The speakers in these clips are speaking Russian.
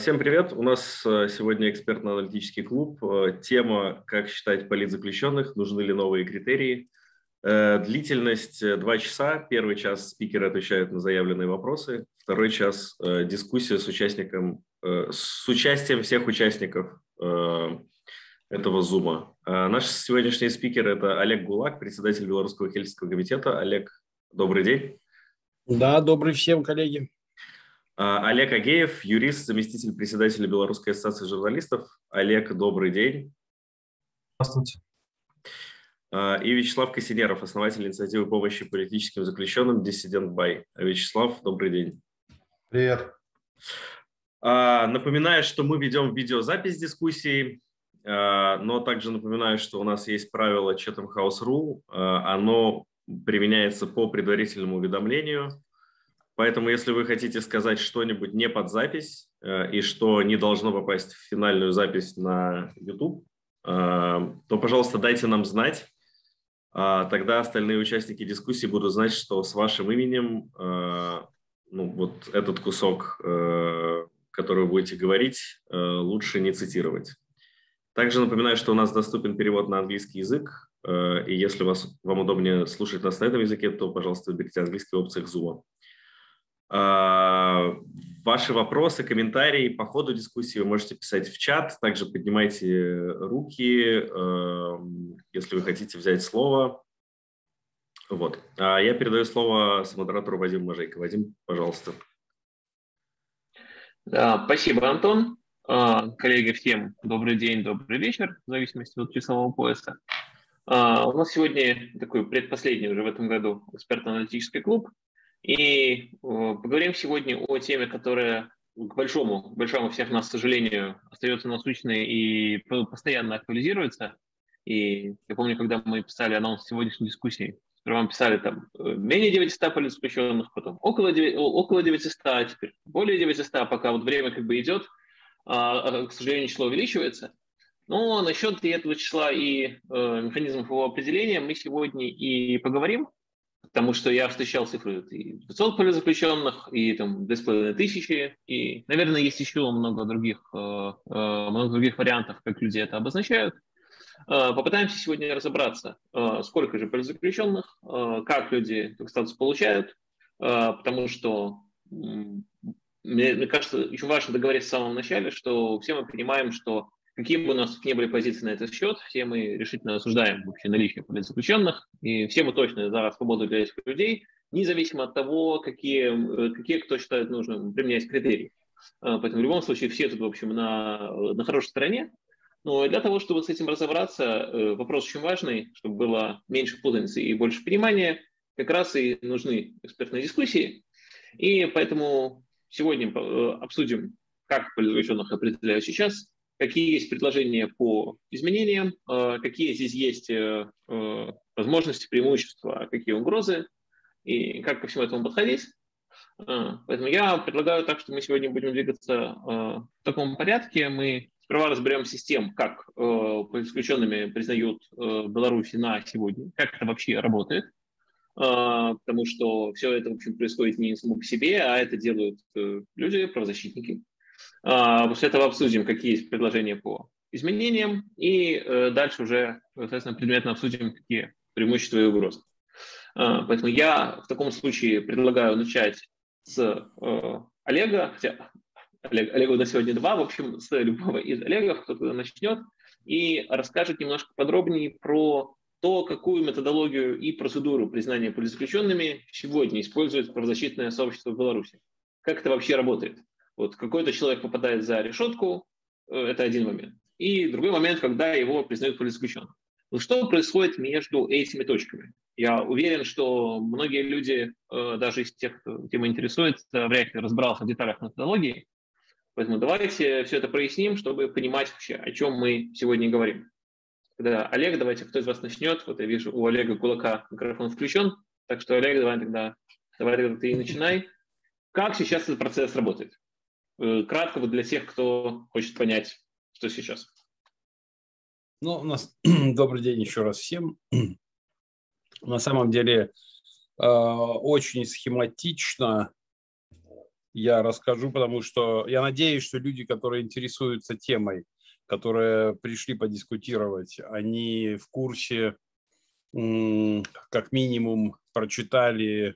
Всем привет! У нас сегодня экспертно-аналитический клуб. Тема «Как считать политзаключенных? Нужны ли новые критерии?». Длительность 2 часа. Первый час спикеры отвечают на заявленные вопросы. Второй час дискуссия с участием всех участников этого зума. Наш сегодняшний спикер – это Олег Гулак, председатель Белорусского Хельсинского комитета. Олег, добрый день. Да, добрый всем, коллеги. Олег Агеев, юрист, заместитель председателя Белорусской ассоциации журналистов. Олег, добрый день. Здравствуйте. И Вячеслав Косинеров, основатель инициативы помощи политическим заключенным «Диссидент Бай». Вячеслав, добрый день. Привет. Напоминаю, что мы ведем видеозапись дискуссии, но также напоминаю, что у нас есть правило Chatham House Rule. Оно применяется по предварительному уведомлению. Поэтому, если вы хотите сказать что-нибудь не под запись и что не должно попасть в финальную запись на YouTube, то, пожалуйста, дайте нам знать. Тогда остальные участники дискуссии будут знать, что с вашим именем вот этот кусок, который вы будете говорить, лучше не цитировать. Также напоминаю, что у нас доступен перевод на английский язык. И если вам удобнее слушать нас на этом языке, то, пожалуйста, выберите английский в опциях Zoom. Ваши вопросы, комментарии по ходу дискуссии вы можете писать в чат. Также поднимайте руки, если вы хотите взять слово. Вот. Я передаю слово модератору Вадиму Можейко. Вадим, пожалуйста. Да, спасибо, Антон. Коллеги, всем добрый день, добрый вечер, в зависимости от часового пояса. У нас сегодня такой предпоследний уже в этом году экспертно-аналитический клуб. И поговорим сегодня о теме, которая к большому всех нас, к сожалению, остается насущной и постоянно актуализируется. И я помню, когда мы писали анонс сегодняшней дискуссии, сперва мы писали там менее 900 политзаключенных, потом около 900, а теперь более 900, пока вот время как бы идет, к сожалению, число увеличивается. Но насчет этого числа и механизмов его определения мы сегодня и поговорим. Потому что я встречал цифры и 500 политзаключенных, и там 2500, и, наверное, есть еще много других вариантов, как люди это обозначают. Попытаемся сегодня разобраться, сколько же политзаключенных, как люди этот статус получают, потому что, мне кажется, еще важно договориться в самом начале, что все мы понимаем, что какие бы у нас не были позиции на этот счет, все мы решительно осуждаем вообще наличие политзаключенных, и все мы точно за свободу для этих людей, независимо от того, какие кто считает нужным применять критерии. Поэтому в любом случае все тут, в общем, на хорошей стороне. Но для того, чтобы с этим разобраться, вопрос очень важный, чтобы было меньше путаницы и больше понимания, как раз и нужны экспертные дискуссии. И поэтому сегодня обсудим, как политзаключенных определяют сейчас, какие есть предложения по изменениям, какие здесь есть возможности, преимущества, какие угрозы, и как ко всему этому подходить. Поэтому я предлагаю так, что мы сегодня будем двигаться в таком порядке. Мы сперва разберемся с тем, как политзаключенными признают в Беларуси на сегодня, как это вообще работает, потому что все это, в общем, происходит не само по себе, а это делают люди, правозащитники. После этого обсудим, какие есть предложения по изменениям, и дальше уже, соответственно, предметно обсудим, какие преимущества и угрозы. Поэтому я в таком случае предлагаю начать с Олега, хотя Олегу на сегодня 2, в общем, с любого из Олегов, кто-то начнет, и расскажет немножко подробнее про то, какую методологию и процедуру признания политзаключенными сегодня использует правозащитное сообщество в Беларуси. Как это вообще работает? Вот какой-то человек попадает за решетку, это один момент. И другой момент, когда его признают политзаключенным. Но что происходит между этими точками? Я уверен, что многие люди, даже из тех, кто темой интересуется, вряд ли разбирался в деталях методологии. Поэтому давайте все это проясним, чтобы понимать вообще, о чем мы сегодня говорим. Тогда Олег, давайте, кто из вас начнет? Вот я вижу, у Олега Кулака микрофон включен. Так что, Олег, давай тогда ты и начинай. Как сейчас этот процесс работает? Кратко вот для тех, кто хочет понять, что сейчас. Ну, у нас добрый день еще раз всем. На самом деле очень схематично я расскажу, потому что я надеюсь, что люди, которые интересуются темой, которые пришли подискутировать, они в курсе, как минимум, прочитали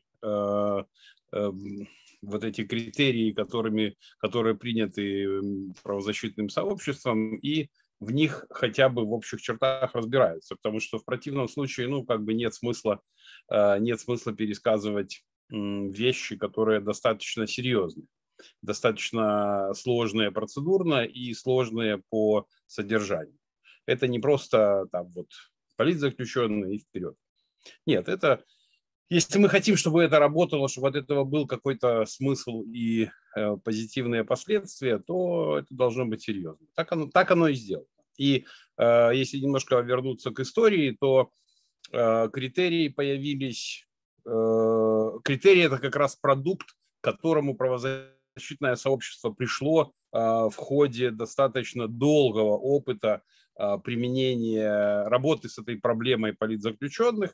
вот эти критерии, которые приняты правозащитным сообществом, и в них хотя бы в общих чертах разбираются, потому что в противном случае, нет смысла пересказывать вещи, которые достаточно серьезные, достаточно сложные процедурно и сложные по содержанию. Это не просто там вот политзаключенные и вперед. Нет, это если мы хотим, чтобы это работало, чтобы от этого был какой-то смысл и позитивные последствия, то это должно быть серьезно. Так оно и сделано. И если немножко вернуться к истории, то критерии появились. Критерии – это как раз продукт, к которому правозащитное сообщество пришло в ходе достаточно долгого опыта применения работы с этой проблемой политзаключенных.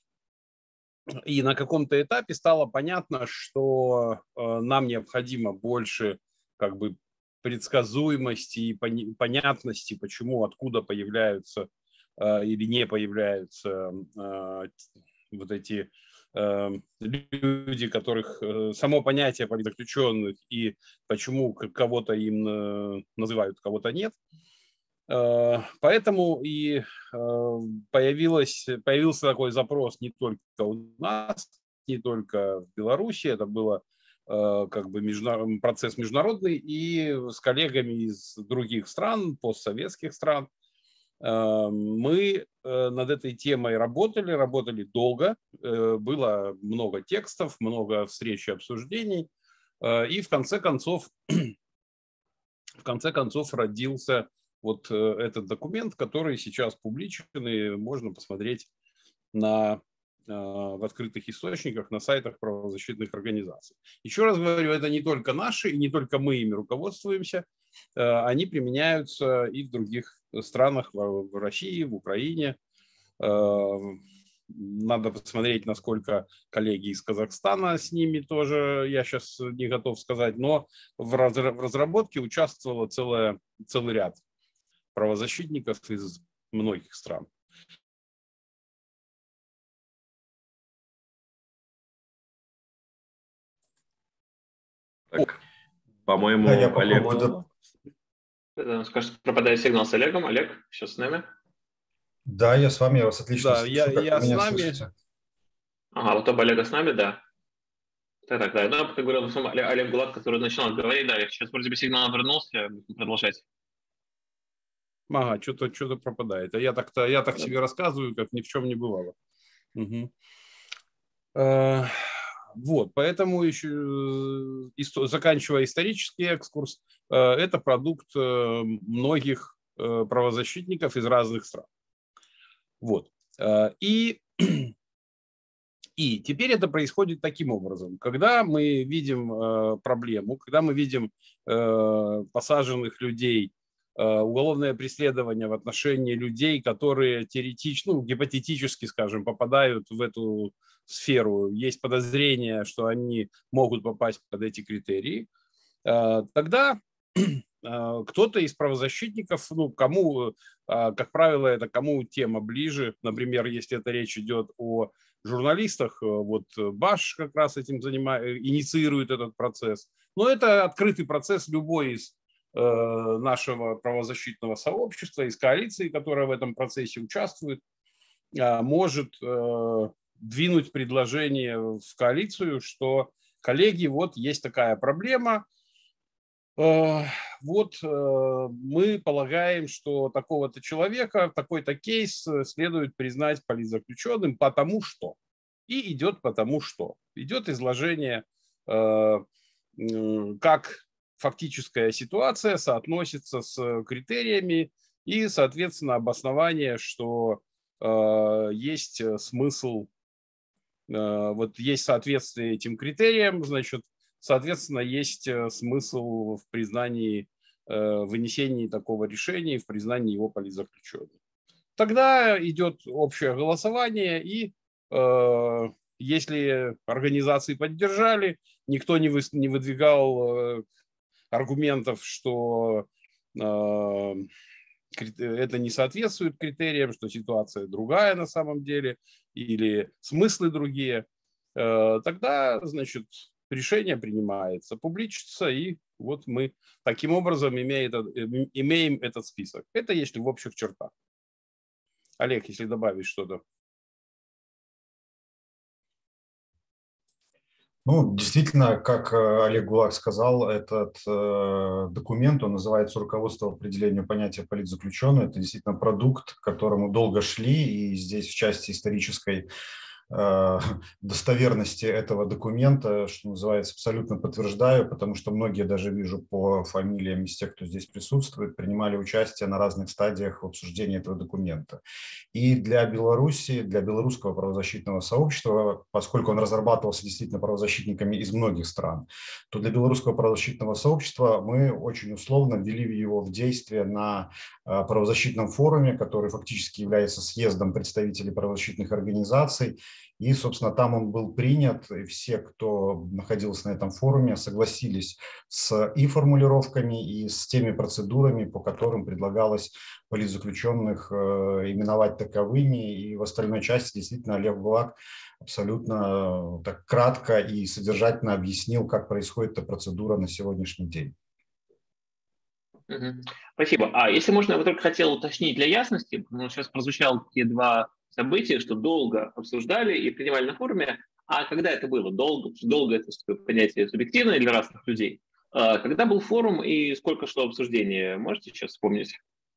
И на каком-то этапе стало понятно, что нам необходимо больше предсказуемости и понятности, почему, откуда появляются или не появляются вот эти люди, которых само понятие политзаключенных и почему кого-то им называют, кого-то нет. Поэтому и появился такой запрос не только у нас, не только в Беларуси. Это было процесс международный, и с коллегами из других стран, постсоветских стран, мы над этой темой работали долго. Было много текстов, много встреч и обсуждений. И в конце концов родился вот этот документ, который сейчас публичен, и можно посмотреть в открытых источниках, на сайтах правозащитных организаций. Еще раз говорю, это не только наши, и не только мы ими руководствуемся. Они применяются и в других странах, в России, в Украине. Надо посмотреть, насколько коллеги из Казахстана с ними тоже, я сейчас не готов сказать, но в разработке участвовало целый ряд правозащитников из многих стран. Так, по-моему, Да, я Олег. попробую. Скажет, пропадает сигнал с Олегом. Олег, сейчас с нами? Да, я с вами, я вас отлично Да, слышу. Как я вы меня с нами. слышите? Ага, вот оба Олега с нами, да. Так, да. Ну, как говорил сам Олег Булат, который начинал говорить, да, сейчас вроде бы сигнал вернулся, будем продолжать. Ага, что-то пропадает. А я так себе рассказываю, как ни в чем не бывало. Угу. Вот, поэтому еще, заканчивая исторический экскурс, это продукт многих правозащитников из разных стран. Вот. И теперь это происходит таким образом. Когда мы видим проблему, когда мы видим посаженных людей, уголовное преследование в отношении людей, которые гипотетически, скажем, попадают в эту сферу, есть подозрение, что они могут попасть под эти критерии, тогда кто-то из правозащитников, кому, как правило, это кому тема ближе, например, если это речь идет о журналистах, вот Баш как раз этим инициирует этот процесс. Но это открытый процесс любой из нашего правозащитного сообщества, из коалиции, которая в этом процессе участвует, может двинуть предложение в коалицию, что, коллеги, вот есть такая проблема, вот мы полагаем, что такого-то человека, такой-то кейс следует признать политзаключенным, потому что. И идет потому что. Идет изложение, как фактическая ситуация соотносится с критериями и, соответственно, обоснование, что есть смысл, вот есть соответствие этим критериям, значит, соответственно, есть смысл в признании, вынесении такого решения и в признании его политзаключенным. Тогда идет общее голосование, и если организации поддержали, никто не выдвигал аргументов, что это не соответствует критериям, что ситуация другая на самом деле или смыслы другие. Тогда, значит, решение принимается, публичится, и вот мы таким образом имеем этот список. Это если в общих чертах. Олег, если добавить что-то. Ну, действительно, как Олег Гулак сказал, этот документ, он называется «Руководство по определению понятия политзаключенного». Это действительно продукт, к которому долго шли, и здесь в части исторической достоверности этого документа, что называется, абсолютно подтверждаю, потому что многие, даже вижу по фамилиям из тех, кто здесь присутствует, принимали участие на разных стадиях в обсуждении этого документа. И для Беларуси, для белорусского правозащитного сообщества, поскольку он разрабатывался действительно правозащитниками из многих стран, то для белорусского правозащитного сообщества мы очень условно ввели его в действие на правозащитном форуме, который фактически является съездом представителей правозащитных организаций. И, собственно, там он был принят, и все, кто находился на этом форуме, согласились с и формулировками, и с теми процедурами, по которым предлагалось политзаключенных именовать таковыми. И в остальной части действительно Олег Гулак абсолютно так кратко и содержательно объяснил, как происходит эта процедура на сегодняшний день. Спасибо. Если можно, я бы только хотел уточнить для ясности, потому что сейчас прозвучало такие два события, что долго обсуждали и принимали на форуме. А когда это было? Долго? Долго — это понятие субъективное для разных людей. Когда был форум и сколько шло обсуждение? Можете сейчас вспомнить?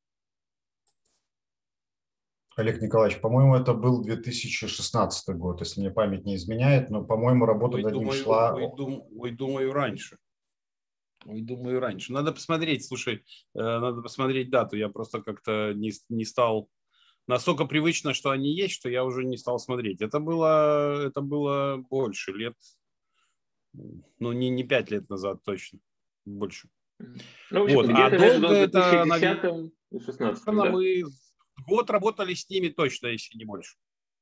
Олег Николаевич, по-моему, это был 2016 год, если мне память не изменяет, но, по-моему, работа над ним шла... Думаю, раньше. Думаю, раньше. Надо посмотреть, слушай, надо посмотреть дату. Я просто как-то не стал... Настолько привычно, что они есть, что я уже не стал смотреть. Это было больше лет, ну не 5 лет назад точно, больше. Ну, общем, вот. А долго это, 2010-2016, да? Мы год работали с ними точно, если не больше.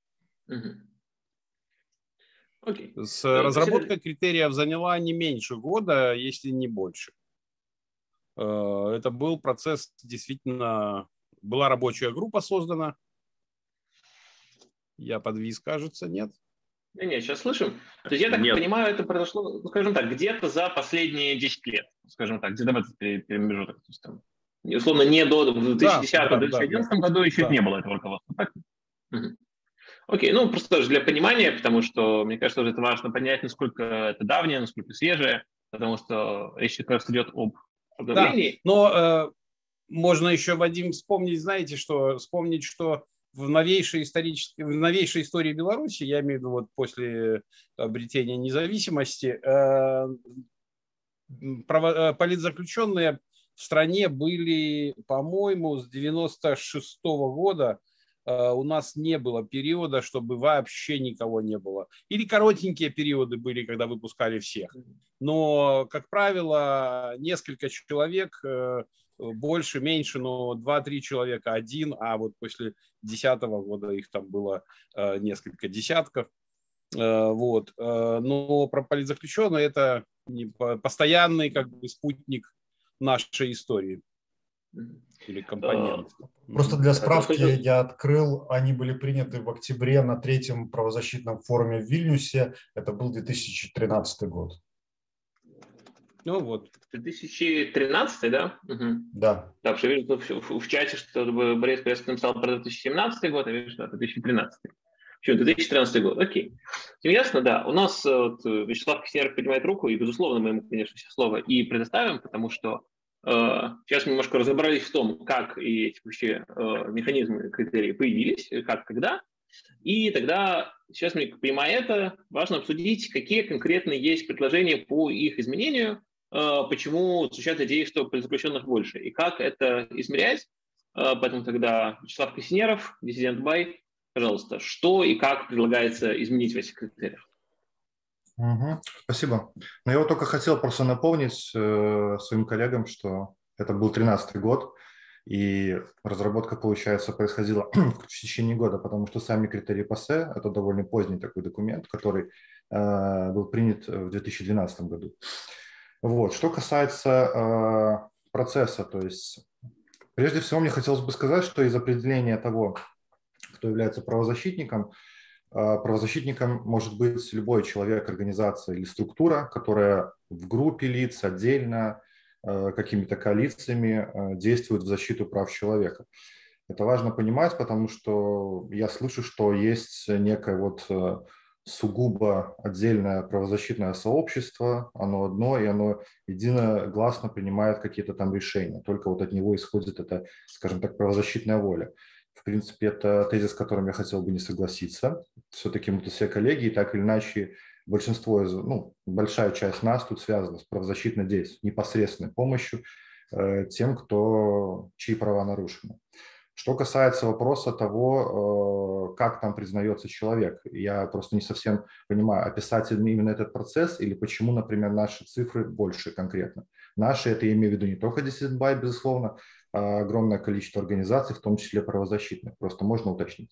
Окей. С разработкой критериев заняла не меньше года, если не больше. Это был процесс действительно... Была рабочая группа создана. Я подвис, кажется, нет? Нет, сейчас слышим. То есть я так понимаю, это произошло, скажем так, где-то за последние 10 лет, скажем так, где-то в этот промежуток. То есть, там, условно, не до 2010-2011 году еще не было этого руководства. Так? Окей, ну просто тоже для понимания, потому что, мне кажется, это важно понять, насколько это давнее, насколько свежее, потому что речь как раз идет об обновлении. Да, но... Можно еще, Вадим, вспомнить, знаете, что в новейшей истории Беларуси, я имею в виду вот после обретения независимости, политзаключенные в стране были, по-моему, с 96-го года у нас не было периода, чтобы вообще никого не было. Или коротенькие периоды были, когда выпускали всех. Но, как правило, несколько человек... Больше, меньше, но 2-3 человека один, а вот после 2010 года их там было несколько десятков. Вот. Но про политзаключенных это не постоянный как бы спутник нашей истории или компонент. Просто для справки я открыл, они были приняты в октябре на 3-м правозащитном форуме в Вильнюсе, это был 2013 год. Ну вот. 2013, да? Да. Да, потому что я вижу в чате, что Борис Крестов написал про 2017 год, а вижу, что 2013. Почему? 2013 год, окей. Ясно, да. У нас вот, Вячеслав Киснеров поднимает руку, и, безусловно, мы ему, конечно, все слово и предоставим, потому что сейчас мы немножко разобрались в том, как и эти вообще механизмы, критерии появились, как, когда. И тогда, сейчас, понимая это, важно обсудить, какие конкретно есть предложения по их изменению, почему звучат идеи, что политзаключенных больше, и как это измерять. Поэтому тогда Вячеслав Киснеров, диссидент Бай, пожалуйста, что и как предлагается изменить в этих критериях? Спасибо. Но я вот только хотел просто напомнить своим коллегам, что это был 2013 год, и разработка, получается, происходила в течение года, потому что сами критерии ПАСЕ – это довольно поздний такой документ, который был принят в 2012 году. Вот. Что касается процесса, то есть прежде всего мне хотелось бы сказать, что из определения того, кто является правозащитником, правозащитником может быть любой человек, организация или структура, которая в группе лиц, отдельно, какими-то коалициями действует в защиту прав человека. Это важно понимать, потому что я слышу, что есть некое вот сугубо отдельное правозащитное сообщество, оно одно, и оно единогласно принимает какие-то там решения. Только вот от него исходит эта, скажем так, правозащитная воля. В принципе, это тезис, с которым я хотел бы не согласиться. Все-таки мы тут все коллеги, и так или иначе большинство, большая часть нас тут связана с правозащитной деятельностью, непосредственной помощью тем, чьи права нарушены. Что касается вопроса того, как там признается человек, я просто не совсем понимаю, описать именно этот процесс или почему, например, наши цифры больше конкретно. Наши, это я имею в виду не только Decide.by, безусловно, а огромное количество организаций, в том числе правозащитных. Просто можно уточнить.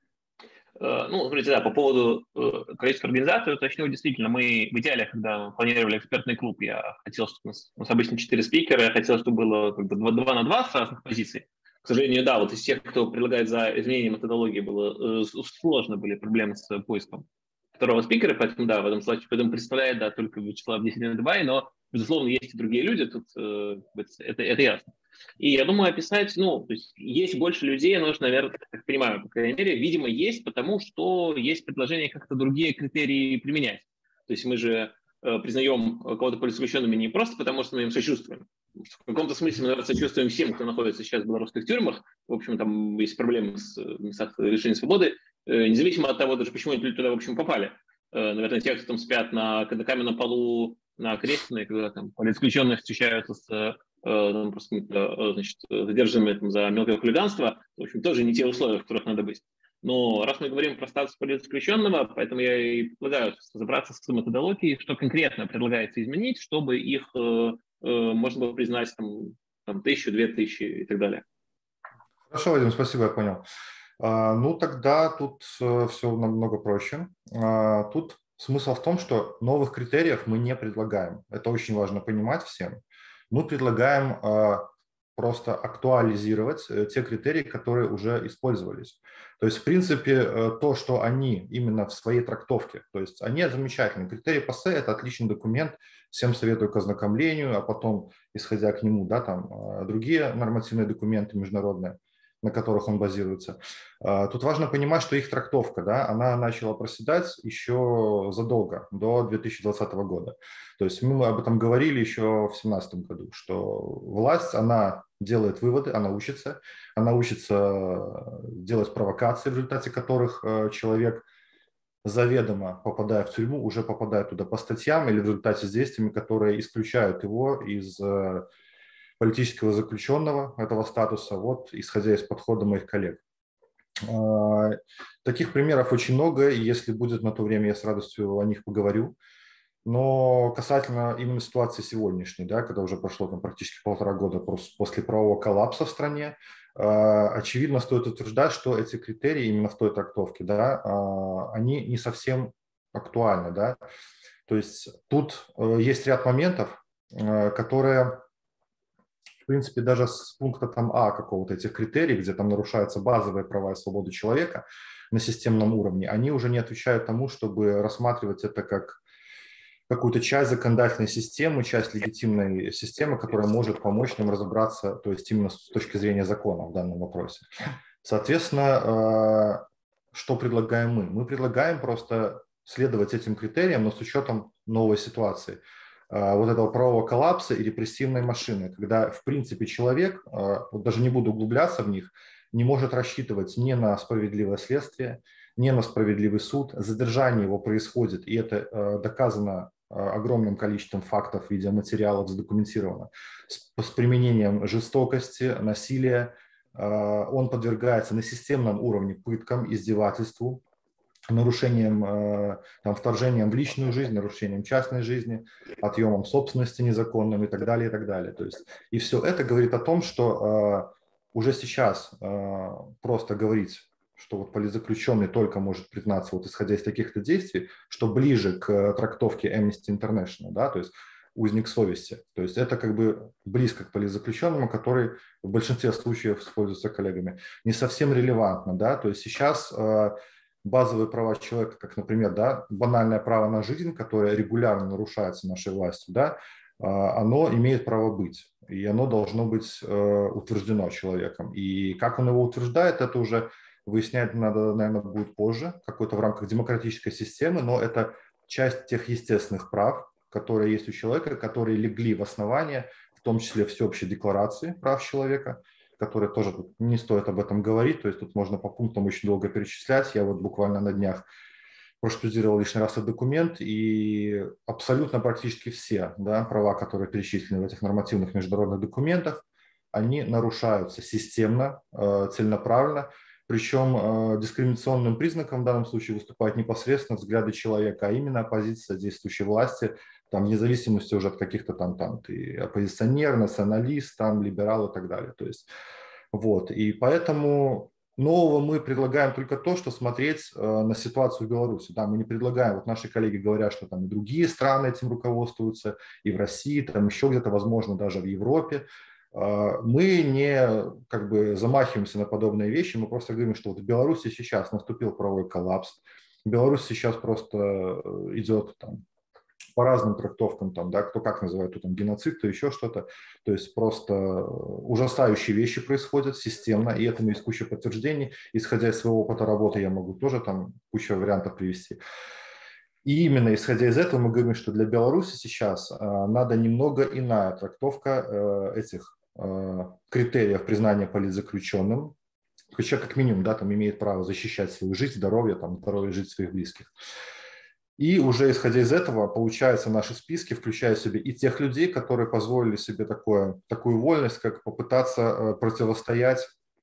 Смотрите, да, по поводу количества организаций, уточню, действительно, мы в идеале, когда планировали экспертный клуб, я хотел, чтобы у нас обычно 4 спикера, я хотел, чтобы было как бы 2 на 2 с разных позиций. К сожалению, да, вот из тех, кто предлагает за изменение методологии, сложно были проблемы с поиском второго спикера, поэтому, да, в этом случае, поэтому представляет, да, только Вячеслав Decide.by, но, безусловно, есть и другие люди, тут это ясно. И я думаю, описать, то есть больше людей, нужно, наверное, как понимаю, по крайней мере, видимо, есть, потому что есть предложение как-то другие критерии применять. То есть мы же признаем кого-то политзаключенными не просто потому, что мы им сочувствуем. В каком-то смысле мы, наверное, сочувствуем всем, кто находится сейчас в белорусских тюрьмах. В общем, там есть проблемы с местах лишения свободы, независимо от того, даже почему эти люди туда, в общем, попали. Наверное, те, кто там спят на каменном полу, на Крестиной, когда там политзаключенные встречаются с задержанными там, за мелкое хулиганство, в общем, тоже не те условия, в которых надо быть. Но раз мы говорим про статус политзаключенного, поэтому я и предлагаю разобраться с методологией, что конкретно предлагается изменить, чтобы их можно было признать там 1000, 2000 и так далее. Хорошо, Вадим, спасибо, я понял. Тогда тут все намного проще. Тут смысл в том, что новых критериев мы не предлагаем. Это очень важно понимать всем. Мы предлагаем просто актуализировать те критерии, которые уже использовались. То есть, в принципе, то, что они именно в своей трактовке, то есть они замечательные. Критерий ПАСЕ – это отличный документ, всем советую к ознакомлению, а потом, исходя к нему, другие нормативные документы международные, на которых он базируется. Тут важно понимать, что их трактовка, она начала проседать еще задолго, до 2020 года. То есть мы об этом говорили еще в 2017 году, что власть, она делает выводы, она учится делать провокации, в результате которых человек, заведомо попадая в тюрьму, уже попадает туда по статьям или в результате с действиями, которые исключают его из политического заключенного этого статуса, исходя из подхода моих коллег. Таких примеров очень много, и если будет на то время, я с радостью о них поговорю. Но касательно именно ситуации сегодняшней, когда уже прошло практически 1,5 года после правового коллапса в стране, очевидно, стоит утверждать, что эти критерии именно в той трактовке, они не совсем актуальны. То есть тут есть ряд моментов, которые, в принципе, даже с пункта А какого-то этих критерий, где там нарушаются базовые права и свободы человека на системном уровне, они уже не отвечают тому, чтобы рассматривать это как какую-то часть законодательной системы, часть легитимной системы, которая может помочь нам разобраться, то есть именно с точки зрения закона в данном вопросе. Соответственно, что предлагаем мы? Мы предлагаем просто следовать этим критериям, но с учетом новой ситуации. Этого правового коллапса и репрессивной машины, когда, в принципе, человек, даже не буду углубляться в них, не может рассчитывать ни на справедливое следствие, ни на справедливый суд. Задержание его происходит, и это доказано огромным количеством фактов, видеоматериалов, задокументировано, с применением жестокости, насилия. Он подвергается на системном уровне пыткам, издевательству, нарушением, вторжением в личную жизнь, нарушением частной жизни, отъемом собственности незаконным и так далее, и так далее. То есть, и все это говорит о том, что уже сейчас просто говорить что вот политзаключенный только может признаться, вот исходя из таких-то действий, что ближе к трактовке Amnesty International, да, то есть узник совести. То есть это как бы близко к политзаключенному, который в большинстве случаев используется коллегами. Не совсем релевантно, да, то есть сейчас базовые права человека, как, например, да, банальное право на жизнь, которое регулярно нарушается нашей властью, да, оно имеет право быть, и оно должно быть утверждено человеком. И как он его утверждает, это уже выяснять надо, наверное, будет позже, какой-то в рамках демократической системы, но это часть тех естественных прав, которые есть у человека, которые легли в основание, в том числе Всеобщей декларации прав человека, которые тоже тут не стоит об этом говорить, то есть тут можно по пунктам очень долго перечислять. Я вот буквально на днях проштудировал лишний раз этот документ, и абсолютно практически все, да, права, которые перечислены в этих нормативных международных документах, они нарушаются системно, целенаправленно. Причем дискриминационным признаком в данном случае выступают непосредственно взгляды человека, а именно оппозиция действующей власти, там, вне зависимости уже от каких-то там ты оппозиционер, националист, там, либерал и так далее. То есть, вот. И поэтому нового мы предлагаем только то, что смотреть на ситуацию в Беларуси. Да, мы не предлагаем, вот наши коллеги говорят, что там и другие страны этим руководствуются, и в России, там еще где-то, возможно, даже в Европе. Мы не как бы замахиваемся на подобные вещи, мы просто говорим, что вот в Беларуси сейчас наступил правовой коллапс, Беларусь сейчас просто идет там по разным трактовкам, там, да, кто как называет, то там геноцид, то еще что-то, то есть просто ужасающие вещи происходят системно, и этому есть куча подтверждений, исходя из своего опыта работы я могу тоже там кучу вариантов привести. И именно исходя из этого мы говорим, что для Беларуси сейчас надо немного иная трактовка этих критериев признания политзаключенным. Человек как минимум, да, там имеет право защищать свою жизнь, здоровье, там, здоровье жизнь своих близких. И уже исходя из этого, получается, наши списки включают в себя и тех людей, которые позволили себе такую вольность, как попытаться противостоять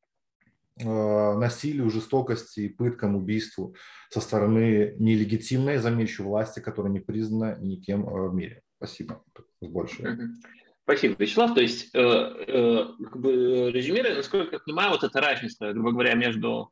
насилию, жестокости, пыткам, убийству со стороны нелегитимной, замечу, власти, которая не признана никем в мире. Спасибо. Больше. Спасибо, Вячеслав. То есть, как бы, резюмируя, насколько я понимаю, вот эта разница, грубо говоря, между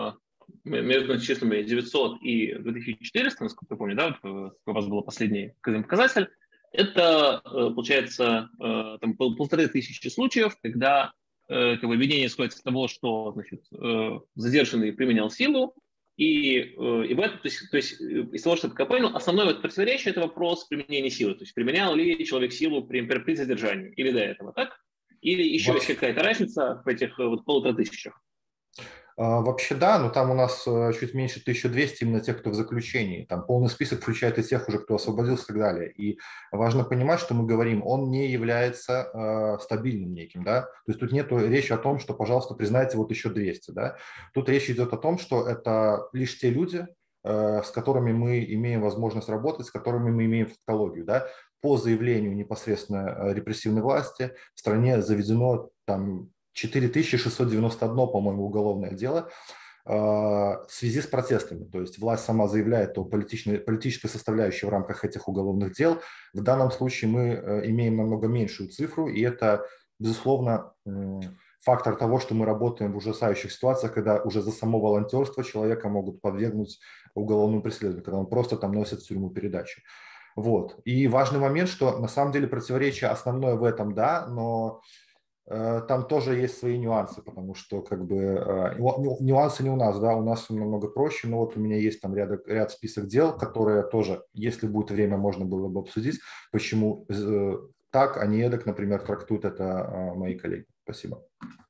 числами 900 и 2400, насколько я помню, да, вот у вас был последний показатель, это, получается, там 1500 случаев, когда как бы, обвинение исходит из того, что, значит, задержанный применял силу, и в этом, то есть из того, что я понял, основное вот противоречие – это вопрос применения силы. То есть применял ли человек силу при задержании или до этого, так? Или еще есть какая-то разница в этих вот 1500? Вообще да, но там у нас чуть меньше 1200 именно тех, кто в заключении. Там полный список включает и тех уже, кто освободился и так далее. И важно понимать, что мы говорим, он не является стабильным неким, да. То есть тут нет речи о том, что, пожалуйста, признайте вот еще 200, да. Тут речь идет о том, что это лишь те люди, с которыми мы имеем возможность работать, с которыми мы имеем фактологию, да. По заявлению непосредственно репрессивной власти в стране заведено там 4691, по-моему, уголовное дело в связи с протестами. То есть власть сама заявляет о политической составляющей в рамках этих уголовных дел. В данном случае мы имеем намного меньшую цифру, и это, безусловно, фактор того, что мы работаем в ужасающих ситуациях, когда уже за само волонтерство человека могут подвергнуть уголовному преследованию, когда он просто там носит в тюрьму передачи. Вот. И важный момент, что на самом деле противоречие основное в этом, да, но там тоже есть свои нюансы, потому что как бы нюансы не у нас, да, у нас все намного проще, но вот у меня есть там ряд список дел, которые тоже, если будет время, можно было бы обсудить, почему так, а не эдак, например, трактуют это мои коллеги. Спасибо.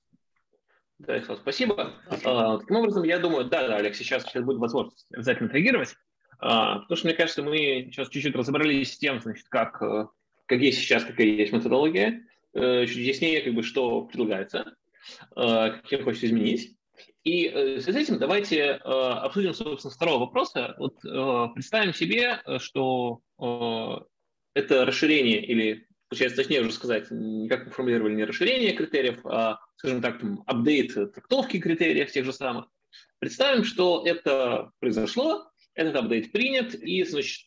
Да, Вячеслав, спасибо. Таким образом, я думаю, да, Олег, сейчас будет возможность обязательно отреагировать, потому что, мне кажется, мы сейчас чуть-чуть разобрались с тем, значит, как есть сейчас, какая есть методология, чуть яснее, как бы, что предлагается, каким хочется изменить. И с этим давайте обсудим, собственно, второго вопроса. Вот представим себе, что это расширение, или, получается, точнее уже сказать, как мы формулировали, не расширение критериев, а, скажем так, апдейт трактовки критериев тех же самых. Представим, что это произошло, этот апдейт принят, и, значит,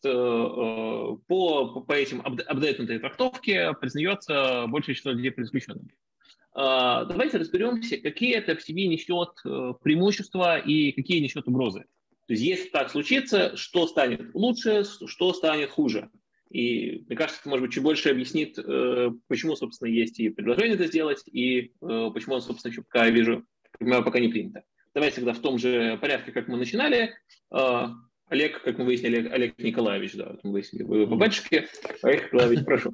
по этим апдейтнутой трактовке признается большее число людей политзаключенными. Давайте разберемся, какие это в себе несет преимущества и какие несет угрозы. То есть если так случится, что станет лучше, что станет хуже. И мне кажется, это, может быть, чуть больше объяснит, почему, собственно, есть и предложение это сделать, и почему оно, собственно, еще пока, я вижу, пока не принято. Давайте тогда в том же порядке, как мы начинали. Олег, как мы выяснили, Олег Николаевич, да, мы выяснили, вы по батюшке. Олег Николаевич, прошу.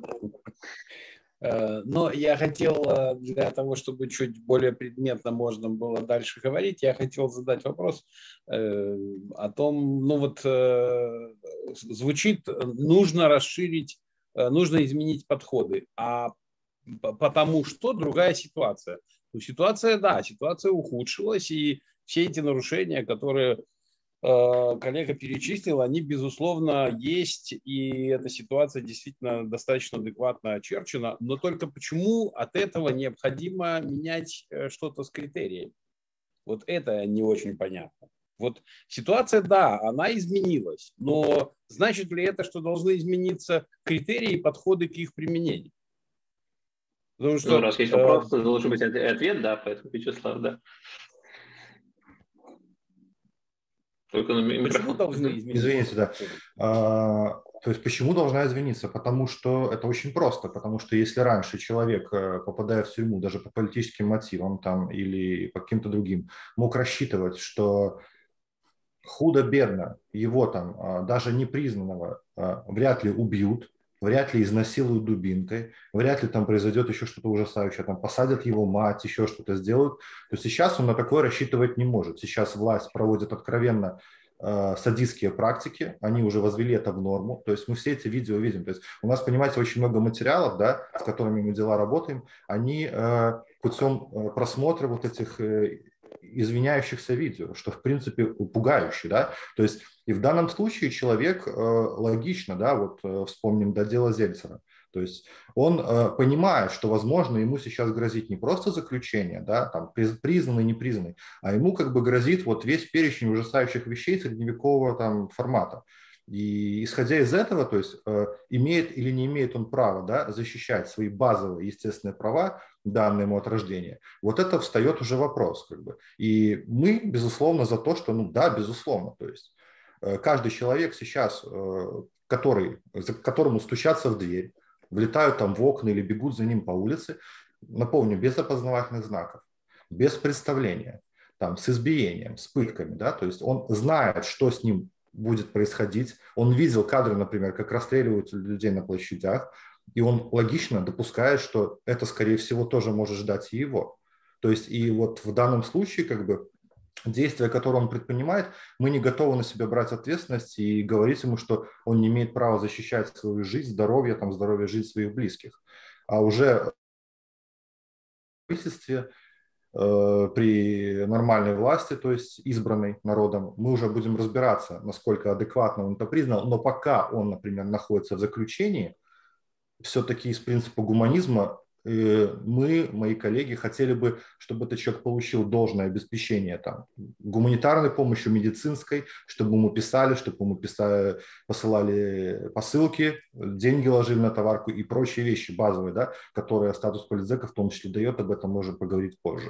Но я хотел, для того, чтобы чуть более предметно можно было дальше говорить, я хотел задать вопрос о том, ну вот звучит, нужно расширить, нужно изменить подходы, а потому что другая ситуация. Ну, ситуация, да, ситуация ухудшилась, и все эти нарушения, которые коллега перечислил, они, безусловно, есть, и эта ситуация действительно достаточно адекватно очерчена, но только почему от этого необходимо менять что-то с критериями? Вот это не очень понятно. Вот ситуация, да, она изменилась, но значит ли это, что должны измениться критерии и подходы к их применению? Потому что, раз есть вопрос, то должен быть ответ, да, поэтому Вячеслав, да. Только на микрофон. Почему должны измениться? Извините, да. То есть почему должна измениться? Потому что это очень просто. Потому что если раньше человек, попадая в тюрьму, даже по политическим мотивам там, или по каким-то другим, мог рассчитывать, что худо-бедно его там, даже непризнанного, вряд ли убьют, вряд ли изнасилуют дубинкой, вряд ли там произойдет еще что-то ужасающее, там посадят его мать, еще что-то сделают, то сейчас он на такое рассчитывать не может. Сейчас власть проводит откровенно садистские практики, они уже возвели это в норму, то есть мы все эти видео видим. То есть у нас, понимаете, очень много материалов, да, с которыми мы дела работаем, они путем просмотра вот этих извиняющихся видео, что в принципе пугающе, да, то есть и в данном случае человек логично, да, вот вспомним до дела Зельцера, то есть он понимает, что, возможно, ему сейчас грозит не просто заключение, да, там признанный, непризнанный, а ему как бы грозит вот весь перечень ужасающих вещей средневекового там формата. И исходя из этого, то есть имеет или не имеет он право, да, защищать свои базовые естественные права, данные ему от рождения, вот это встает уже вопрос. Как бы. И мы, безусловно, за то, что, ну да, безусловно, то есть каждый человек сейчас, которому стучатся в дверь, влетают там в окна или бегут за ним по улице, напомню, без опознавательных знаков, без представления, там, с избиением, с пытками, да, то есть он знает, что с ним будет происходить. Он видел кадры, например, как расстреливают людей на площадях, и он логично допускает, что это, скорее всего, тоже может ждать и его. То есть и вот в данном случае как бы действия, которые он предпринимает, мы не готовы на себя брать ответственность и говорить ему, что он не имеет права защищать свою жизнь, здоровье, там, здоровье, жизнь своих близких. А уже в правительстве при нормальной власти, то есть избранной народом, мы уже будем разбираться, насколько адекватно он это признал. Но пока он, например, находится в заключении, все-таки из принципа гуманизма мы, мои коллеги, хотели бы, чтобы этот человек получил должное обеспечение там, гуманитарной помощью, медицинской, чтобы ему писали, чтобы ему посылали посылки, деньги ложили на товарку и прочие вещи базовые, да, которые статус политзека в том числе дает, об этом можем поговорить позже.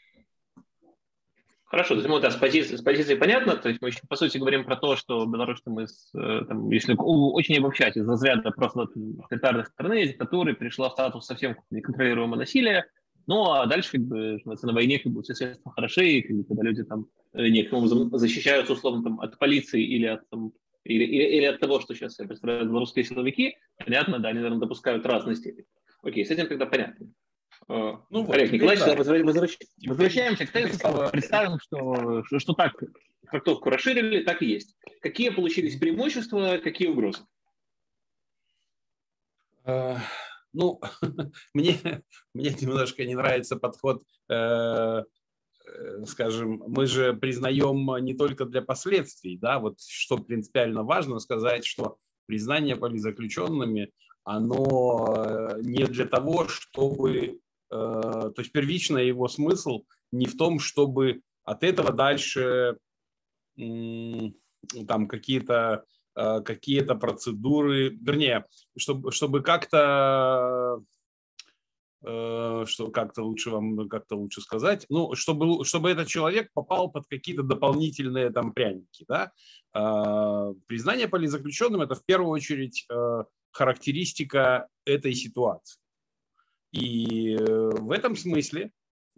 Хорошо, то есть мы, да, с позиции понятно, то есть мы еще, по сути, говорим про то, что Беларусь, мы, там, если очень обобщать, из разряда просто авторитарной страны, диктатуры, перешла в статус совсем неконтролируемого насилия, ну, а дальше, как бы, на войне, как бы, все средства хороши, и, как бы, когда люди там неким образом защищаются, условно, там, от полиции или от, там, или от того, что сейчас представляют белорусские силовики, понятно, да, они, наверное, допускают разные степени. Окей, с этим тогда понятно. Ну, Олег Николаевич, да. Возвращаемся к тезису, представим, что так трактовку расширили, так и есть. Какие получились преимущества, какие угрозы? Ну, мне немножко не нравится подход, скажем, мы же признаем не только для последствий, да, вот что принципиально важно сказать, что признание политзаключенными, оно не для того, чтобы, то есть первичный его смысл не в том, чтобы от этого дальше там какие-то процедуры, вернее, чтобы как-то что как-то лучше сказать, ну, чтобы этот человек попал под какие-то дополнительные там пряники, да. Признание политзаключенным – это в первую очередь характеристика этой ситуации. И в этом смысле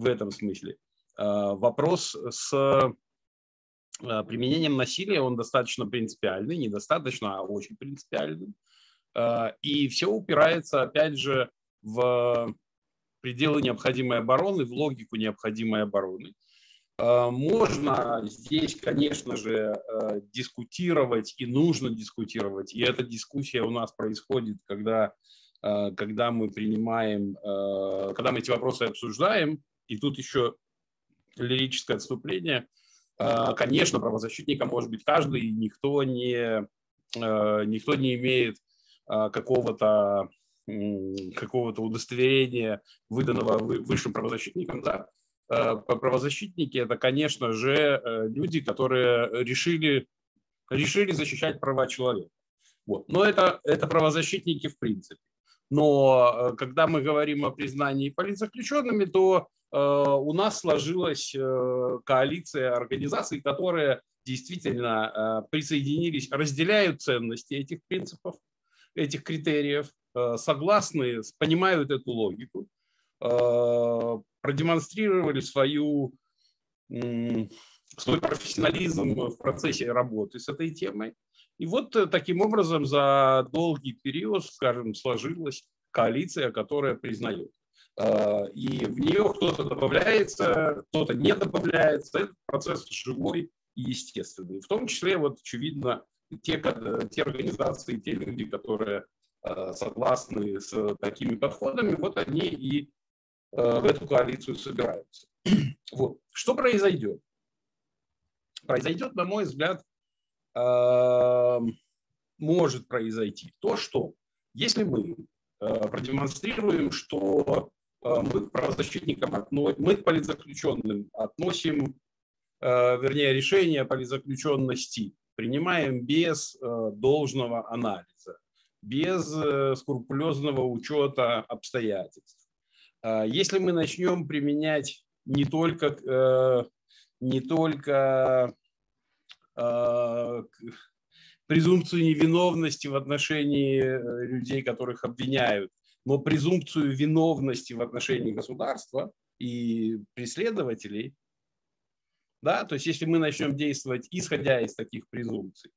вопрос с применением насилия, он достаточно принципиальный, недостаточно, а очень принципиальный. И все упирается, опять же, в пределы необходимой обороны, в логику необходимой обороны. Можно здесь, конечно же, дискутировать, и нужно дискутировать, и эта дискуссия у нас происходит, когда мы принимаем, когда мы эти вопросы обсуждаем, и тут еще лирическое отступление. Конечно, правозащитником может быть каждый, и никто не имеет какого-то удостоверения, выданного высшим правозащитникам. Да. Правозащитники – это, конечно же, люди, которые решили защищать права человека. Вот. Но это правозащитники в принципе. Но когда мы говорим о признании политзаключенными, то у нас сложилась коалиция организаций, которые действительно присоединились, разделяют ценности этих принципов, этих критериев, согласны, понимают эту логику, продемонстрировали свой профессионализм в процессе работы с этой темой. И вот таким образом за долгий период, скажем, сложилась коалиция, которая признает. И в нее кто-то добавляется, кто-то не добавляется. Этот процесс живой и естественный. В том числе, вот, очевидно, те организации, те люди, которые согласны с такими подходами, вот они и в эту коалицию собираются. Вот. Что произойдет? Произойдет, на мой взгляд, может произойти то, что если мы продемонстрируем, что мы к правозащитникам, мы к политзаключенным относим, вернее, решение о политзаключенности принимаем без должного анализа, без скрупулезного учета обстоятельств. Если мы начнем применять не только презумпцию невиновности в отношении людей, которых обвиняют, но презумпцию виновности в отношении государства и преследователей, да, то есть если мы начнем действовать, исходя из таких презумпций,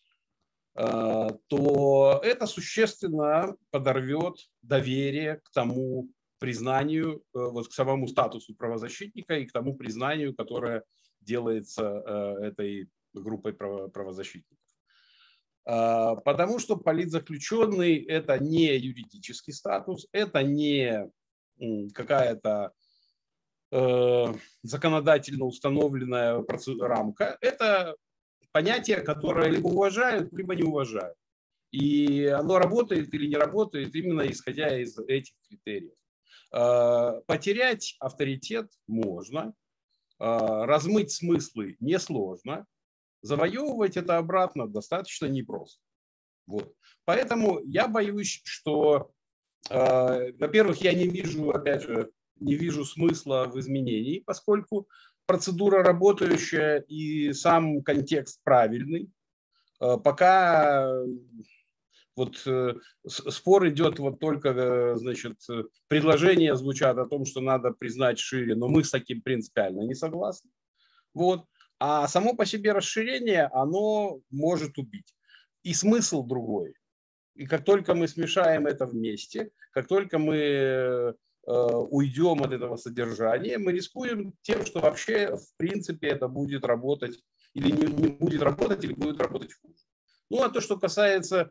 то это существенно подорвет доверие к тому признанию, вот к самому статусу правозащитника и к тому признанию, которое делается этой группой правозащитников. Потому что политзаключенный – это не юридический статус, это не какая-то законодательно установленная рамка, это понятие, которое либо уважают, либо не уважают. И оно работает или не работает именно исходя из этих критериев. Потерять авторитет можно, размыть смыслы несложно, завоевывать это обратно достаточно непросто. Вот. Поэтому я боюсь, что, во-первых, я не вижу, опять же, не вижу смысла в изменении, поскольку процедура работающая и сам контекст правильный. Пока вот спор идет вот только, значит, предложения звучат о том, что надо признать шире, но мы с таким принципиально не согласны. Вот. А само по себе расширение, оно может убить. И смысл другой. И как только мы смешаем это вместе, как только мы уйдем от этого содержания, мы рискуем тем, что вообще в принципе это будет работать или не будет работать, или будет работать хуже. Ну а то, что касается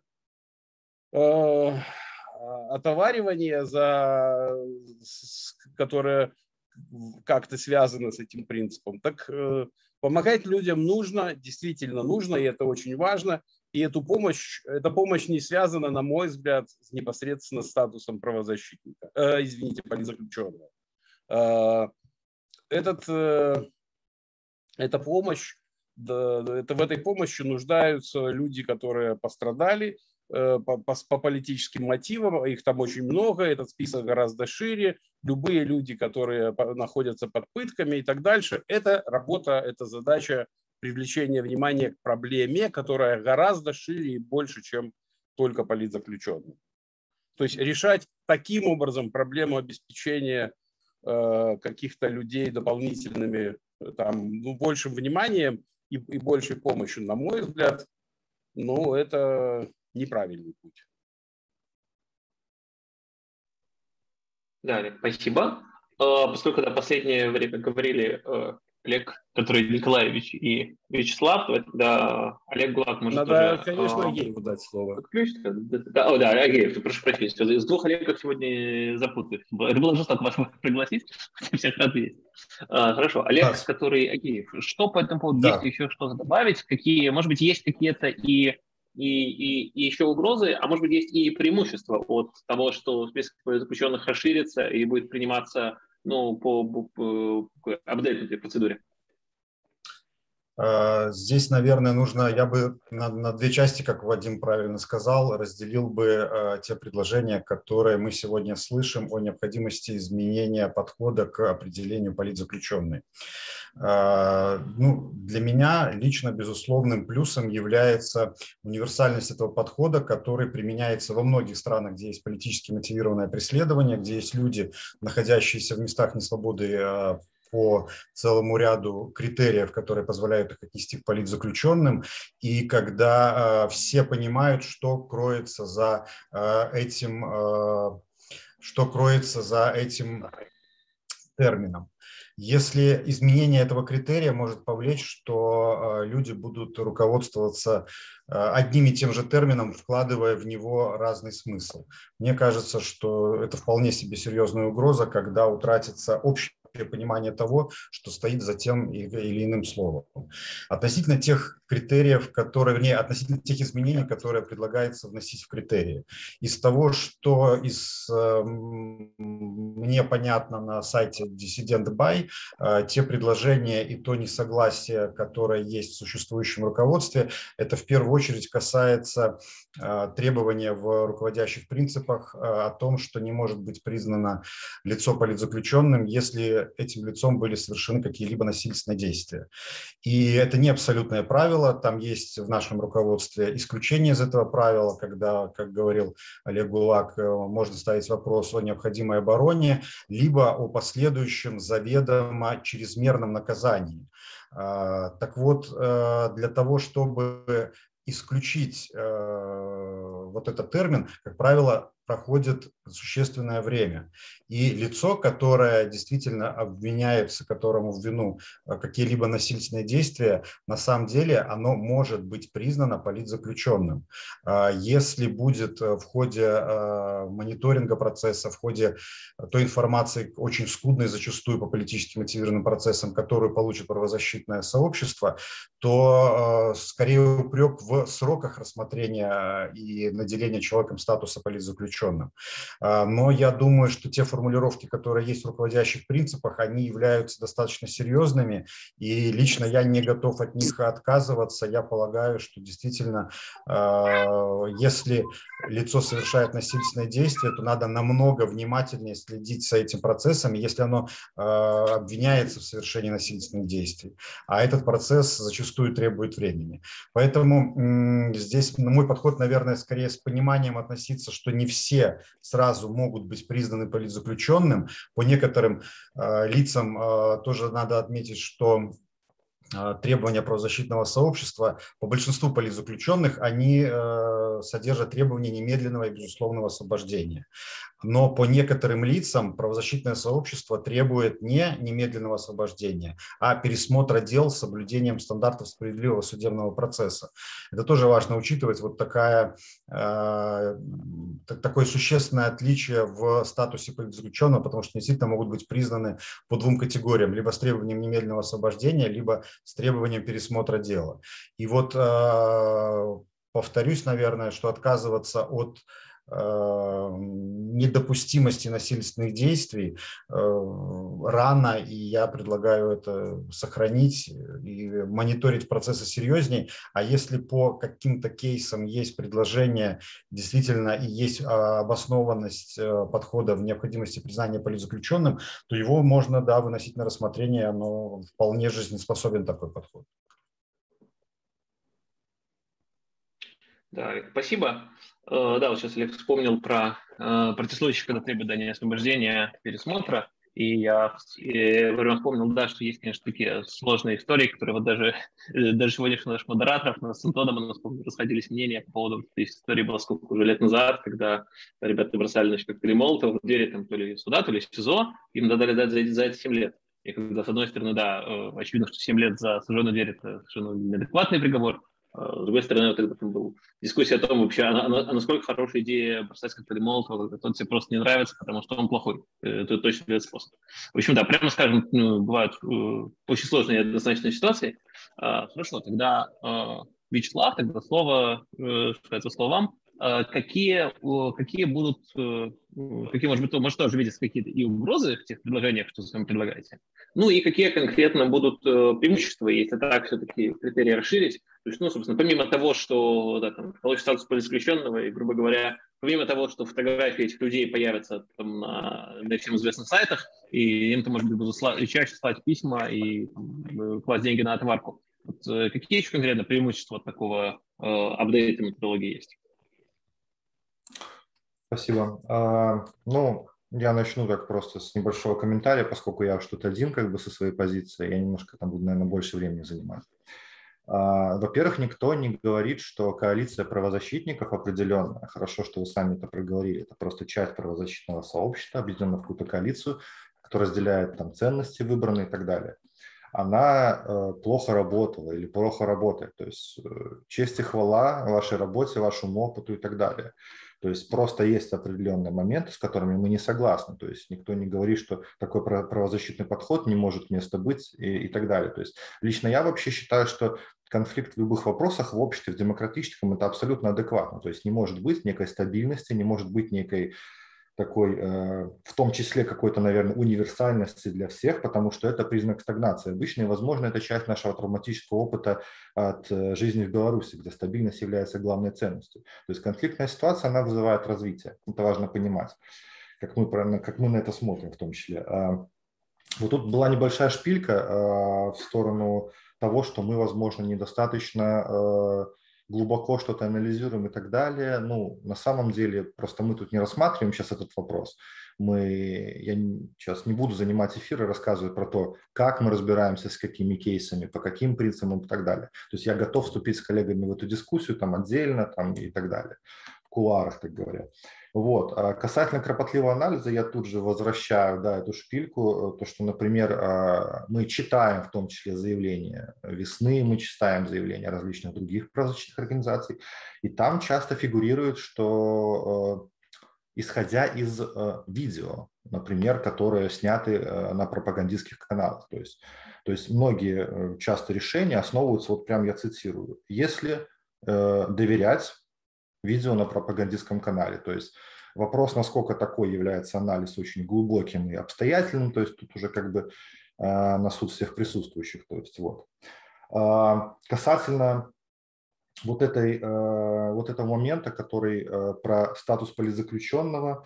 отоваривания, которое как-то связано с этим принципом, так помогать людям нужно, действительно нужно, и это очень важно. И эта помощь не связана, на мой взгляд, непосредственно с статусом правозащитника, политзаключенного. Эта помощь, в этой помощи нуждаются люди, которые пострадали, по политическим мотивам, их там очень много, этот список гораздо шире, любые люди, которые находятся под пытками и так дальше. Это работа, это задача привлечения внимания к проблеме, которая гораздо шире и больше, чем только политзаключенные. То есть решать таким образом проблему обеспечения каких-то людей дополнительными, там, большим вниманием и большей помощью, на мой взгляд, это неправильный путь. Да, Олег, спасибо. Поскольку последнее время говорили Олег, который Николаевич и Вячеслав, да, Олег Гулак может Надо, тоже... конечно, Агееву дать слово. Подключиться. Да, Агеев, прошу прощения. Из двух Олегов сегодня запутаюсь. Это было жестоко вас пригласить, всех рад есть. Хорошо, Олег, да. Который Агеев. Что по этому поводу? Да. Есть еще что-то добавить? Какие, может быть, есть какие-то и еще угрозы, а может быть, есть и преимущества от того, что список заключенных расширится и будет приниматься по апдейтной процедуре? Здесь, наверное, нужно, я бы на две части, как Вадим правильно сказал, разделил бы те предложения, которые мы сегодня слышим о необходимости изменения подхода к определению политзаключенной. Для меня лично безусловным плюсом является универсальность этого подхода, который применяется во многих странах, где есть политически мотивированное преследование, где есть люди, находящиеся в местах несвободы по целому ряду критериев, которые позволяют их отнести к политзаключенным, и когда все понимают, что кроется за этим термином. Если изменение этого критерия может повлечь, что люди будут руководствоваться одним и тем же термином, вкладывая в него разный смысл. Мне кажется, что это вполне себе серьезная угроза, когда утратится общее понимание того, что стоит за тем или иным словом. Относительно тех критериев, относительно тех изменений, которые предлагается вносить в критерии. Из того, что мне понятно на сайте Dissident By, те предложения и то несогласие, которое есть в существующем руководстве, это в первую очередь касается требования в руководящих принципах о том, что не может быть признано лицо политзаключенным, если этим лицом были совершены какие-либо насильственные действия. И это не абсолютное правило, там есть в нашем руководстве исключение из этого правила, когда, как говорил Олег Гулак, можно ставить вопрос о необходимой обороне, либо о последующем заведомо чрезмерном наказании. Так вот, для того, чтобы исключить вот этот термин, как правило, проходит существенное время. И лицо, которое действительно обвиняется, которому в вину какие-либо насильственные действия, на самом деле оно может быть признано политзаключенным. Если будет в ходе мониторинга процесса, в ходе той информации, очень скудной зачастую по политически мотивированным процессам, которую получит правозащитное сообщество, то скорее упрек в сроках рассмотрения и наделения человеком статуса политзаключенным. Но я думаю, что те формулировки, которые есть в руководящих принципах, они являются достаточно серьезными, и лично я не готов от них отказываться. Я полагаю, что действительно, если лицо совершает насильственное действие, то надо намного внимательнее следить за этим процессом, если оно обвиняется в совершении насильственных действий. А этот процесс зачастую требует времени. Поэтому здесь мой подход, наверное, скорее с пониманием относиться, что не все сразу могут быть признаны политзаключенным. По некоторым лицам тоже надо отметить, что требования правозащитного сообщества по большинству политзаключенных, они содержат требования немедленного и безусловного освобождения. Но по некоторым лицам правозащитное сообщество требует не немедленного освобождения, а пересмотра дел с соблюдением стандартов справедливого судебного процесса. Это тоже важно учитывать, вот такое существенное отличие в статусе политзаключенного, потому что действительно могут быть признаны по двум категориям, либо с требованием немедленного освобождения, либо с требованием пересмотра дела. И вот повторюсь, наверное, что отказываться от недопустимости насильственных действий рано, и я предлагаю это сохранить. и мониторить процессы серьезнее. А если по каким-то кейсам есть предложение действительно и есть обоснованность подхода в необходимости признания политзаключенным, то его можно, да, выносить на рассмотрение, но вполне жизнеспособен такой подход. Да, спасибо. Да, вот сейчас Олег вспомнил про те случаи, когда требуют дания освобождения пересмотра. И я вспомнил, да, что есть, конечно, такие сложные истории, которые вот даже сегодняшних наших модераторов, с Антоном у нас расходились мнения по поводу этой истории, было сколько уже лет назад, когда ребята бросали, значит, коктейли Молотова в двери там то ли суда, то ли СИЗО, им дали дать за это 7 лет. И когда, с одной стороны, да, очевидно, что 7 лет за сожженную дверь – это совершенно неадекватный приговор. С другой стороны, вот тогда там была дискуссия о том, вообще, насколько хорошая идея бросать коктейли Молотова, когда тот тебе просто не нравится, потому что он плохой. Это точно этот способ. В общем, да, прямо скажем, бывают очень сложные и однозначные ситуации. Хорошо, тогда Вячеслав, тогда слово вам. Какие будут, может быть, может тоже видятся какие-то и угрозы в тех предложениях, что вы сами предлагаете? Ну и какие конкретно будут преимущества, если так все-таки критерии расширить? То есть, ну, собственно, помимо того, что да, там, получится статус политзаключенного, и, грубо говоря, помимо того, что фотографии этих людей появятся там, на всем известных сайтах, и им-то, может быть, будут чаще слать письма и класть деньги на отварку. Вот, какие еще конкретно преимущества от такого апдейта методологии есть? Спасибо. Ну, я начну так просто с небольшого комментария, поскольку я что-то один как бы со своей позиции, я немножко там буду, наверное, больше времени занимать. Во-первых, никто не говорит, что коалиция правозащитников определенная, хорошо, что вы сами это проговорили, это просто часть правозащитного сообщества, объединенная в какую-то коалицию, которая разделяет там ценности выбранные и так далее. Она плохо работала или плохо работает. То есть честь и хвала вашей работе, вашему опыту и так далее. То есть просто есть определенные моменты, с которыми мы не согласны. То есть никто не говорит, что такой правозащитный подход не может места быть и так далее. То есть лично я вообще считаю, что конфликт в любых вопросах в обществе, в демократическом, это абсолютно адекватно. То есть не может быть некой стабильности, не может быть некой такой, в том числе какой-то, наверное, универсальности для всех, потому что это признак стагнации обычно, и, возможно, это часть нашего травматического опыта от жизни в Беларуси, где стабильность является главной ценностью. То есть конфликтная ситуация, она вызывает развитие. Это важно понимать, как мы на это смотрим в том числе. Вот тут была небольшая шпилька в сторону того, что мы, возможно, недостаточно глубоко что-то анализируем и так далее. Ну, на самом деле, просто мы тут не рассматриваем сейчас этот вопрос. Я сейчас не буду занимать эфир и рассказывать про то, как мы разбираемся с какими кейсами, по каким принципам и так далее. То есть я готов вступить с коллегами в эту дискуссию там отдельно там, и так далее, в кулуарах, так говоря. Вот. А касательно кропотливого анализа, я тут же возвращаю, да, эту шпильку, то, что, например, мы читаем в том числе заявления «Весны», мы читаем заявления различных других правозащитных организаций, и там часто фигурирует, что исходя из видео, например, которые сняты на пропагандистских каналах, то есть многие часто решения основываются, вот прям я цитирую, если доверять видео на пропагандистском канале. То есть вопрос, насколько такой является анализ очень глубоким и обстоятельным, то есть тут уже как бы на суд всех присутствующих. То есть вот. Касательно вот этого момента, который про статус политзаключенного,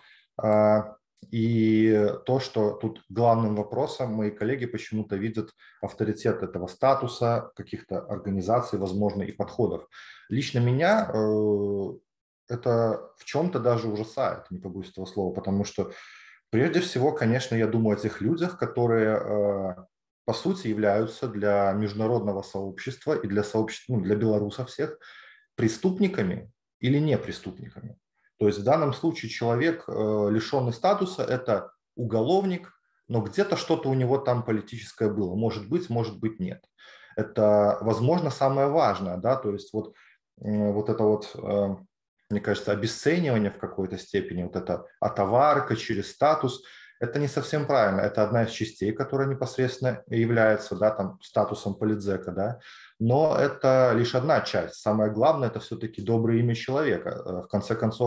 и то, что тут главным вопросом мои коллеги почему-то видят авторитет этого статуса, каких-то организаций, возможно, и подходов. Лично меня это в чем-то даже ужасает, не побоюсь этого слова, потому что прежде всего, конечно, я думаю о тех людях, которые, по сути, являются для международного сообщества и для сообщества, ну, для белорусов всех преступниками или не преступниками. То есть в данном случае человек, лишенный статуса, это уголовник, но где-то что-то у него там политическое было. Может быть, нет. Это, возможно, самое важное, да, то есть вот это вот, мне кажется, обесценивание в какой-то степени, вот эта отоварка через статус, это не совсем правильно. Это одна из частей, которая непосредственно является, да, там, статусом политзека, да, но это лишь одна часть. Самое главное – это все-таки доброе имя человека. В конце концов,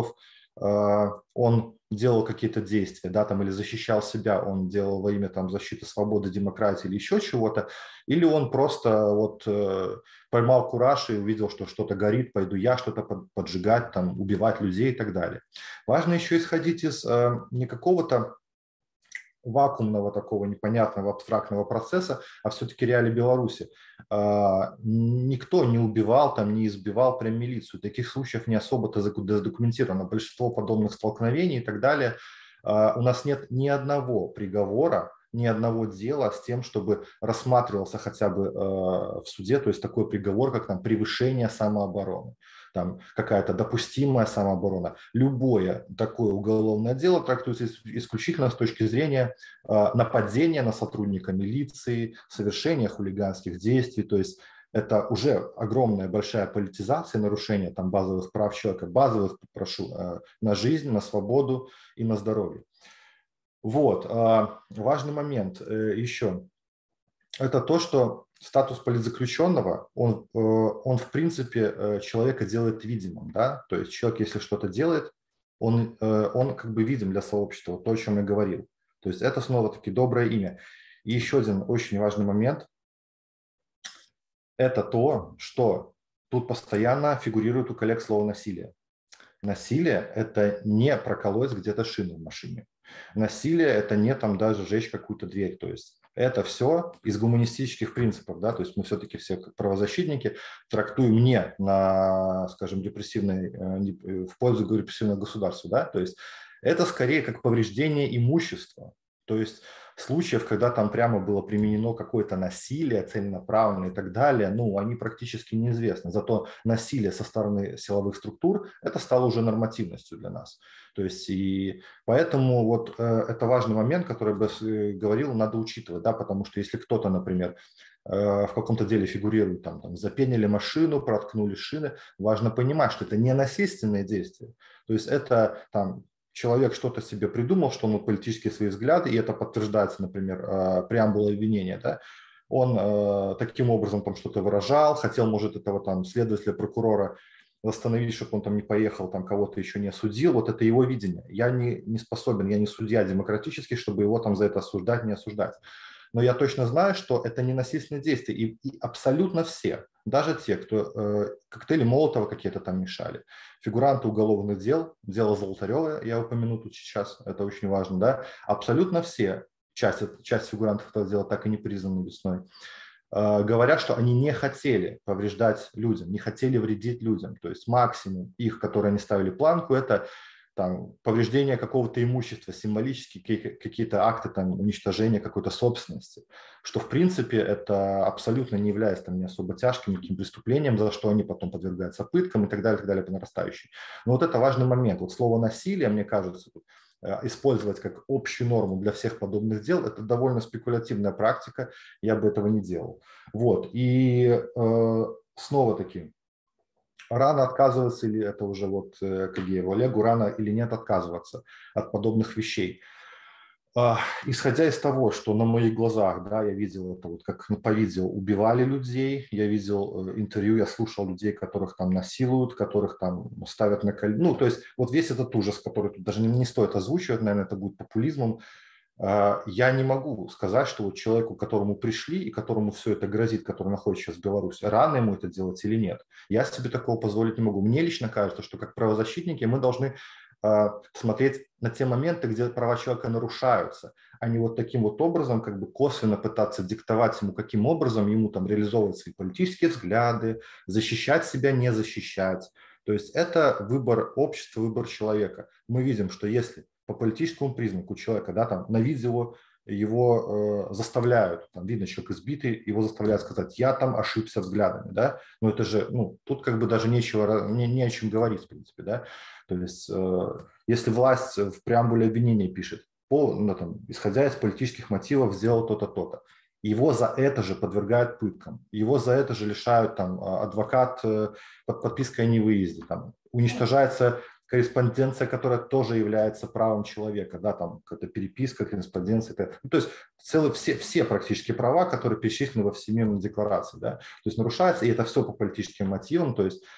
он делал какие-то действия, да, там, или защищал себя, он делал во имя там защиты свободы, демократии или еще чего-то, или он просто вот поймал кураж и увидел, что что-то горит, пойду я что-то поджигать, там, убивать людей и так далее. Важно еще исходить из не какого-то вакуумного такого непонятного абстрактного процесса, а все-таки реалии Беларуси. Никто не убивал, там, не избивал прям милицию. Таких случаев не особо-то задокументировано. Большинство подобных столкновений и так далее. У нас нет ни одного приговора, ни одного дела с тем, чтобы рассматривался хотя бы в суде, то есть такой приговор, как там превышение самообороны, там какая-то допустимая самооборона. Любое такое уголовное дело трактуется исключительно с точки зрения нападения на сотрудника милиции, совершения хулиганских действий, то есть это уже огромная большая политизация, нарушение там базовых прав человека, базовых, прошу, на жизнь, на свободу и на здоровье. Вот, важный момент еще, это то, что статус политзаключенного, он в принципе человека делает видимым, да, то есть человек, если что-то делает, он как бы видим для сообщества, то, о чем я говорил, то есть это снова-таки доброе имя. И еще один очень важный момент, это то, что тут постоянно фигурирует у коллег слово «насилие». Насилие – это не проколоть где-то шину в машине. Насилие – это не там даже жечь какую-то дверь. То есть это все из гуманистических принципов. Да? То есть мы все-таки все как правозащитники трактуем не на, скажем, в пользу репрессивного государства. Да? То есть это скорее как повреждение имущества. То есть случаев, когда там прямо было применено какое-то насилие целенаправленное и так далее, ну, они практически неизвестны. Зато насилие со стороны силовых структур, это стало уже нормативностью для нас. То есть и поэтому вот это важный момент, который бы говорил, надо учитывать, да, потому что если кто-то, например, в каком-то деле фигурирует, там запенили машину, проткнули шины, важно понимать, что это не насильственные действия. То есть это там человек что-то себе придумал, что он политические свои взгляды, и это подтверждается, например, преамбулой обвинения, да, он таким образом там что-то выражал, хотел, может, этого там следователя, прокурора восстановить, чтобы он там не поехал, там кого-то еще не осудил, вот это его видение. Я не способен, я не судья демократический, чтобы его там за это осуждать, не осуждать. Но я точно знаю, что это не насильственные действия, и абсолютно все, даже те, кто коктейли Молотова какие-то там мешали, фигуранты уголовных дел, дело Золотарева, я упомяну тут сейчас, это очень важно, да, абсолютно все, часть фигурантов этого дела так и не признаны весной, говорят, что они не хотели повреждать людям, не хотели вредить людям, то есть максимум их, которые они ставили планку, это там, повреждение какого-то имущества, символические какие-то акты там, уничтожения какой-то собственности, что в принципе это абсолютно не является там, не особо тяжким никаким преступлением, за что они потом подвергаются пыткам и так далее по нарастающей. Но вот это важный момент. Вот слово «насилие», мне кажется, использовать как общую норму для всех подобных дел, это довольно спекулятивная практика, я бы этого не делал. Вот. И снова-таки, рано отказываться, или это уже вот Кагееву Олегу, рано или нет отказываться от подобных вещей. Исходя из того, что на моих глазах, да, я видел это, вот как по видео убивали людей, я видел интервью, я слушал людей, которых там насилуют, которых там ставят на колени. Ну, то есть вот весь этот ужас, который тут даже не стоит озвучивать, наверное, это будет популизмом. Я не могу сказать, что вот человеку, к которому пришли и которому все это грозит, который находится сейчас в Беларуси, рано ему это делать или нет. Я себе такого позволить не могу. Мне лично кажется, что как правозащитники мы должны смотреть на те моменты, где права человека нарушаются, а не вот таким вот образом как бы косвенно пытаться диктовать ему, каким образом ему там реализовывать свои политические взгляды, защищать себя, не защищать. То есть это выбор общества, выбор человека. Мы видим, что если по политическому признаку человека, да, там на видео его заставляют, там видно, человек избитый, его заставляют сказать, я там ошибся взглядами, да, но это же, ну, тут как бы даже не о чем говорить, в принципе, да, то есть если власть в преамбуле обвинения пишет, исходя из политических мотивов сделал то-то, то-то, его за это же подвергают пыткам, его за это же лишают там адвокат под подпиской о невыезде, там уничтожается корреспонденция, которая тоже является правом человека, да, там какая-то переписка, корреспонденция, ну, то есть все практически права, которые перечислены во Всемирной декларации, да, то есть нарушается, и это все по политическим мотивам, то есть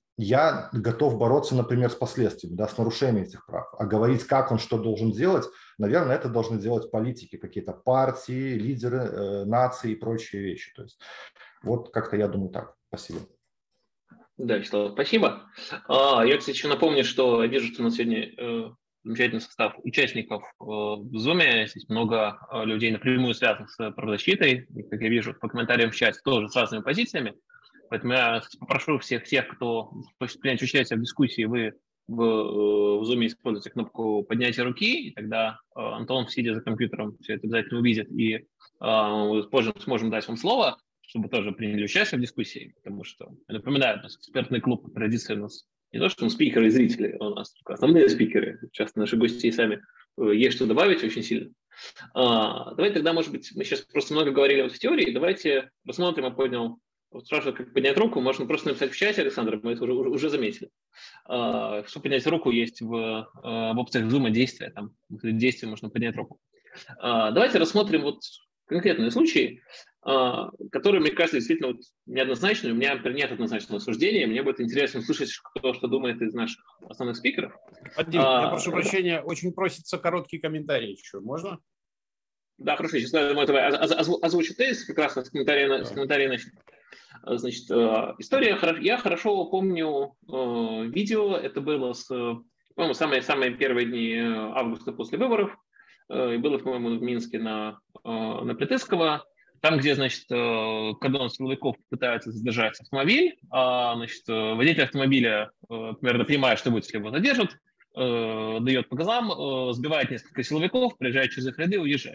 я готов бороться, например, с последствиями, да, с нарушением этих прав. А говорить, как он что должен делать, наверное, это должны делать политики, какие-то партии, лидеры наций и прочие вещи. То есть вот как-то я думаю так. Спасибо. Да, Вячеслав, спасибо. Я, кстати, еще напомню, что я вижу, что у нас сегодня замечательный состав участников в Zoom. Здесь много людей напрямую связанных с правозащитой. И, как я вижу, по комментариям в чате тоже с разными позициями. Поэтому я попрошу всех тех, кто хочет принять участие в дискуссии, вы в Zoom используйте кнопку поднятия руки, и тогда Антон, сидя за компьютером, все это обязательно увидит, и мы позже сможем дать вам слово, чтобы тоже приняли участие в дискуссии, потому что, я напоминаю, у нас экспертный клуб по традиции у нас не то, что мы спикеры и зрители, у нас только основные спикеры, часто наши гости и сами есть что добавить очень сильно. Давайте тогда, может быть, мы сейчас просто много говорили в теории, давайте посмотрим, я понял, вот спрашивают, как поднять руку, можно просто написать в чате, Александр, мы это уже заметили. Чтобы поднять руку, есть в опциях Zoom действия, там действие можно поднять руку. Давайте рассмотрим вот конкретные случаи, которые, мне кажется, действительно вот неоднозначные. У меня, например, нет однозначного суждения. Мне будет интересно услышать, кто что думает из наших основных спикеров. Вадим, я прошу прощения, очень просится короткий комментарий еще. Можно? Да, хорошо. Сейчас я озвучу тезис, как раз с комментария начну. Значит, история. Я хорошо помню видео. Это было по-моему, самые первые дни августа после выборов. И было, по-моему, в Минске на Плетыцкого. Там, где, значит, кордон силовиков пытаются задержать автомобиль, значит, водитель автомобиля примерно понимает, что будет, если его задержат, дает по газам, сбивает несколько силовиков, приезжает через их ряды и уезжает.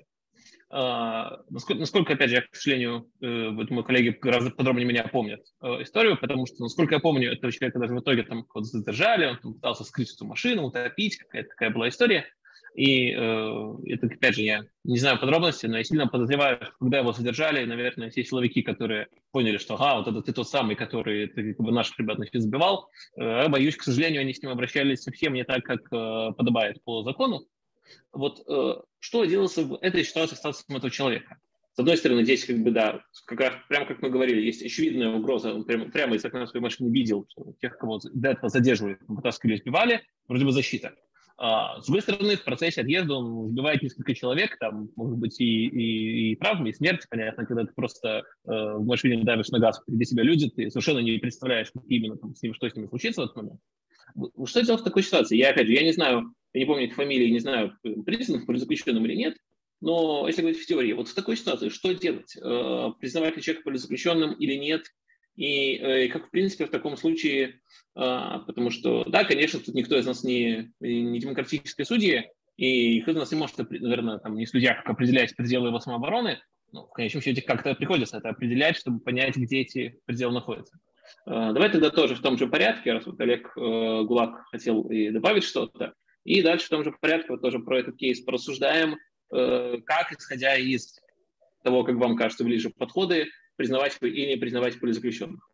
Насколько, опять же, к сожалению, мои коллеги гораздо подробнее меня помнят историю, потому что, насколько я помню, этого человека даже в итоге там кого-то задержали, он там пытался скрыть эту машину, утопить, какая-то такая была история. И это, опять же, я не знаю подробностей, но я сильно подозреваю, что когда его задержали, наверное, все силовики, которые поняли, что вот это ты тот самый, который ты, как бы, наших ребят сбивал, я боюсь, к сожалению, они с ним обращались совсем не так, как подобает по закону. Вот что делается в этой ситуации с статусом этого человека? С одной стороны, здесь, как бы, да, как раз, прямо как мы говорили, есть очевидная угроза, он прямо из окна своей машины видел, что тех, кого до этого задерживали, вытаскивали, сбивали, вроде бы защита. С другой стороны, в процессе отъезда он сбивает несколько человек, там может быть и травмы, и смерть, понятно, когда ты просто в машине давишь на газ, впереди себя люди, ты совершенно не представляешь, именно там, что с ними случится в этот момент. Что делать в такой ситуации? Я, опять же, я не знаю, я не помню их фамилии, не знаю, признанных политзаключенным или нет, но если говорить в теории, вот в такой ситуации что делать? Признавать ли человека политзаключенным или нет? И как, в принципе, в таком случае, потому что, да, конечно, тут никто из нас не демократические судьи, и кто из нас не может, наверное, там, не судья, как определять пределы его самообороны, но в конечном счете как-то приходится это определять, чтобы понять, где эти пределы находятся. Давай тогда тоже в том же порядке, раз вот Олег Гулак хотел и добавить что-то, и дальше в том же порядке вот тоже про этот кейс порассуждаем, как, исходя из того, как вам кажется ближе подходы, признавать и не признавать политзаключенных.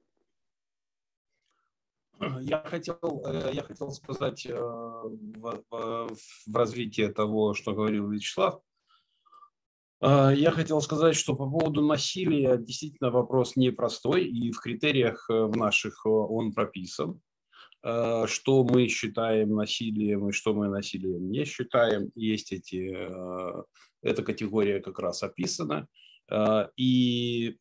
Я хотел сказать в развитии того, что говорил Вячеслав. Я хотел сказать, что по поводу насилия действительно вопрос непростой, и в критериях в наших он прописан. Что мы считаем насилием и что мы насилием не считаем. Есть эта категория как раз описана. И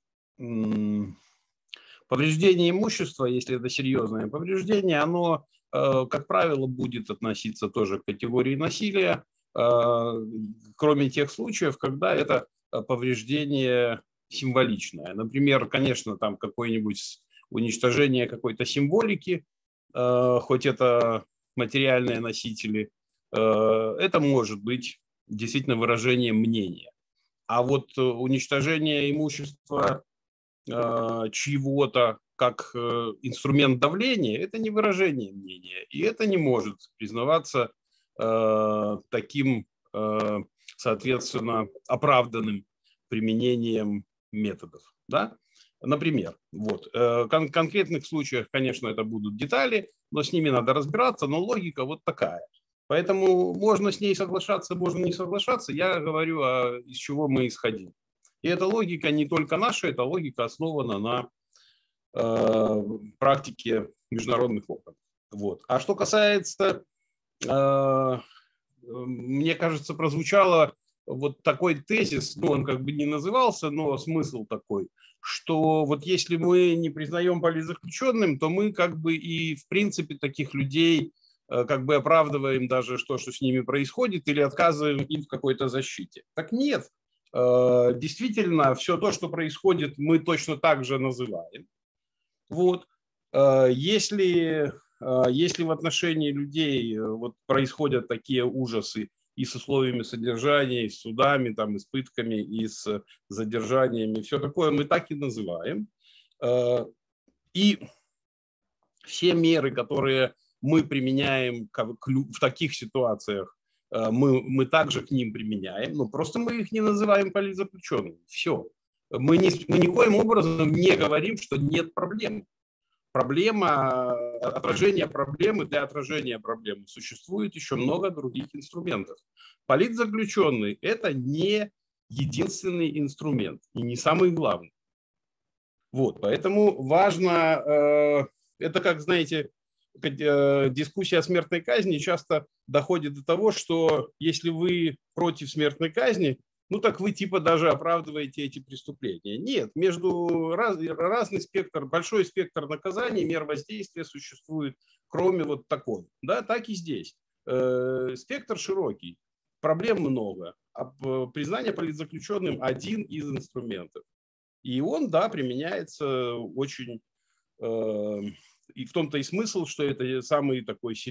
повреждение имущества, если это серьезное повреждение, оно, как правило, будет относиться тоже к категории насилия, кроме тех случаев, когда это повреждение символичное. Например, конечно, там какое-нибудь уничтожение какой-то символики, хоть это материальные носители, это может быть действительно выражением мнения. А вот уничтожение имущества чьего-то как инструмент давления – это не выражение мнения, и это не может признаваться таким, соответственно, оправданным применением методов. Да? Например, вот. В конкретных случаях, конечно, это будут детали, но с ними надо разбираться, но логика вот такая. Поэтому можно с ней соглашаться, можно не соглашаться. Я говорю, из чего мы исходим. И эта логика не только наша, эта логика основана на практике международных опытов. Вот. А что касается, мне кажется, прозвучало вот такой тезис, ну, он как бы не назывался, но смысл такой, что вот если мы не признаем политзаключенным, то мы как бы и в принципе таких людей как бы оправдываем даже что с ними происходит или отказываем им в какой-то защите. Так нет. Действительно, все то, что происходит, мы точно так же называем. Вот. Если в отношении людей вот происходят такие ужасы и с условиями содержания, и с судами, там, и с пытками, и с задержаниями, все такое мы так и называем. И все меры, которые мы применяем в таких ситуациях, мы также к ним применяем, но просто мы их не называем политзаключенными. Все. Мы никоим образом не говорим, что нет проблем. Отражение проблемы, для отражения проблемы существует еще много других инструментов. Политзаключенный – это не единственный инструмент и не самый главный. Вот, поэтому важно, это как, знаете, дискуссия о смертной казни часто доходит до того, что если вы против смертной казни, ну так вы типа даже оправдываете эти преступления. Нет, между разный спектр, большой спектр наказаний, мер воздействия существует, кроме вот такой. Да, так и здесь. Спектр широкий, проблем много. А признание политзаключенным один из инструментов. И он, да, применяется очень... И в том-то и смысл, что это самая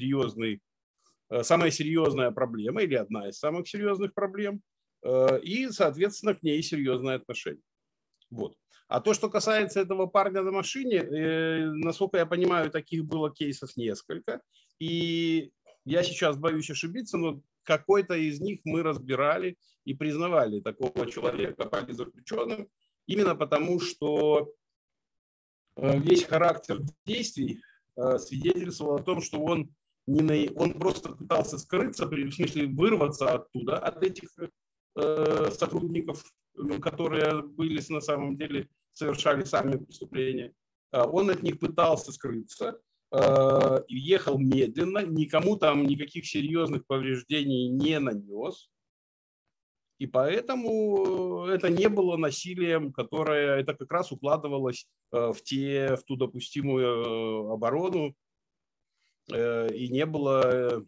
серьезная проблема или одна из самых серьезных проблем. И, соответственно, к ней серьезное отношение. Вот. А то, что касается этого парня на машине, насколько я понимаю, таких было кейсов несколько. И я сейчас боюсь ошибиться, но какой-то из них мы разбирали и признавали такого человека политзаключенным, именно потому, что весь характер действий свидетельствовал о том, что он просто пытался скрыться, в смысле вырваться оттуда, от этих сотрудников, которые были на самом деле совершали сами преступления. Он от них пытался скрыться, ехал медленно, никому там никаких серьезных повреждений не нанес. И поэтому это не было насилием, которое это как раз укладывалось в ту допустимую оборону и не было,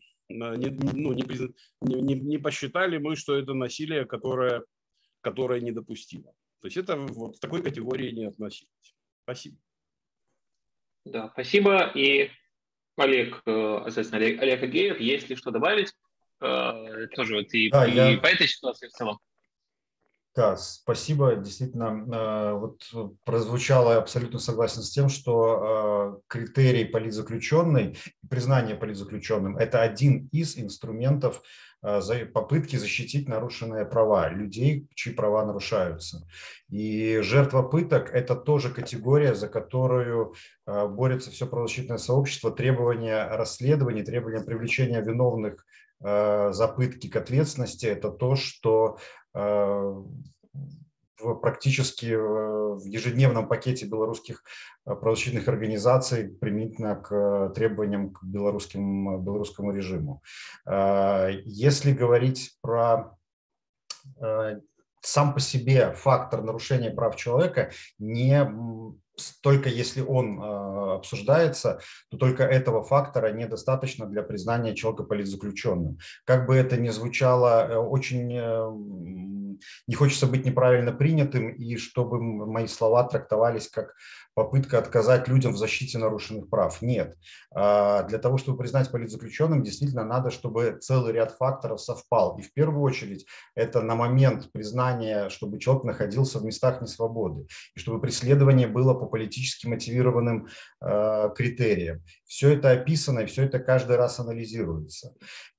не посчитали мы, что это насилие, которое недопустимо. То есть это вот в такой категории не относилось. Спасибо. Да, спасибо. И Олег Агеев, есть ли что добавить? Тоже вот и по этой ситуации в целом. Да, спасибо. Действительно, вот прозвучало, я абсолютно согласен с тем, что критерий политзаключенный, признание политзаключенным – это один из инструментов попытки защитить нарушенные права людей, чьи права нарушаются. И жертва пыток – это тоже категория, за которую борется все правозащитное сообщество, требования расследований, требования привлечения виновных за пытки к ответственности – это то, что практически в ежедневном пакете белорусских правозащитных организаций применительно к требованиям к белорусскому режиму. Если говорить про сам по себе фактор нарушения прав человека, не только если он обсуждается, то только этого фактора недостаточно для признания человека политзаключенным. Как бы это ни звучало, очень не хочется быть неправильно принятым, и чтобы мои слова трактовались как попытка отказать людям в защите нарушенных прав. Нет. Для того, чтобы признать политзаключенным, действительно надо, чтобы целый ряд факторов совпал. И в первую очередь это на момент признания, чтобы человек находился в местах несвободы, и чтобы преследование было по политически мотивированным критериям. Все это описано, и все это каждый раз анализируется.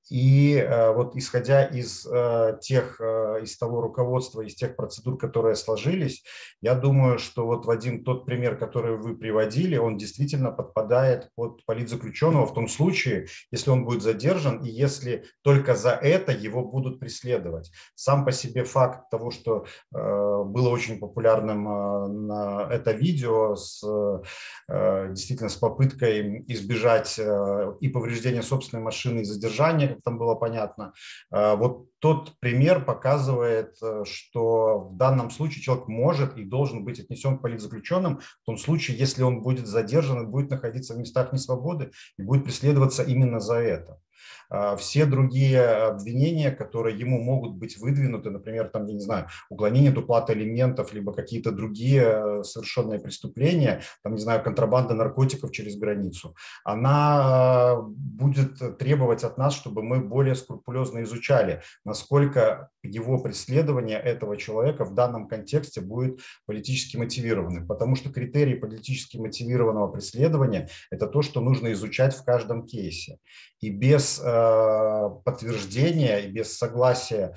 И вот исходя из того руководства, из тех процедур, которые сложились, я думаю, что вот тот пример, который вы приводили, он действительно подпадает под политзаключенного в том случае, если он будет задержан и если только за это его будут преследовать. Сам по себе факт того, что было очень популярным это видео действительно с попыткой избежать и повреждения собственной машины, и задержания, как там было понятно. Вот тот пример показывает, что в данном случае человек может и должен быть отнесен к политзаключенным в том случае, если он будет задержан и будет находиться в местах несвободы и будет преследоваться именно за это. Все другие обвинения, которые ему могут быть выдвинуты, например, там, я не знаю, уклонение от уплаты алиментов, либо какие-то другие совершенные преступления, там, не знаю, контрабанда наркотиков через границу, она будет требовать от нас, чтобы мы более скрупулезно изучали, насколько его преследование этого человека в данном контексте будет политически мотивированным. Потому что критерий политически мотивированного преследования – это то, что нужно изучать в каждом кейсе. И без подтверждения, и без согласия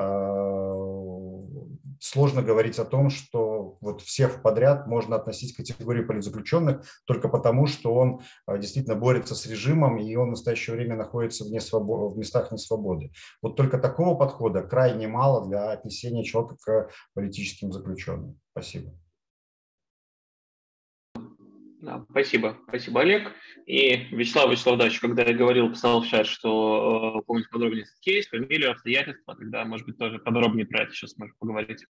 сложно говорить о том, что вот всех подряд можно относить к категории политзаключенных только потому, что он действительно борется с режимом, и он в настоящее время находится в местах несвободы. Вот только такого подхода крайне мало для отнесения человека к политическим заключенным. Спасибо. Да, спасибо, Олег. И Вячеслав Вячеславович, когда я говорил, писал в чат, что помните подробнее этот кейс, фамилию, обстоятельства, тогда, может быть, тоже подробнее про это сейчас можем поговорить.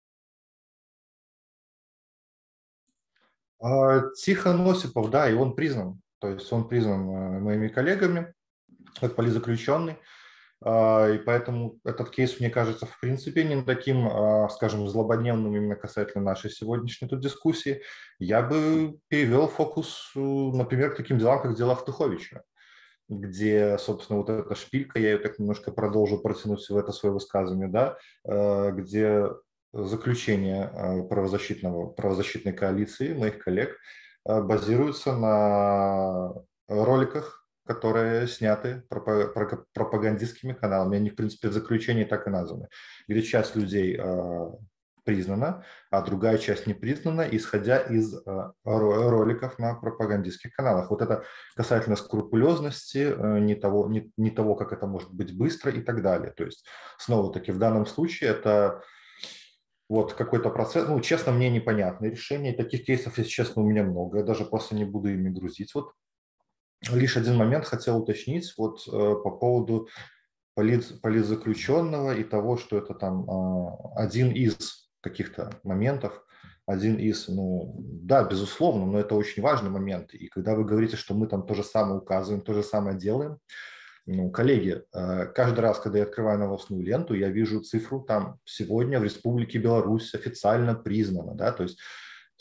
Тихон Осипов, да, и он признан. То есть он признан моими коллегами как политзаключенный. И поэтому этот кейс, мне кажется, в принципе не таким, скажем, злободневным именно касательно нашей сегодняшней тут дискуссии. Я бы перевел фокус, например, к таким делам, как дела Втуховича, где, собственно, вот эта шпилька, я ее так немножко продолжу протянуть в это свое высказывание, да, где заключение правозащитной коалиции, моих коллег, базируется на роликах, которые сняты пропагандистскими каналами. Они, в принципе, в заключении так и названы. Где часть людей признана, а другая часть не признана, исходя из роликов на пропагандистских каналах. Вот это касательно скрупулезности, не того, как это может быть быстро и так далее. То есть, снова-таки, в данном случае это вот какой-то процесс, ну, честно, мне непонятное решение. Таких кейсов, если честно, у меня много. Я даже просто не буду ими грузить. Вот лишь один момент хотел уточнить вот по поводу политзаключенного и того, что это там один из каких-то моментов, один из, ну, да, безусловно, но это очень важный момент. И когда вы говорите, что мы там то же самое указываем, то же самое делаем, ну, коллеги, каждый раз, когда я открываю новостную ленту, я вижу цифру там сегодня в Республике Беларусь официально признано, да, то есть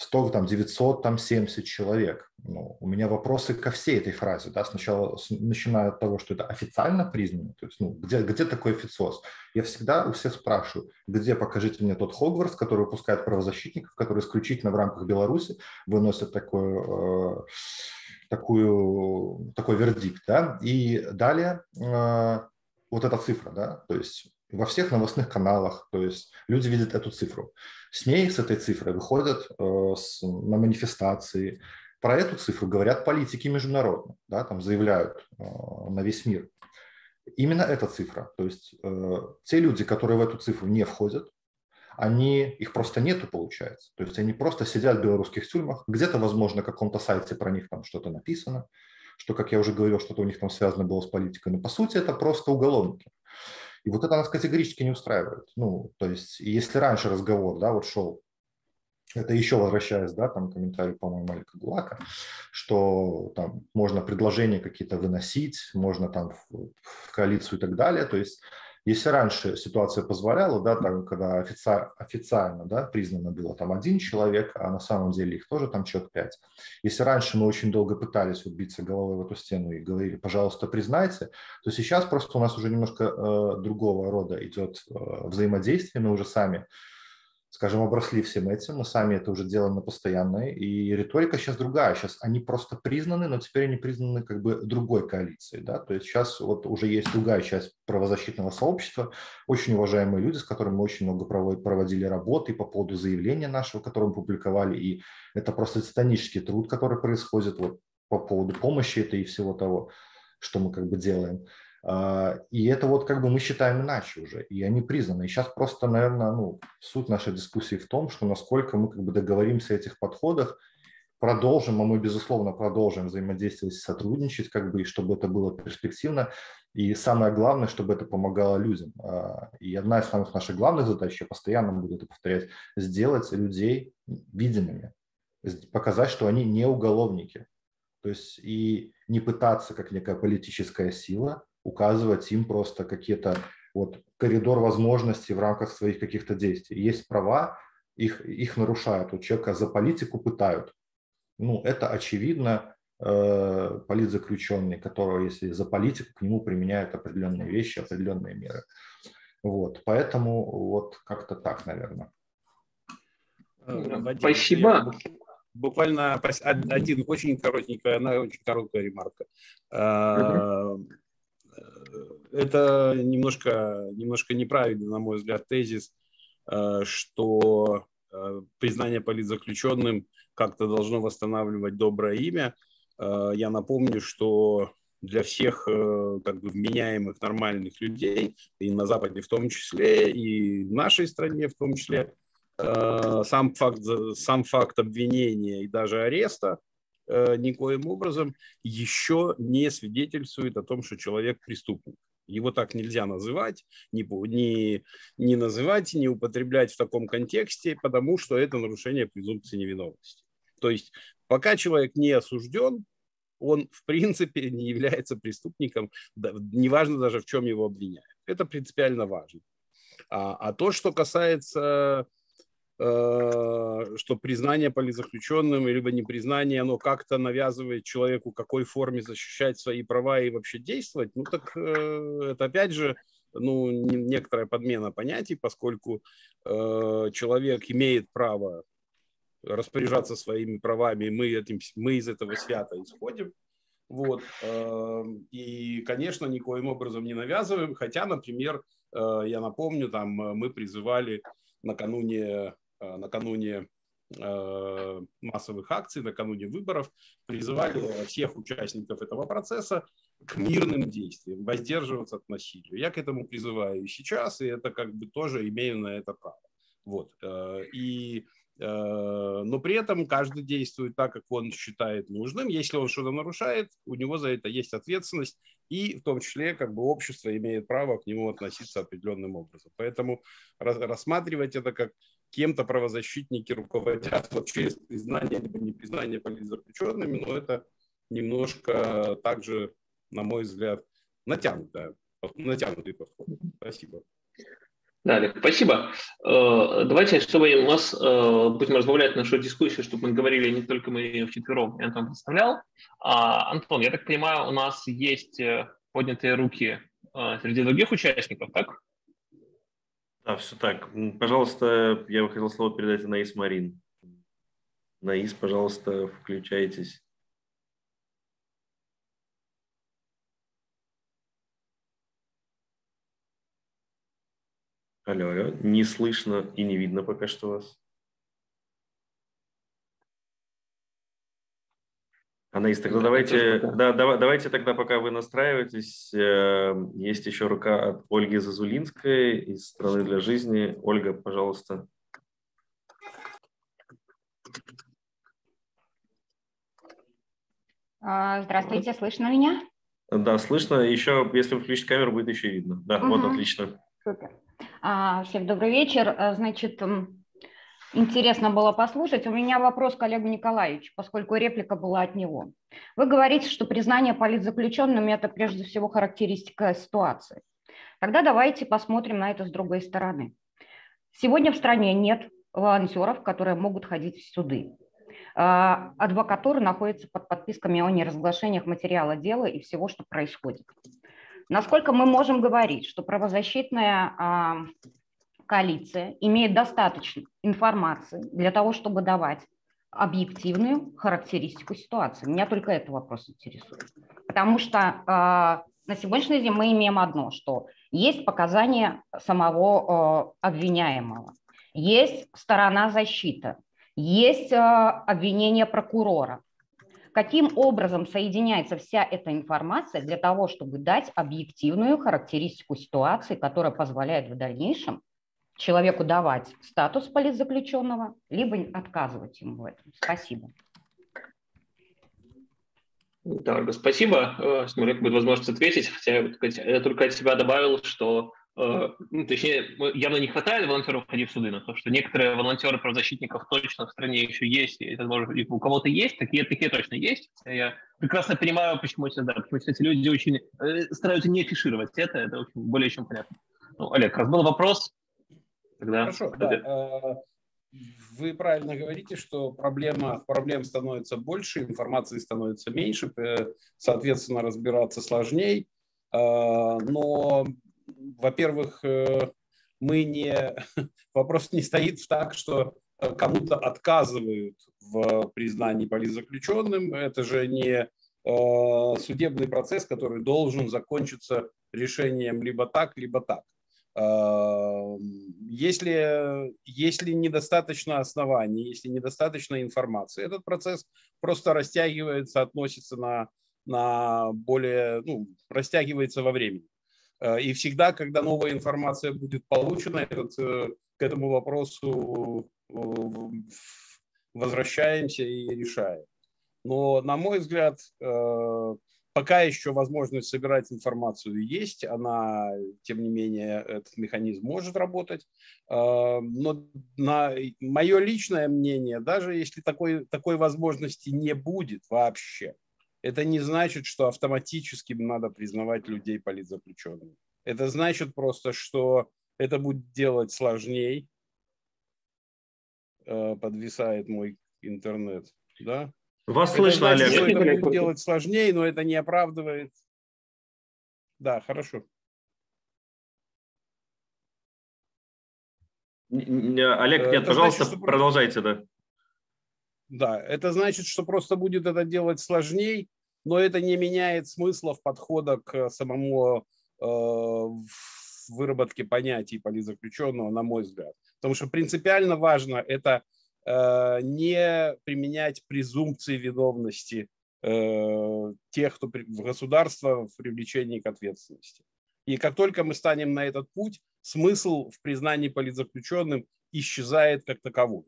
970 человек. Ну, у меня вопросы ко всей этой фразе. Да? Сначала начиная от того, что это официально признано, то есть, ну, где такой официоз? Я всегда у всех спрашиваю, где, покажите мне тот Хогвартс, который выпускает правозащитников, который исключительно в рамках Беларуси выносит такой вердикт. Да? И далее вот эта цифра, да, то есть во всех новостных каналах, то есть люди видят эту цифру. С ней, с этой цифрой выходят на манифестации. Про эту цифру говорят политики международные, да, там заявляют на весь мир. Именно эта цифра. То есть те люди, которые в эту цифру не входят, их просто нету, получается. То есть они просто сидят в белорусских тюрьмах. Где-то, возможно, на каком-то сайте про них там что-то написано, что, как я уже говорил, что-то у них там связано было с политикой. Но по сути это просто уголовники. И вот это нас категорически не устраивает. Ну, то есть, если раньше разговор, да, вот шел, это еще возвращаясь, да, там комментарий, по-моему, Алика Гулака, что там можно предложения какие-то выносить, можно там в коалицию и так далее. То есть, если раньше ситуация позволяла, да, там, когда официально, да, признано было там 1 человек, а на самом деле их тоже там человек 5. Если раньше мы очень долго пытались убиться головой в эту стену и говорили, пожалуйста, признайте, то сейчас просто у нас уже немножко другого рода идет взаимодействие, мы уже сами скажем, обросли всем этим, мы сами это уже делаем на постоянной, и риторика сейчас другая, сейчас они просто признаны, но теперь они признаны как бы другой коалицией, да, то есть сейчас вот уже есть другая часть правозащитного сообщества, очень уважаемые люди, с которыми мы очень много проводили работы по поводу заявления нашего, которое мы публиковали, и это просто титанический труд, который происходит вот по поводу помощи этой и всего того, что мы как бы делаем. И это вот как бы мы считаем иначе уже, и они признаны. И сейчас просто, наверное, суть нашей дискуссии в том, что насколько мы как бы договоримся о этих подходах, продолжим, а мы, безусловно, продолжим взаимодействовать и сотрудничать, как бы, и чтобы это было перспективно. И самое главное, чтобы это помогало людям. И одна из самых наших главных задач, я постоянно буду это повторять, сделать людей видимыми, показать, что они не уголовники. То есть и не пытаться, как некая политическая сила, указывать им просто какие-то вот коридор возможностей в рамках своих каких-то действий. Есть права, их нарушают. У человека за политику пытают. Это очевидно, политзаключенный, которого, если за политику, к нему применяют определенные вещи, определенные меры. Вот, поэтому вот как-то так, наверное. Вадим, спасибо. Буквально один очень короткая ремарка. Это немножко неправильный, на мой взгляд, тезис, что признание политзаключенным как-то должно восстанавливать доброе имя. Я напомню, что для всех как бы вменяемых нормальных людей, и на Западе в том числе, и в нашей стране в том числе, сам факт обвинения и даже ареста никоим образом еще не свидетельствует о том, что человек преступник. Его так нельзя называть, не называть, не употреблять в таком контексте, потому что это нарушение презумпции невиновности. То есть пока человек не осужден, он в принципе не является преступником, неважно даже в чем его обвиняют. Это принципиально важно. А то, что касается что признание политзаключенным либо непризнание, оно как-то навязывает человеку, в какой форме защищать свои права и вообще действовать, так это опять же некоторая подмена понятий, поскольку человек имеет право распоряжаться своими правами, мы из этого свята исходим. Вот. И, конечно, никоим образом не навязываем, хотя, например, я напомню, там мы призывали накануне массовых акций, накануне выборов, призывали всех участников этого процесса к мирным действиям, воздерживаться от насилия. Я к этому призываю и сейчас, и это как бы тоже имею на это право. Вот. Но при этом каждый действует так, как он считает нужным. Если он что-то нарушает, у него за это есть ответственность, и в том числе как бы общество имеет право к нему относиться определенным образом. Поэтому рассматривать это как кем-то правозащитники руководят вот через признание либо непризнание политзаключенными, но это немножко также, на мой взгляд, натянутый подход. Спасибо. Да, спасибо. Давайте, чтобы у нас будем разбавлять нашу дискуссию, чтобы мы говорили не только мы вчетвером, Антон представлял. Антон, я так понимаю, у нас есть поднятые руки среди других участников, так? Да, все так. Пожалуйста, я бы хотел слово передать Анаис Марин. Анаис, пожалуйста, включайтесь. Алло, не слышно и не видно пока что вас. Анаис, тогда давайте тогда, пока вы настраиваетесь, есть еще рука от Ольги Зазулинской из «Страны для жизни». Ольга, пожалуйста. Здравствуйте, слышно меня? Да, слышно. Еще, если включить камеру, будет еще видно. Да, вот отлично. Супер. Всем добрый вечер. Значит, интересно было послушать. У меня вопрос к Олегу Николаевичу, поскольку реплика была от него. Вы говорите, что признание политзаключенными – это прежде всего характеристика ситуации. Тогда давайте посмотрим на это с другой стороны. Сегодня в стране нет волонтеров, которые могут ходить в суды. Адвокатура находится под подписками о неразглашениях материала дела и всего, что происходит. Насколько мы можем говорить, что правозащитное коалиция имеет достаточно информации для того, чтобы давать объективную характеристику ситуации? Меня только этот вопрос интересует. Потому что на сегодняшний день мы имеем одно, что есть показания самого обвиняемого, есть сторона защиты, есть обвинение прокурора. Каким образом соединяется вся эта информация для того, чтобы дать объективную характеристику ситуации, которая позволяет в дальнейшем человеку давать статус политзаключенного, либо отказывать ему в этом? Спасибо. Да, спасибо. Если у меня будет возможность ответить, хотя я только от себя добавил, что точнее, явно не хватает волонтеров ходить в суды, но то, что некоторые волонтеры правозащитников точно в стране еще есть, и это, может, у кого-то есть, такие точно есть. Я прекрасно понимаю, почему эти люди очень стараются не афишировать это очень, более чем понятно. Ну, Олег, раз был вопрос, тогда... Хорошо, да. Вы правильно говорите, что проблем становится больше, информации становится меньше, соответственно, разбираться сложнее. Но, во-первых, вопрос не стоит так, что кому-то отказывают в признании политзаключенным. Это же не судебный процесс, который должен закончиться решением либо так, либо так. Если недостаточно оснований, если недостаточно информации, этот процесс просто растягивается, относится на более, растягивается во времени. И всегда, когда новая информация будет получена, к этому вопросу возвращаемся и решаем. Но, на мой взгляд, пока еще возможность собирать информацию есть, она, тем не менее, этот механизм может работать. Но мое личное мнение, даже если такой возможности не будет вообще, это не значит, что автоматически надо признавать людей политзаключенными. Это значит просто, что это будет делать сложнее. Подвисает мой интернет, да? Вас слышно, Олег. Олег. Это будет делать сложнее, но это не оправдывает. Да, хорошо. Олег, нет, пожалуйста, значит, продолжайте, да. Да, это значит, что просто будет это делать сложнее, но это не меняет смыслов подхода к самому выработке понятий политзаключенного, на мой взгляд. Потому что принципиально важно это не применять презумпции виновности тех, кто в государство в привлечении к ответственности. И как только мы станем на этот путь, смысл в признании политзаключенным исчезает как таковой.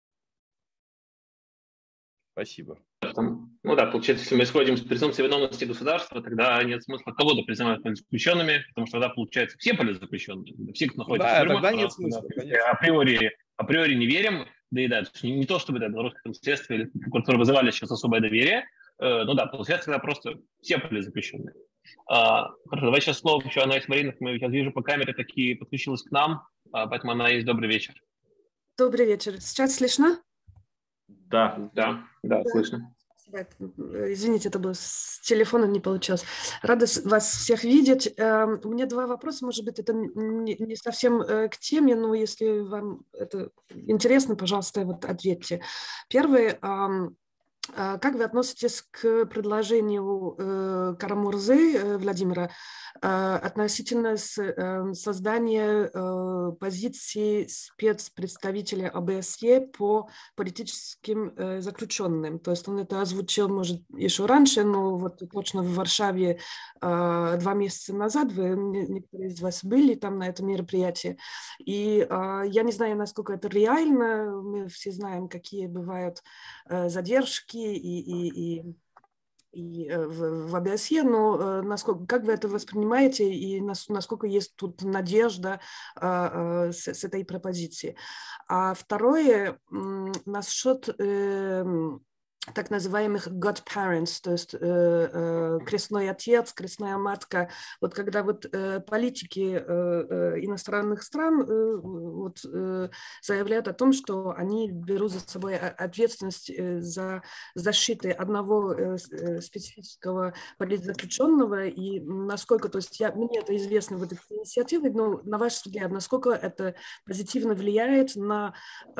Спасибо. Ну да, получается, если мы исходим с презумпции виновности государства, тогда нет смысла кого-то признавать политзаключенными, потому что тогда, получается, все политзаключенные, все, кто находится в тюрьмах, тогда нет смысла, априори не верим, да и да, не то чтобы белорусское следствие или прокуратура вызывали сейчас особое доверие, ну да, получается, тогда просто все политзаключенные. Хорошо, давай сейчас слово еще Анна Исмаринов, мы сейчас вижу по камере, такие подключилась к нам, поэтому она есть. Добрый вечер. Добрый вечер. Сейчас слышно? Да, слышно. Извините, это было с телефона, не получилось. Рада вас всех видеть. У меня два вопроса, может быть, это не совсем к теме, но если вам это интересно, пожалуйста, вот ответьте. Первый, как вы относитесь к предложению Карамурзы Владимира относительно создания позиции спецпредставителя ОБСЕ по политическим заключенным? То есть он это озвучил, может, еще раньше, но вот точно в Варшаве 2 месяца назад, некоторые из вас были там на этом мероприятии, и я не знаю, насколько это реально, мы все знаем, какие бывают задержки и в ОБСЕ, но как вы это воспринимаете и насколько есть тут надежда с этой пропозиции? А второе, насчет так называемых godparents, то есть крестной отец, крестная матка. Вот когда вот политики иностранных стран заявляют о том, что они берут за собой ответственность за защиту одного специфического политзаключенного, и насколько, то есть мне это известно, вот эти инициативы, но на ваш взгляд, насколько это позитивно влияет на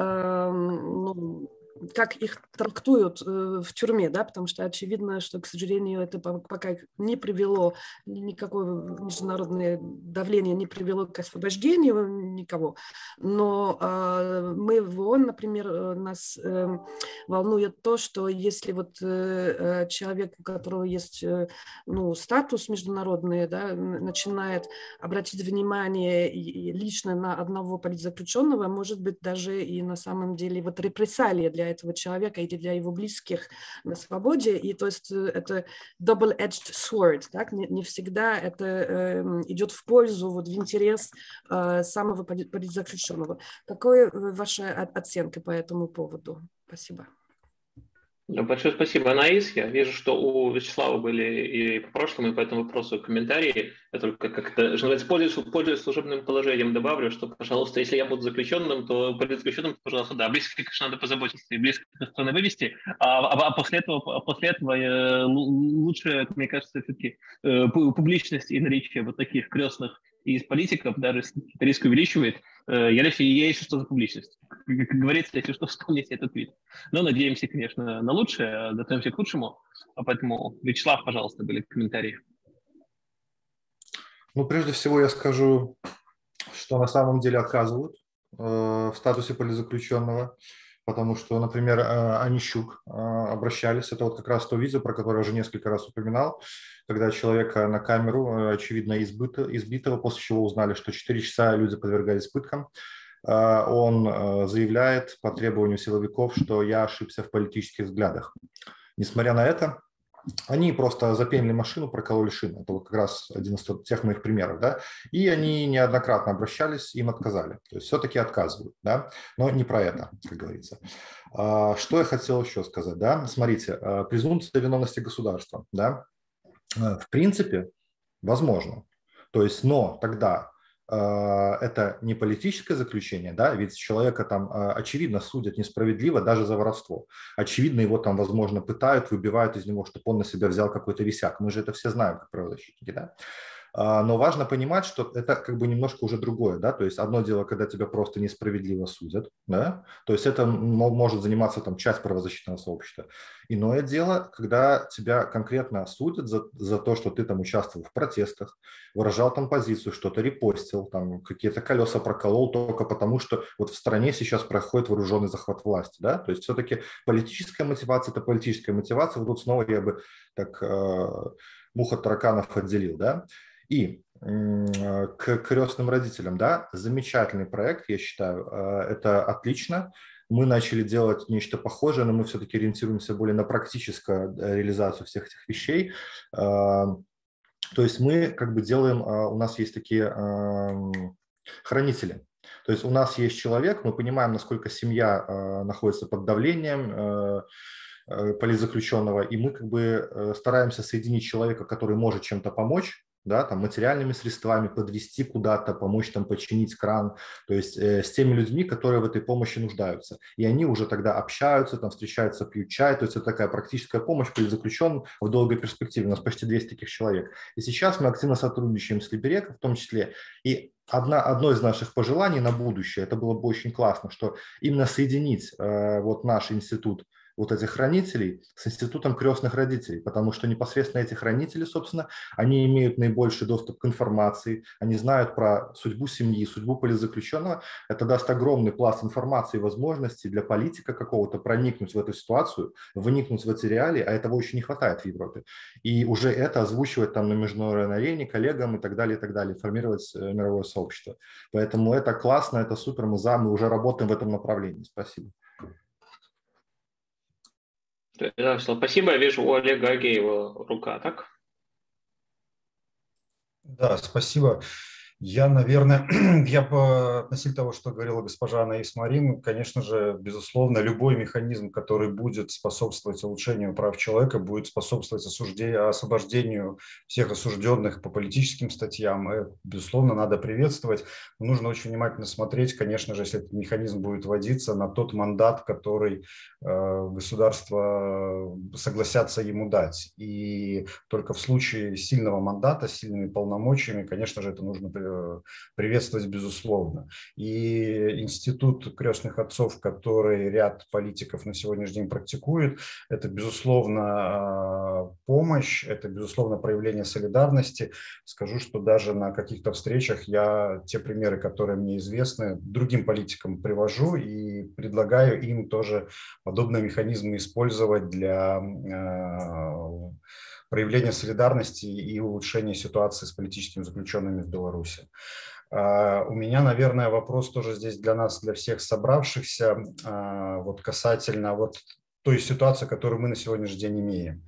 как их трактуют в тюрьме, да, потому что очевидно, что, к сожалению, это пока не привело, никакое международное давление не привело к освобождению никого, но мы в ООН, например, нас волнует то, что если вот человек, у которого есть статус международный, да, начинает обратить внимание лично на одного политзаключенного, может быть, даже и на самом деле вот репрессалия для этого человека или для его близких на свободе. И то есть это double-edged sword. Так? Не всегда это идет в пользу, вот, в интерес самого политзаключенного. Какая ваша оценка по этому поводу? Спасибо. Большое спасибо, Анаис. Я вижу, что у Вячеслава были и по прошлому, и по этому вопросу комментарии. Я только как-то, что называется, пользуясь служебным положением, добавлю, что, пожалуйста, если я буду заключенным, то политзаключенным, пожалуйста, да, близко, конечно, надо позаботиться и близко со стороны вывести, а после этого лучше, мне кажется, все-таки публичность и наличие вот таких крестных из политиков даже риск увеличивает. Я еще что за публичность. Как говорится, если что, вспомните этот вид. Но надеемся, конечно, на лучшее, готовимся к лучшему. А поэтому, Вячеслав, пожалуйста, были комментарии. Ну, прежде всего я скажу, что на самом деле отказывают в статусе политзаключенного, потому что, например, Онищук обращались, это вот как раз то видео, про которое я уже несколько раз упоминал, когда человека на камеру, очевидно, избитого, после чего узнали, что 4 часа люди подвергались пыткам, он заявляет по требованию силовиков, что я ошибся в политических взглядах. Несмотря на это, они просто запенили машину, прокололи шину. Это вот как раз один из тех моих примеров. Да? И они неоднократно обращались, им отказали. То есть все-таки отказывают. Да? Но не про это, как говорится. Что я хотел еще сказать. Да? Смотрите, презумпция виновности государства. Да? В принципе, возможно. То есть, но тогда это не политическое заключение, да, ведь человека там очевидно судят несправедливо даже за воровство. Очевидно, его там, возможно, пытают, выбивают из него, чтобы он на себя взял какой-то висяк. Мы же это все знаем, как правозащитники, да. Но важно понимать, что это как бы немножко уже другое, да, то есть одно дело, когда тебя просто несправедливо судят, да, то есть это может заниматься там часть правозащитного сообщества. Иное дело, когда тебя конкретно судят за то, что ты там участвовал в протестах, выражал там позицию, что-то репостил, там какие-то колеса проколол только потому, что вот в стране сейчас проходит вооруженный захват власти, да, то есть все-таки политическая мотивация – это политическая мотивация, вот тут снова я бы так мух от тараканов отделил, да. И к крестным родителям, да, замечательный проект, я считаю, это отлично. Мы начали делать нечто похожее, но мы все-таки ориентируемся более на практическую реализацию всех этих вещей. То есть мы как бы делаем, у нас есть такие хранители. То есть у нас есть человек, мы понимаем, насколько семья находится под давлением политзаключенного, и мы как бы стараемся соединить человека, который может чем-то помочь, да, там, материальными средствами, подвести куда-то, помочь там починить кран, то есть с теми людьми, которые в этой помощи нуждаются. И они уже тогда общаются, там, встречаются, пьют чай, то есть это такая практическая помощь политзаключенным в долгой перспективе. У нас почти 200 таких человек. И сейчас мы активно сотрудничаем с Либереко в том числе. И одно из наших пожеланий на будущее, это было бы очень классно, что именно соединить вот наш институт вот этих хранителей с институтом крестных родителей, потому что непосредственно эти хранители, собственно, они имеют наибольший доступ к информации, они знают про судьбу семьи, судьбу политзаключенного. Это даст огромный пласт информации и возможностей для политика какого-то проникнуть в эту ситуацию, выникнуть в эти реалии, а этого очень не хватает в Европе. И уже это озвучивать там на международной арене коллегам и так далее, информировать мировое сообщество. Поэтому это классно, это супер, мы уже работаем в этом направлении. Спасибо. Да, спасибо. Я вижу у Олега Агеева рука, так? Да, спасибо. Я, наверное, относительно того, что говорила госпожа Анаис Марин, конечно же, безусловно, любой механизм, который будет способствовать улучшению прав человека, будет способствовать освобождению всех осужденных по политическим статьям, безусловно, надо приветствовать. Но нужно очень внимательно смотреть, конечно же, если этот механизм будет вводиться, на тот мандат, который государства согласятся ему дать. И только в случае сильного мандата, с сильными полномочиями, конечно же, это нужно приветствовать безусловно. И институт крестных отцов, который ряд политиков на сегодняшний день практикует, это, безусловно, помощь, это, безусловно, проявление солидарности. Скажу, что даже на каких-то встречах я те примеры, которые мне известны, другим политикам привожу и предлагаю им тоже подобные механизмы использовать для проявления солидарности и улучшения ситуации с политическими заключенными в Беларуси. У меня, наверное, вопрос тоже здесь для нас, для всех собравшихся, вот касательно вот той ситуации, которую мы на сегодняшний день имеем.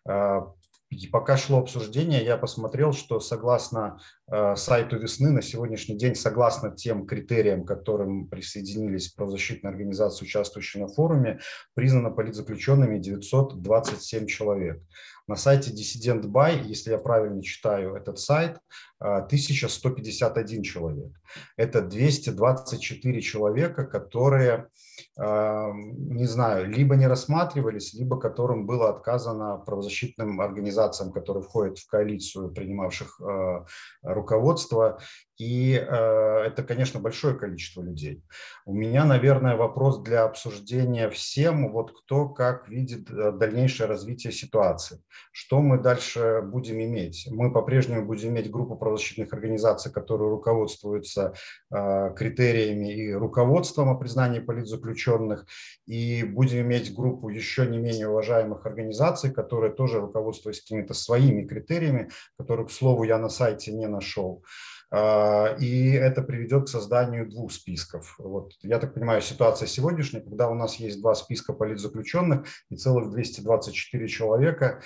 И пока шло обсуждение, я посмотрел, что согласно сайту «Весны» на сегодняшний день, согласно тем критериям, к которым присоединились правозащитные организации, участвующие на форуме, признано политзаключенными 927 человек. На сайте Dissident By, если я правильно читаю этот сайт, 1151 человек. Это 224 человека, которые, не знаю, либо не рассматривались, либо которым было отказано правозащитным организациям, которые входят в коалицию принимавших руководство. И это, конечно, большое количество людей. У меня, наверное, вопрос для обсуждения всем, вот кто как видит дальнейшее развитие ситуации. Что мы дальше будем иметь? Мы по-прежнему будем иметь группу правозащитных организаций, которые руководствуются критериями и руководством о признании политзаключенных, и будем иметь группу еще не менее уважаемых организаций, которые тоже руководствуются какими-то своими критериями, которых, к слову, я на сайте не нашел. И это приведет к созданию двух списков. Вот, я так понимаю, ситуация сегодняшняя, когда у нас есть два списка политзаключенных и целых 224 человека,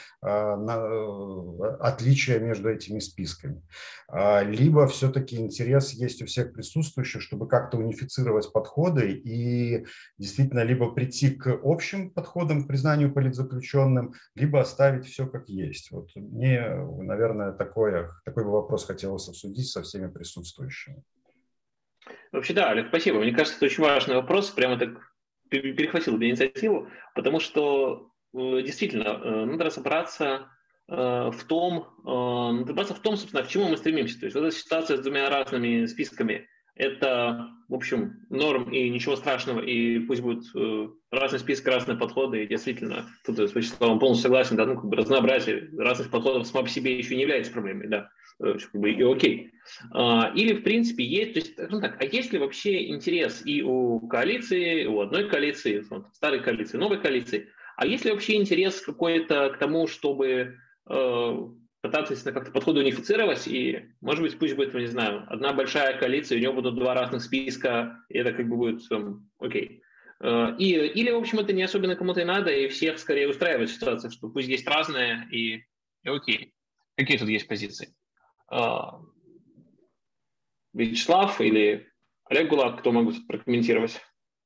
отличия между этими списками. Либо все-таки интерес есть у всех присутствующих, чтобы как-то унифицировать подходы и действительно либо прийти к общим подходам к признанию политзаключенным, либо оставить все как есть. Вот мне, наверное, такой бы вопрос хотелось обсудить со всеми присутствующими. Вообще, да, Олег, спасибо. Мне кажется, это очень важный вопрос. Прямо так перехватил бы инициативу, потому что действительно надо разобраться в том, собственно, к чему мы стремимся. То есть вот эта ситуация с двумя разными списками – это, в общем, норм и ничего страшного, и пусть будет разный список, разные подходы, и действительно, тут я с Вячеславом полностью согласен, да, ну, как бы разнообразие разных подходов само по себе еще не является проблемой, да, как бы и окей. Или, в принципе, есть, то есть, скажем так, а есть ли вообще интерес и у коалиции, у одной коалиции, старой коалиции, новой коалиции, а есть ли вообще интерес какой-то к тому, чтобы пытаться как-то подходы унифицировать, и, может быть, пусть будет, не знаю, одна большая коалиция, у нее будут два разных списка, и это как бы будет окей. Или, в общем, это не особенно кому-то и надо, и всех скорее устраивает ситуация, что пусть есть разные, и окей. Какие тут есть позиции? Вячеслав или Олег Гулак, кто могут прокомментировать?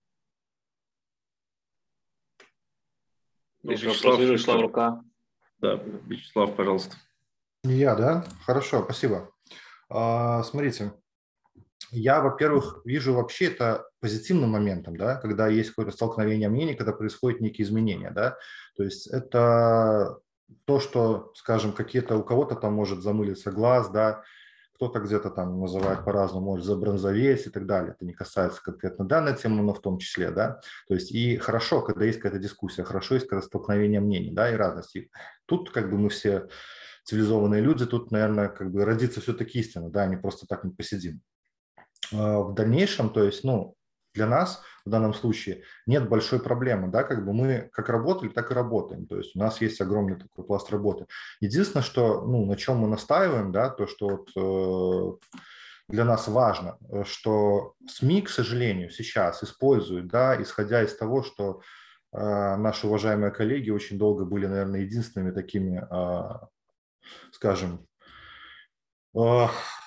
Вячеслав, рука. Да, Вячеслав, пожалуйста. Я, да? Хорошо, спасибо. Смотрите, я, во-первых, вижу вообще это позитивным моментом, да, когда есть какое-то столкновение мнений, когда происходят некие изменения, да, то есть это то, что, скажем, какие-то у кого-то там может замылиться глаз, да, кто-то где-то там называет по-разному, может забронзоветь и так далее. Это не касается конкретно данной темы, но в том числе, да. То есть и хорошо, когда есть какая-то дискуссия, хорошо есть когда столкновение мнений, да, и разности. Тут как бы мы все цивилизованные люди, тут, наверное, как бы родится все-таки истина, да, не просто так не посидим. В дальнейшем, то есть, ну, для нас в данном случае нет большой проблемы, да, как бы мы как работали, так и работаем, то есть у нас есть огромный такой пласт работы. Единственное, что, ну, на чем мы настаиваем, да, то, что вот для нас важно, что СМИ, к сожалению, сейчас используют, да, исходя из того, что наши уважаемые коллеги очень долго были, наверное, единственными такими, скажем,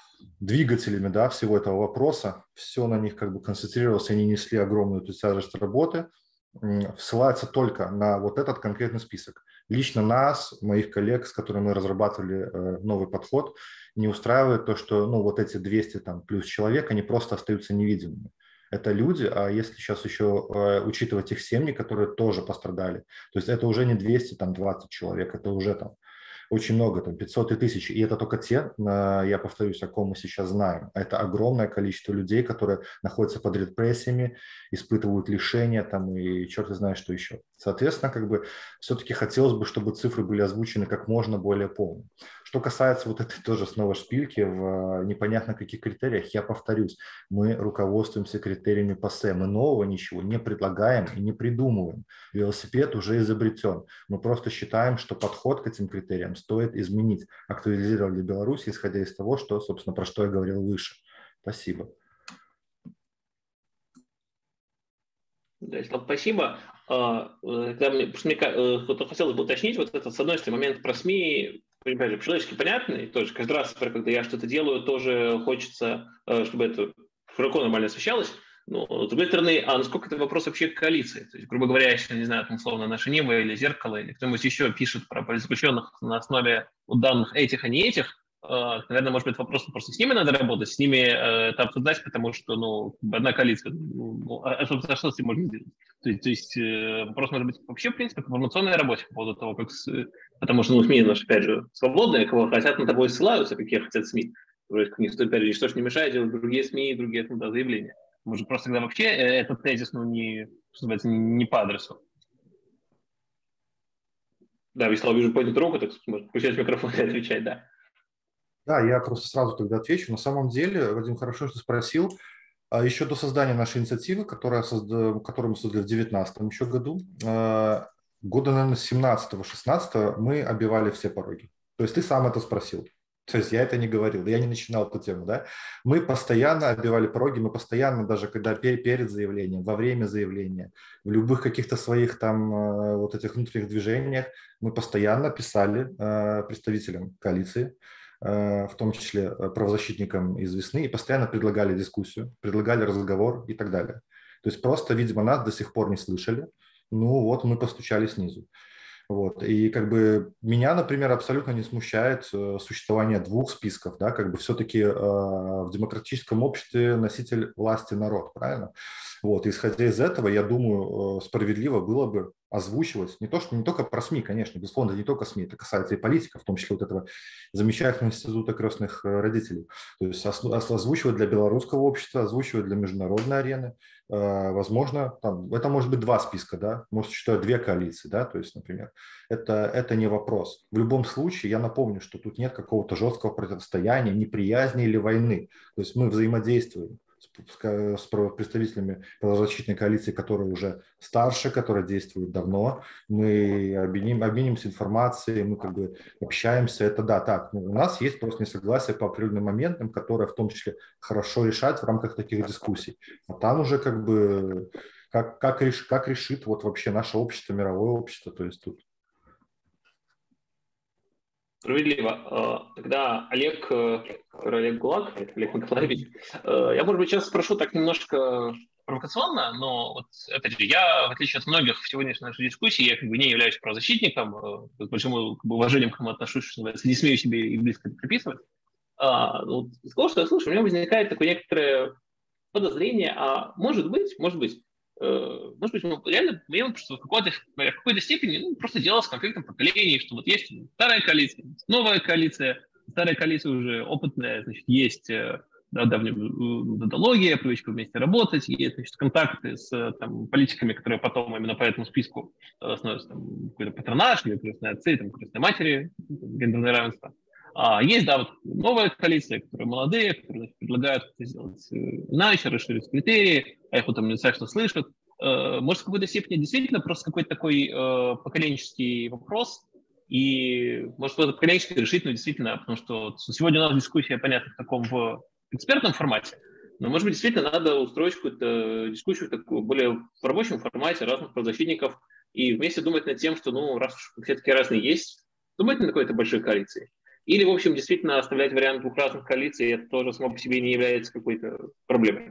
двигателями, да, всего этого вопроса, все на них как бы концентрировалось, они несли огромную тяжесть работы, ссылается только на вот этот конкретный список. Лично нас, моих коллег, с которыми мы разрабатывали новый подход, не устраивает то, что ну, вот эти 200 там, плюс человек, они просто остаются невидимыми. Это люди, а если сейчас еще учитывать их семьи, которые тоже пострадали, то есть это уже не 220 человек, это уже там очень много, там 500 и 1000. И это только те, я повторюсь, о ком мы сейчас знаем. Это огромное количество людей, которые находятся под репрессиями, испытывают лишения там и черт знает что еще. Соответственно, как бы все-таки хотелось бы, чтобы цифры были озвучены как можно более полно. Что касается вот этой тоже снова шпильки в непонятно каких критериях, я повторюсь, мы руководствуемся критериями ПАСЕ. Мы нового ничего не предлагаем и не придумываем. Велосипед уже изобретен. Мы просто считаем, что подход к этим критериям стоит изменить, актуализировать для Беларуси, исходя из того, что, собственно, про что я говорил выше. Спасибо. Да, спасибо. Мне хотелось бы уточнить, вот это, с одной стороны, момент про СМИ, опять же, по-человечески понятный, тоже каждый раз, когда я что-то делаю, тоже хочется, чтобы это широко нормально освещалось. Но, с другой стороны, а насколько это вопрос вообще к коалиции? То есть, грубо говоря, если, не знаю, там, условно, наша Нива или Зеркало, или кто-нибудь еще пишет про политзаключенных на основе данных этих, а не этих, наверное, может быть, вопрос просто с ними надо работать, с ними это обсуждать, потому что, ну, одна коалиция, собственно, что с этим можно сделать? То есть вопрос может быть вообще, в принципе, к информационной работе по поводу того, как... Потому что, ну, СМИ наши, опять же, свободные, кого хотят, на того и ссылаются, какие хотят СМИ. То есть, никто, опять же, что ж не мешает делать другие СМИ и другие заявления. Может, просто когда вообще этот тезис, ну, не, что называется, не по адресу. Да, Вячеслав, вижу поднятую руку, так может включать микрофон и отвечать, да. Да, я просто сразу тогда отвечу. На самом деле, Вадим, хорошо, что спросил. Еще до создания нашей инициативы, которую мы создали в 2019 еще году, года, наверное, 17-16 мы оббивали все пороги. То есть ты сам это спросил. То есть я это не говорил, я не начинал эту тему, да. Мы постоянно отбивали пороги, мы постоянно, даже когда перед заявлением, во время заявления, в любых каких-то своих там вот этих внутренних движениях, мы постоянно писали представителям коалиции, в том числе правозащитникам из «Весны», и постоянно предлагали дискуссию, предлагали разговор и так далее. То есть просто, видимо, нас до сих пор не слышали. Ну вот, мы постучали снизу. Вот. И как бы меня, например, абсолютно не смущает существование двух списков, да, как бы все-таки в демократическом обществе носитель власти народ, правильно? Вот. Исходя из этого, я думаю, справедливо было бы озвучивать не только про СМИ, конечно, безусловно, не только СМИ, это касается и политиков, в том числе вот этого замечательного института крестных родителей. То есть озвучивать для белорусского общества, озвучивать для международной арены. Возможно, там, это может быть два списка, да, может существовать две коалиции, да, то есть, например, это не вопрос. В любом случае, я напомню, что тут нет какого-то жесткого противостояния, неприязни или войны. То есть мы взаимодействуем с представителями правозащитной коалиции, которые уже старше, которые действуют давно. Мы обменимся информацией, мы как бы общаемся. Это да, так. Но у нас есть просто несогласие по определенным моментам, которые в том числе хорошо решать в рамках таких дискуссий. А там уже как бы как решит вот вообще наше общество, мировое общество. То есть тут. Справедливо. Тогда Олег Гулак, Олег Николаевич, я, может быть, сейчас спрошу так немножко провокационно, но вот, опять же, я, в отличие от многих в сегодняшней нашей дискуссии, я как бы не являюсь правозащитником, с большим как бы, уважением к нему отношусь, что называется, не смею себе и близко это приписывать. Вот, из того, что я слушаю, у меня возникает такое некоторое подозрение, а может быть, мы реально понимаем, что в какой-то степени просто дело с конфликтом поколений, что вот есть старая коалиция, новая коалиция, старая коалиция уже опытная, значит, есть давняя методология, привычка вместе работать, есть, значит, контакты с там, политиками, которые потом именно по этому списку становятся там, какой-то патронаж, или крестные отцы, там, крестные матери, гендерное равенство. Есть, да, вот новая коалиция, которые молодые, которые, значит, предлагают это сделать иначе, расширить критерии, а их вот там не знаю, что слышат. Может, в какой-то степени действительно просто какой-то такой поколенческий вопрос, и может кто-то поколенческий решить, но действительно, потому что сегодня у нас дискуссия, понятно, в таком в экспертном формате, но, может быть, действительно надо устроить какую-то дискуссию в такую более в рабочем формате разных правозащитников и вместе думать над тем, что, ну, раз уж все такие разные есть, думать над какой-то большой коалицией. Или, в общем, действительно оставлять вариант двух разных коалиций, это тоже само по себе не является какой-то проблемой?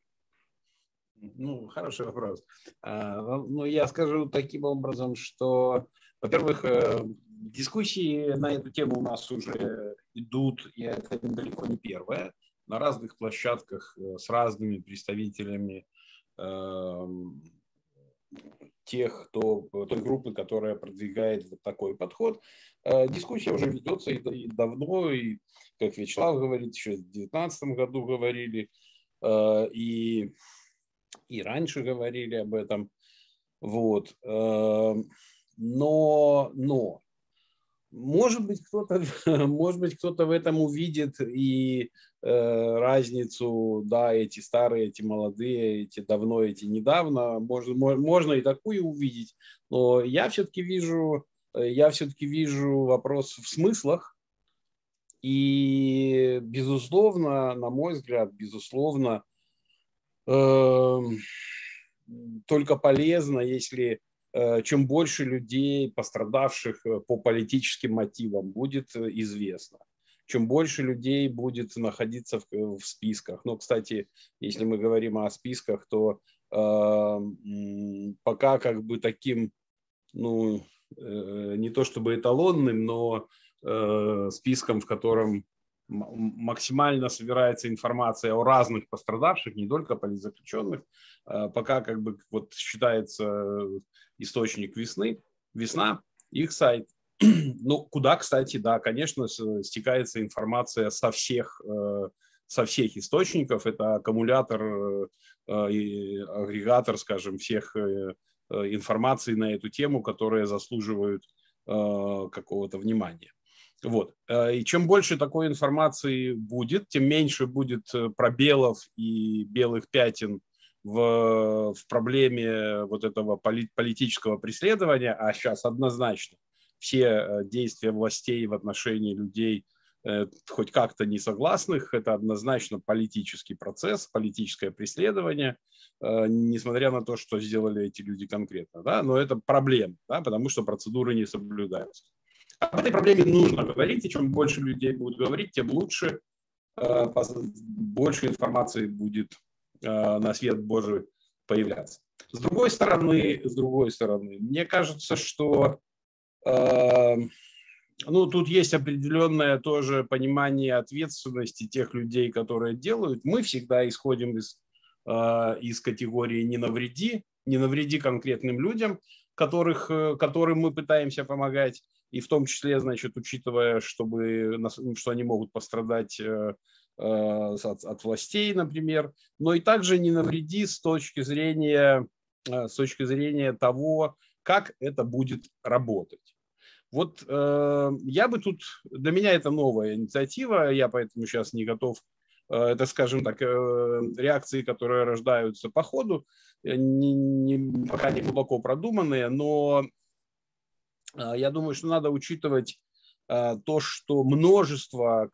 Ну, хороший вопрос. Ну, я скажу таким образом, что, во-первых, дискуссии на эту тему у нас уже идут, и это далеко не первое, на разных площадках с разными представителями той группы, которая продвигает вот такой подход. Дискуссия уже ведется и давно, и, как Вячеслав говорит, еще в 2019 году говорили, и раньше говорили об этом. Вот. Но может быть, кто-то в этом увидит и разницу, да, эти старые, эти молодые, эти давно, эти недавно. Можно и такую увидеть. Но я все-таки вижу вопрос в смыслах. И, безусловно, на мой взгляд, безусловно, только полезно, если чем больше людей, пострадавших по политическим мотивам, будет известно. Чем больше людей будет находиться в списках. Но, кстати, если мы говорим о списках, то пока как бы таким, ну, не то чтобы эталонным, но списком, в котором максимально собирается информация о разных пострадавших, не только политзаключенных, пока как бы вот считается источник «Весна», их сайт. Ну, куда, кстати, да, конечно, стекается информация со всех источников. Это аккумулятор и агрегатор, скажем, всех информации на эту тему, которые заслуживают какого-то внимания. Вот. И чем больше такой информации будет, тем меньше будет пробелов и белых пятен в проблеме вот этого политического преследования, а сейчас однозначно все действия властей в отношении людей, хоть как-то не согласных, это однозначно политический процесс, политическое преследование, несмотря на то, что сделали эти люди конкретно. Да? Но это проблема, да? Потому что процедуры не соблюдаются. Об этой проблеме нужно говорить, и чем больше людей будут говорить, тем лучше, больше информации будет на свет Божий появляться. С другой стороны, мне кажется, что тут есть определенное тоже понимание ответственности тех людей, которые делают. Мы всегда исходим из категории «не навреди конкретным людям», которым мы пытаемся помогать. И в том числе, значит, учитывая, что они могут пострадать от властей, например, но и также не навреди с точки зрения того, как это будет работать. Вот я бы тут, для меня это новая инициатива, я поэтому сейчас не готов, это, скажем так, реакции, которые рождаются по ходу, пока не глубоко продуманные, но я думаю, что надо учитывать то, что множество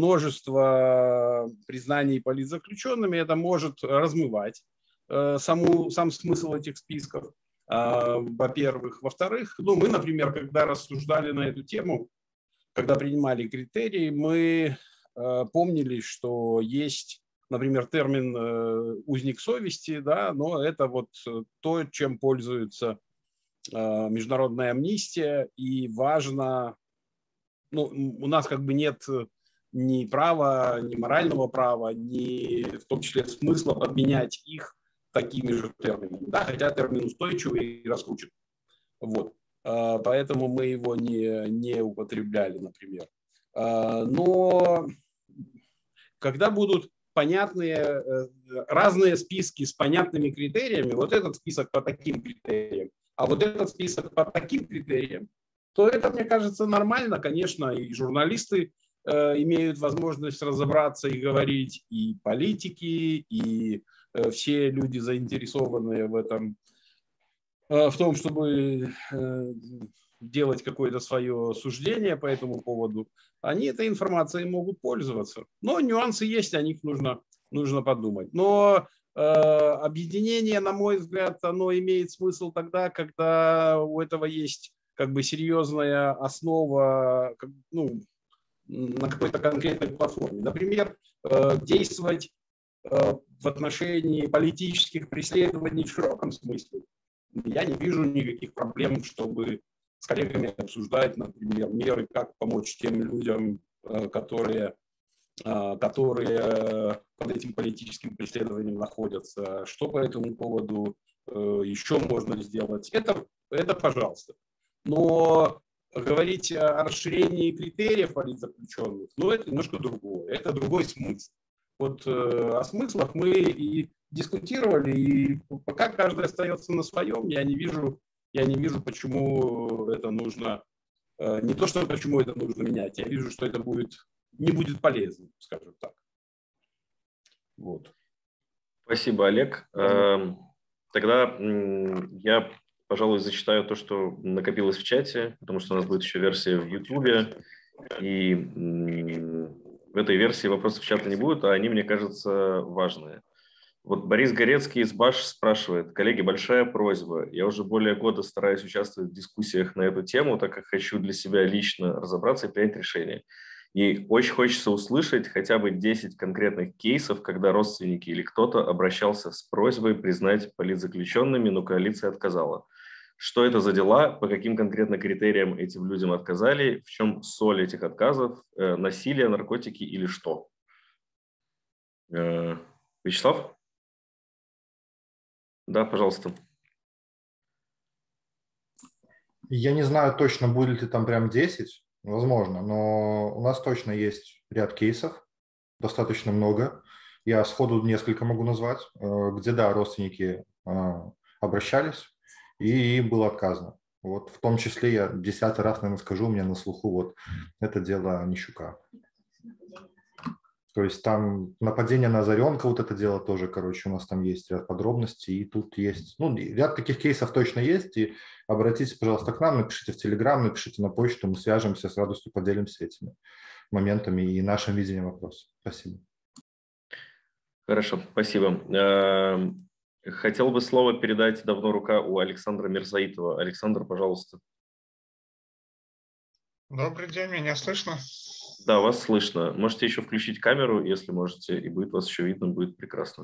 признаний политзаключенными это может размывать сам смысл этих списков, во-первых. Во-вторых, мы, например, когда рассуждали на эту тему, когда принимали критерии, мы помнили, что есть, например, термин «узник совести», да, но это вот то, чем пользуется международная амнистия, и важно, у нас как бы нет ни права, ни морального права, ни в том числе смысла подменять их такими же терминами, да, хотя термин устойчивый и раскручен. Вот. Поэтому мы его не употребляли, например. Но когда будут понятные разные списки с понятными критериями, вот этот список по таким критериям, а вот этот список по таким критериям, то это, мне кажется, нормально. Конечно, и журналисты имеют возможность разобраться и говорить, и политики, и все люди, заинтересованные в этом, в том, чтобы делать какое-то свое суждение по этому поводу, они этой информацией могут пользоваться. Но нюансы есть, о них нужно подумать. Но объединение, на мой взгляд, оно имеет смысл тогда, когда у этого есть как бы серьезная основа, на какой-то конкретной платформе. Например, действовать в отношении политических преследований в широком смысле. Я не вижу никаких проблем, чтобы с коллегами обсуждать, например, меры, как помочь тем людям, которые под этим политическим преследованием находятся. Что по этому поводу еще можно сделать? Это пожалуйста. Но говорить о расширении критериев политзаключенных, это немножко другое. Это другой смысл. Вот о смыслах мы и дискутировали, и пока каждый остается на своем, я не вижу, почему это нужно, не то, что почему это нужно менять, я вижу, что это не будет полезно, скажем так. Вот. Спасибо, Олег. Тогда я, пожалуй, зачитаю то, что накопилось в чате, потому что у нас будет еще версия в YouTube, и в этой версии вопросов в чата не будет, а они, мне кажется, важные. Вот Борис Горецкий из БАШ спрашивает: коллеги, большая просьба. Я уже более года стараюсь участвовать в дискуссиях на эту тему, так как хочу для себя лично разобраться и принять решение. И очень хочется услышать хотя бы 10 конкретных кейсов, когда родственники или кто-то обращался с просьбой признать политзаключенными, но коалиция отказала. Что это за дела, по каким конкретно критериям этим людям отказали, в чем соль этих отказов, насилие, наркотики или что? Вячеслав? Да, пожалуйста. Я не знаю точно, будет ли там прям 10, возможно, но у нас точно есть ряд кейсов, достаточно много. Я сходу несколько могу назвать, где, да, родственники обращались, и им было отказано. Вот в том числе я 10-й раз, наверное, скажу, у меня на слуху вот это дело Нищука. То есть там нападение на Озаренка, вот это дело тоже, короче, у нас там есть ряд подробностей, и тут есть, ряд таких кейсов точно есть, и обратитесь, пожалуйста, к нам, напишите в Телеграм, напишите на почту, мы свяжемся, с радостью поделимся этими моментами и нашим видением вопроса. Спасибо. Хорошо, спасибо. Хотел бы слово передать, давно рука у Александра Мирзаитова. Александр, пожалуйста. Добрый день, меня слышно? Да, вас слышно. Можете еще включить камеру, если можете, и будет вас еще видно, будет прекрасно.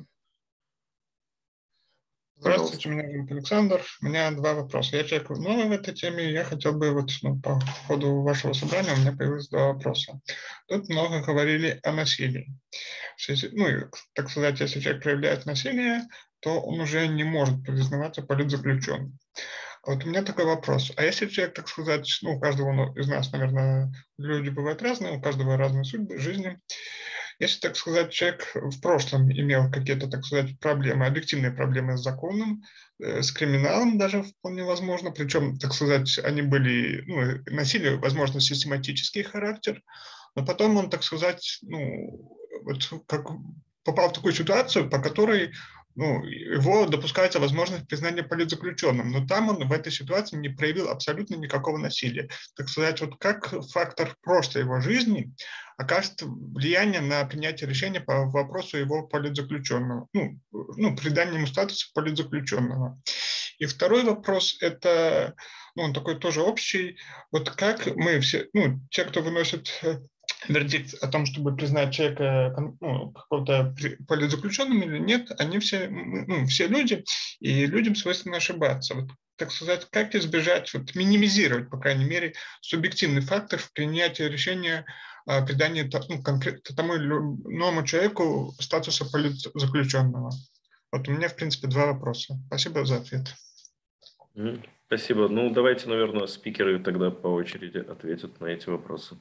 Здравствуйте, меня зовут Александр. У меня 2 вопроса. Я человек новый в этой теме, и я хотел бы, по ходу вашего собрания у меня появилось 2 вопроса. Тут много говорили о насилии. Так сказать, если человек проявляет насилие, то он уже не может признаваться политзаключенным. Вот у меня такой вопрос. А если человек, так сказать, у каждого из нас, наверное, люди бывают разные, у каждого разные судьбы, жизни. Если, так сказать, человек в прошлом имел какие-то, так сказать, проблемы, объективные проблемы с законом, с криминалом даже вполне возможно, причем, так сказать, они были, носили, возможно, систематический характер, но потом он, так сказать, попал в такую ситуацию, по которой его допускается возможность признания политзаключенным, но там он в этой ситуации не проявил абсолютно никакого насилия. Так сказать, вот как фактор прошлой его жизни окажет влияние на принятие решения по вопросу его политзаключенного, придание ему статуса политзаключенного. И второй вопрос, это, он такой тоже общий, вот как мы все, те, кто выносит вердикт о том, чтобы признать человека какого-то политзаключенным или нет, они все люди, и людям свойственно ошибаться. Вот, так сказать, как избежать, минимизировать, по крайней мере, субъективный фактор в принятии решения о придании тому или иному человеку статуса политзаключенного. Вот у меня, в принципе, 2 вопроса. Спасибо за ответ. Спасибо. Давайте, наверное, спикеры тогда по очереди ответят на эти вопросы.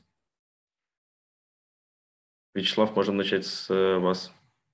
Вячеслав, можем начать с вас.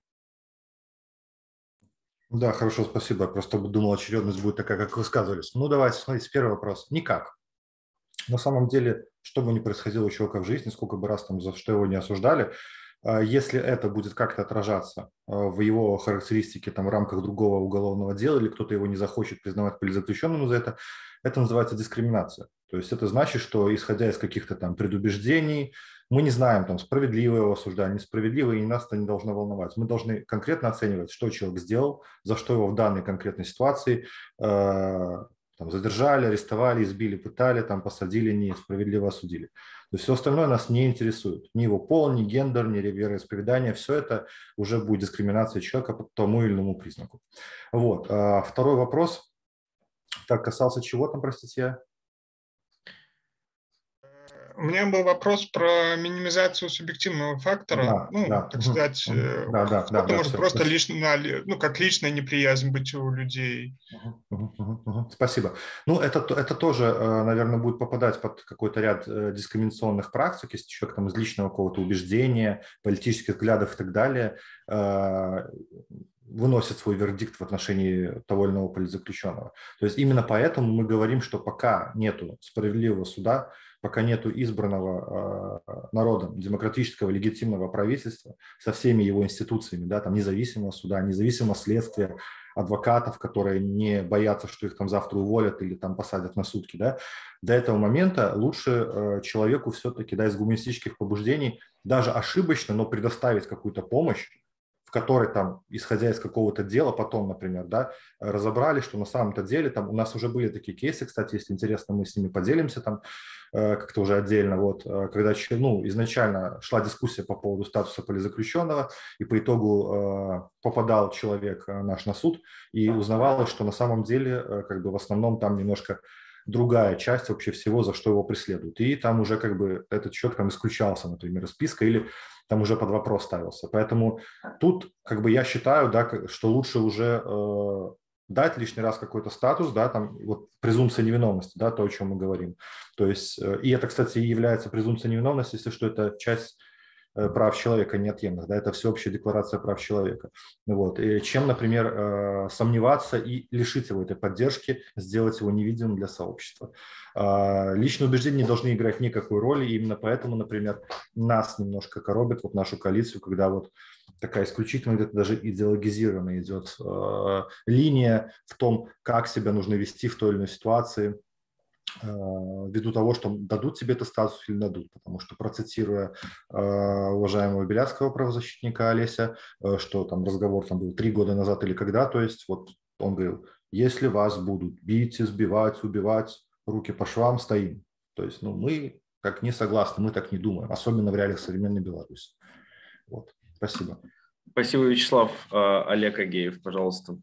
Да, хорошо, спасибо. Я просто думал, очередность будет такая, как высказывались. Давайте, смотрите, первый вопрос. Никак. На самом деле, что бы ни происходило у человека в жизни, сколько бы раз за что его не осуждали, если это будет как-то отражаться в его характеристике в рамках другого уголовного дела, или кто-то его не захочет признавать политзаключенным за это называется дискриминация. То есть это значит, что исходя из каких-то предубеждений, мы не знаем, справедливо его осуждали, несправедливо, и нас это не должно волновать. Мы должны конкретно оценивать, что человек сделал, за что его в данной конкретной ситуации там, задержали, арестовали, избили, пытали, там, посадили, несправедливо осудили. То есть все остальное нас не интересует. Ни его пол, ни гендер, ни вероисповедание. Все это уже будет дискриминация человека по тому или иному признаку. Вот. Второй вопрос. Так, касался чего там, простите? У меня был вопрос про минимизацию субъективного фактора. Так сказать, кто-то может просто как личная неприязнь быть у людей. Спасибо. Это тоже, наверное, будет попадать под какой-то ряд дискриминационных практик, если человек там из личного какого-то убеждения, политических взглядов и так далее выносит свой вердикт в отношении того или иного политзаключенного. То есть именно поэтому мы говорим, что пока нету справедливого суда, пока нету избранного народом демократического легитимного правительства со всеми его институциями, да, там независимого суда, независимого следствия, адвокатов, которые не боятся, что их там завтра уволят или там посадят на сутки, да, до этого момента лучше человеку все-таки, да, из гуманистических побуждений даже ошибочно, но предоставить какую-то помощь, в которой там, исходя из какого-то дела, потом, например, да, разобрали, что на самом-то деле, там у нас уже были такие кейсы, кстати, если интересно, мы с ними поделимся там как-то уже отдельно, вот, когда изначально шла дискуссия по поводу статуса политзаключенного, и по итогу попадал человек наш на суд, и узнавалось, что на самом деле, как бы в основном там немножко другая часть вообще всего, за что его преследуют. И там уже как бы этот человек там исключался, например, из списка, или там уже под вопрос ставился. Поэтому тут как бы я считаю, да, что лучше уже дать лишний раз какой-то статус, да, там вот презумпция невиновности, да, то, о чем мы говорим. То есть, и это, кстати, и является презумпцией невиновности, если что это часть прав человека неотъемных, да, это всеобщая декларация прав человека. Вот. И чем, например, сомневаться и лишить его этой поддержки, сделать его невидимым для сообщества. Личные убеждения не должны играть никакой роли, и именно поэтому, например, нас немножко коробит, вот нашу коалицию, когда вот такая исключительно где-то даже идеологизированная идет линия в том, как себя нужно вести в той или иной ситуации, ввиду того, что дадут тебе этот статус или не дадут. Потому что, процитируя уважаемого беляцкого правозащитника Олеся, что там разговор там был 3 года назад или когда, то есть вот он говорил, если вас будут бить, избивать, убивать, руки по швам, стоим. То есть мы как не согласны, мы так не думаем, особенно в реалиях современной Беларуси. Вот. Спасибо. Спасибо, Вячеслав. Олег Агеев, пожалуйста.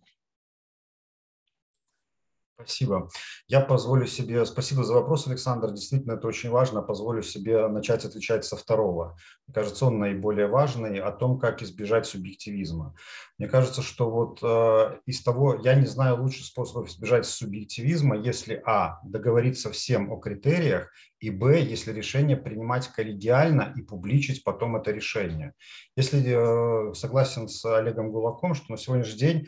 Спасибо. Я позволю себе, спасибо за вопрос, Александр, действительно это очень важно, позволю себе начать отвечать со второго. Мне кажется, он наиболее важный, о том, как избежать субъективизма. Мне кажется, что вот из того, я не знаю лучших способов избежать субъективизма, если договориться всем о критериях, и если решение принимать коллегиально и публичить потом это решение. Если согласен с Олегом Гулаком, что на сегодняшний день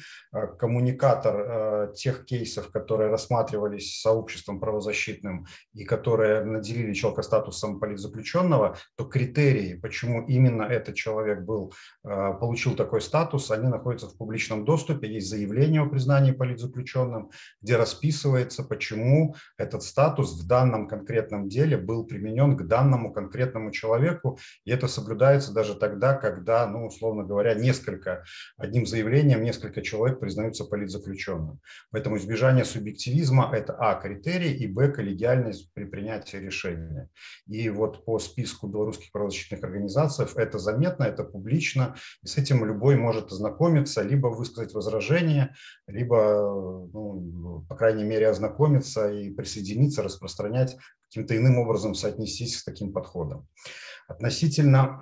коммуникатор тех кейсов, которые рассматривались сообществом правозащитным и которые наделили человека статусом политзаключенного, то критерии, почему именно этот человек получил такой статус, они находятся в публичном доступе. Есть заявление о признании политзаключенным, где расписывается, почему этот статус в данном конкретном деле был применен к данному конкретному человеку, и это соблюдается даже тогда, когда, условно говоря, одним заявлением несколько человек признаются политзаключенным. Поэтому избежание субъективизма – это критерий, и коллегиальность при принятии решения. И вот по списку белорусских правозащитных организаций это заметно, это публично, и с этим любой может ознакомиться, либо высказать возражение, либо, по крайней мере, ознакомиться и присоединиться, распространять, каким-то иным образом соотнестись с таким подходом. Относительно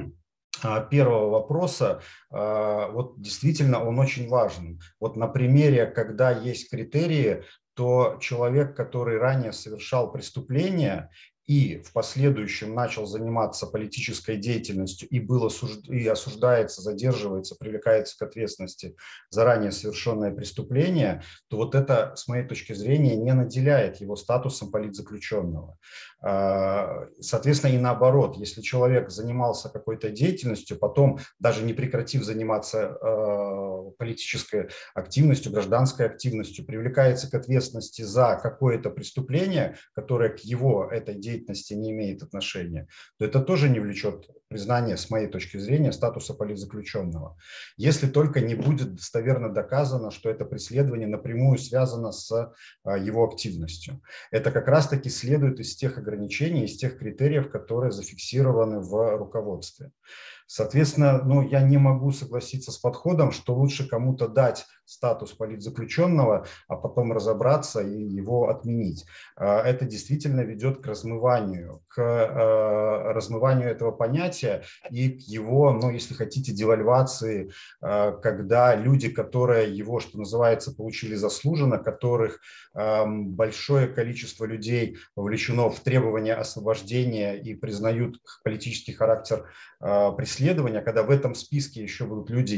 первого вопроса, вот действительно он очень важен. Вот на примере, когда есть критерии, то человек, который ранее совершал преступление и в последующем начал заниматься политической деятельностью и осуждается, задерживается, привлекается к ответственности за ранее совершенное преступление, то вот это, с моей точки зрения, не наделяет его статусом политзаключенного. Соответственно, и наоборот, если человек занимался какой-то деятельностью, потом, даже не прекратив заниматься политической активностью, гражданской активностью, привлекается к ответственности за какое-то преступление, которое к его этой деятельности не имеет отношения, то это тоже не влечет признание, с моей точки зрения, статуса политзаключенного. Если только не будет достоверно доказано, что это преследование напрямую связано с его активностью. Это как раз-таки следует из тех ограничений, из тех критериев, которые зафиксированы в руководстве. Соответственно, я не могу согласиться с подходом, что лучше кому-то дать статус политзаключенного, а потом разобраться и его отменить. Это действительно ведет к размыванию этого понятия и к его, если хотите, девальвации, когда люди, которые его, что называется, получили заслуженно, которых большое количество людей вовлечено в требования освобождения и признают политический характер преследования, когда в этом списке еще будут люди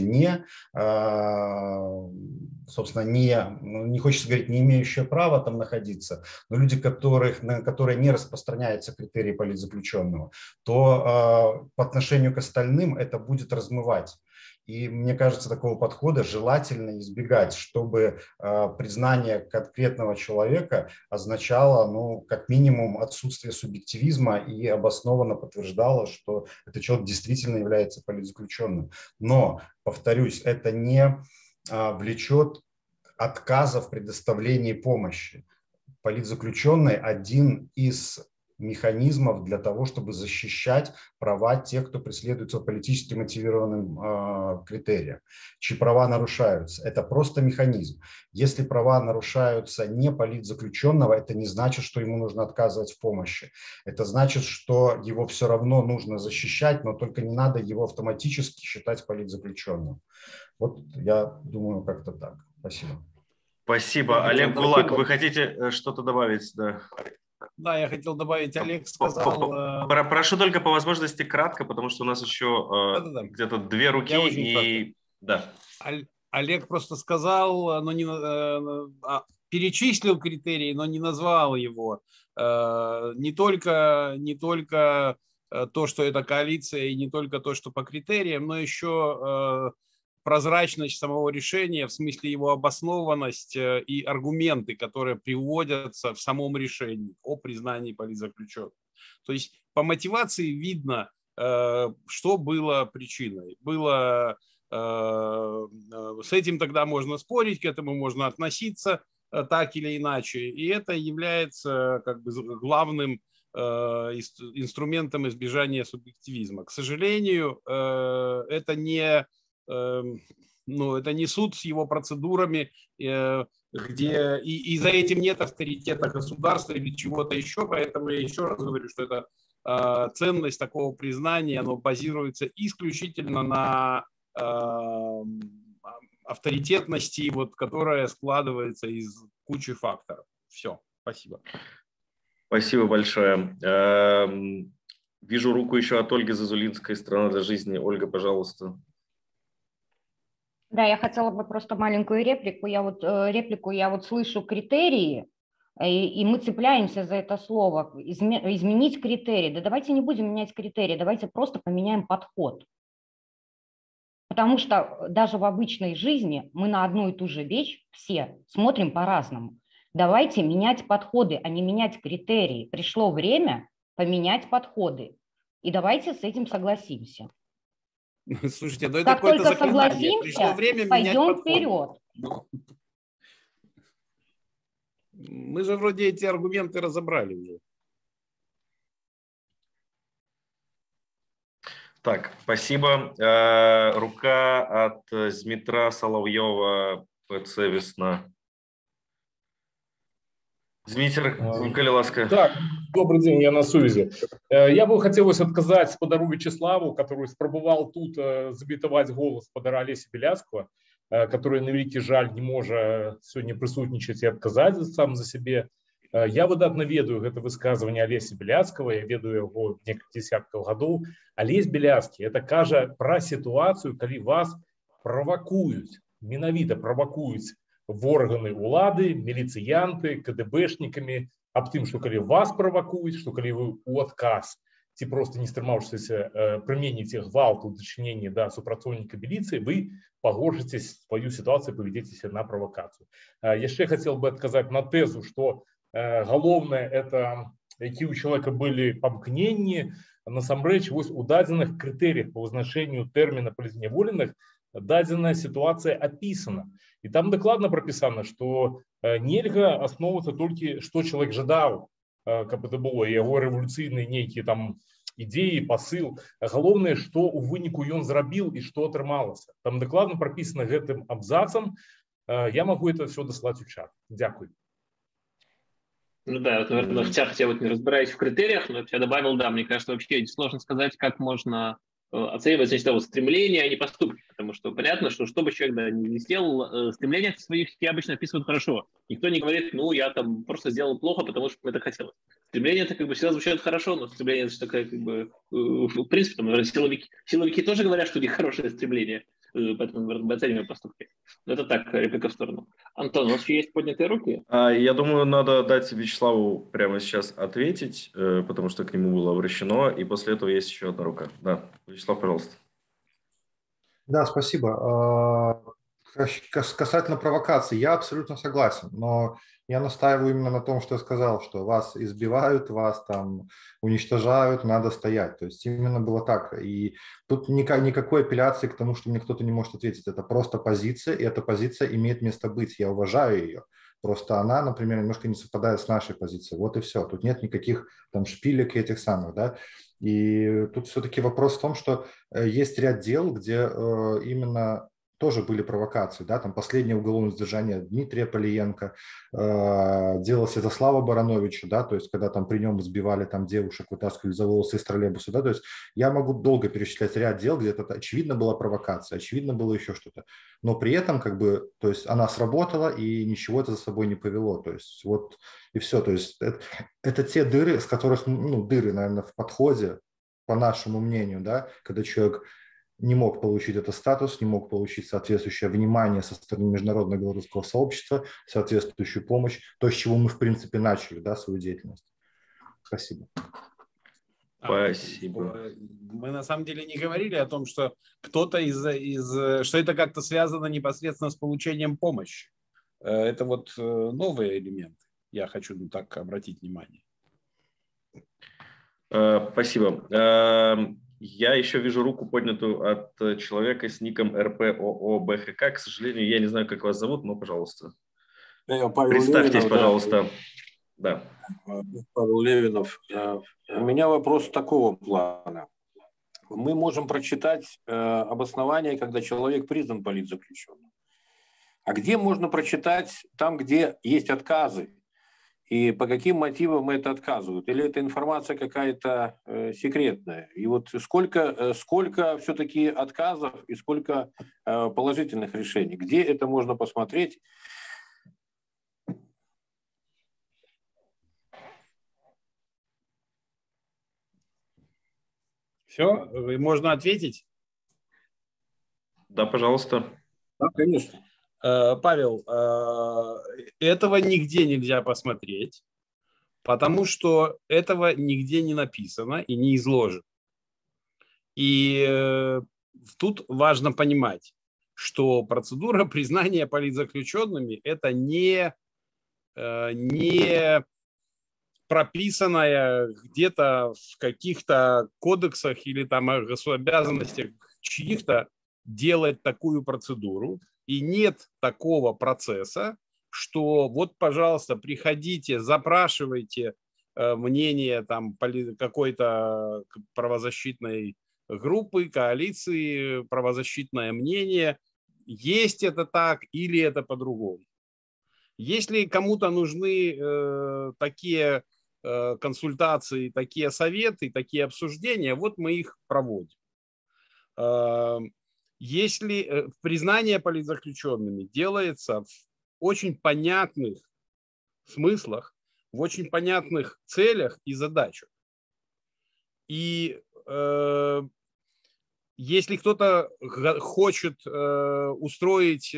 не хочется говорить, не имеющие права там находиться, но люди, на которые не распространяются критерии политзаключенного, то по отношению к остальным это будет размывать. И мне кажется, такого подхода желательно избегать, чтобы признание конкретного человека означало, как минимум, отсутствие субъективизма и обоснованно подтверждало, что этот человек действительно является политзаключенным. Но, повторюсь, это не влечет отказа в предоставлении помощи. Политзаключенный один из механизмов для того, чтобы защищать права тех, кто преследуется по политически мотивированным критериям, чьи права нарушаются. Это просто механизм. Если права нарушаются не политзаключенного, это не значит, что ему нужно отказывать в помощи. Это значит, что его все равно нужно защищать, но только не надо его автоматически считать политзаключенным. Вот я думаю, как-то так. Спасибо. Спасибо. Олег Гулак, вы хотите что-то добавить? Да. Да, я хотел добавить, Олег сказал... Прошу только по возможности кратко, потому что у нас еще где-то две руки. И... Да. Олег просто сказал, перечислил критерии, но не назвал его. Не только то, что это коалиция, и не только то, что по критериям, но еще прозрачность самого решения, в смысле его обоснованность и аргументы, которые приводятся в самом решении о признании политзаключенных. То есть по мотивации видно, что было причиной. С этим тогда можно спорить, к этому можно относиться так или иначе. И это является главным инструментом избежания субъективизма. К сожалению, это не суд с его процедурами, где и за этим нет авторитета государства или чего-то еще. Поэтому я еще раз говорю, что это ценность такого признания, оно базируется исключительно на авторитетности, которая складывается из кучи факторов. Все, спасибо. Спасибо большое. Вижу руку еще от Ольги Зазулинской, «Страна для жизни». Ольга, пожалуйста. Да, я хотела бы просто маленькую реплику. Я слышу критерии, и мы цепляемся за это слово. Изменить критерии. Да давайте не будем менять критерии, давайте просто поменяем подход. Потому что даже в обычной жизни мы на одну и ту же вещь все смотрим по-разному. Давайте менять подходы, а не менять критерии. Пришло время поменять подходы. И давайте с этим согласимся. Слушайте, это как какое-то только заклинание. согласимся, пойдем вперед. Мы же вроде эти аргументы разобрали уже. Так, спасибо. Рука от Змитра Соловьева, ПЦ «Весна». Змитер, калі ласка. Так, добрый день, я на связи. Я бы хотел сказать подару Вячеславу, который спробовал тут забітаваць голос подару Олеся Беляцкого, который, на великий жаль, не может сегодня присутничать и отказать сам за себе. Я выдатна ведаю это высказывание Олеся Беляцкого, я ведаю его некалькі десяткаў гадоў. Олесь Беляцкі, это кажа про ситуацию, калі вас правакуюць, менавіта правакуюць в органы улады, милициянты, КДБшниками, об тым, что калі вас правакуюць, что калі вы у адказ ці просто не стрымаўшыся прыменіце гвалту ў дачыненні да супрацоўніка милиции, вы пагоршыце свою ситуацию, поведетесь на провокацию. Яшчэ хотел бы отказать на тезу, что головное это які у чоловіка були памкненні, насамрэч вось у дадзеных критериях по вызначению термина полізняволеных дадзеная ситуация описана. И там докладно прописано, что нельга основываться только, что человек жадал, как это было, его революционные некие там идеи, посыл. Главное, что у выніку он зрабил и что атрымалася. Там докладно прописано гэтым абзацам. Я могу это все дослать в чат. Дякую. Ну да, вот, наверное, я вот не разбираюсь в критериях, но я добавил, да, мне кажется, вообще сложно сказать, как можно оценивать, значит, того стремления, а не поступки, потому что понятно, что бы человек да, не сделал, стремления своих все обычно описывают хорошо. Никто не говорит, ну, я там просто сделал плохо, потому что мне это хотелось. Стремления это как бы всегда звучат хорошо, но стремление это такая как бы, в принципе, там, наверное, силовики тоже говорят, что у них хорошее стремление, поэтому мы оцениваем поступки. Но это так, реплика в сторону. Антон, у вас еще есть поднятые руки? Я думаю, надо дать Вячеславу прямо сейчас ответить, потому что к нему было обращено, и после этого есть еще одна рука. Да, Вячеслав, пожалуйста. Да, спасибо. Касательно провокаций, я абсолютно согласен, но я настаиваю именно на том, что я сказал, что вас избивают, вас там уничтожают, надо стоять. То есть именно было так. И тут никакой апелляции к тому, что мне кто-то не может ответить. Это просто позиция, и эта позиция имеет место быть. Я уважаю ее. Просто она, например, немножко не совпадает с нашей позицией. Вот и все. Тут нет никаких там шпилек этих самых, да. И тут все-таки вопрос в том, что есть ряд дел, где именно тоже были провокации, да, там последнее уголовное задержание Дмитрия Полиенко, дело Святослава Барановича, да, то есть когда там при нем избивали там девушек, вытаскивали за волосы из троллейбуса, да, то есть я могу долго перечислять ряд дел, где это очевидно была провокация, очевидно было еще что-то, но при этом как бы, то есть она сработала и ничего это за собой не повело, то есть вот и все, то есть это те дыры, с которых, ну, дыры, наверное, в подходе, по нашему мнению, да, когда человек не мог получить этот статус, не мог получить соответствующее внимание со стороны международного белорусского сообщества, соответствующую помощь, то, с чего мы, в принципе, начали, да, свою деятельность. Спасибо. Спасибо. Мы на самом деле не говорили о том, что кто-то что это как-то связано непосредственно с получением помощи. Это вот новые элементы. Я хочу так обратить внимание. Спасибо. Я еще вижу руку поднятую от человека с ником РПООБХК. К сожалению, я не знаю, как вас зовут, но, пожалуйста. Представьтесь, Левинов, пожалуйста. Да. Павел Левинов. У меня вопрос такого плана. Мы можем прочитать обоснование, когда человек признан политзаключенным. А где можно прочитать там, где есть отказы? И по каким мотивам это отказывают? Или это информация какая-то секретная? И вот сколько все-таки отказов и сколько положительных решений? Где это можно посмотреть? Все? Можно ответить? Да, пожалуйста. Да, конечно. Павел, этого нигде нельзя посмотреть, потому что этого нигде не написано и не изложено. И тут важно понимать, что процедура признания политзаключенными – это не прописанная где-то в каких-то кодексах или там обязанностях чьих-то делать такую процедуру. И нет такого процесса, что вот, пожалуйста, приходите, запрашивайте мнение там какой-то правозащитной группы, коалиции, правозащитное мнение. Есть это так или это по-другому? Если кому-то нужны такие консультации, такие советы, такие обсуждения, вот мы их проводим. Если признание политзаключенными делается в очень понятных смыслах, в очень понятных целях и задачах. И если кто-то хочет устроить,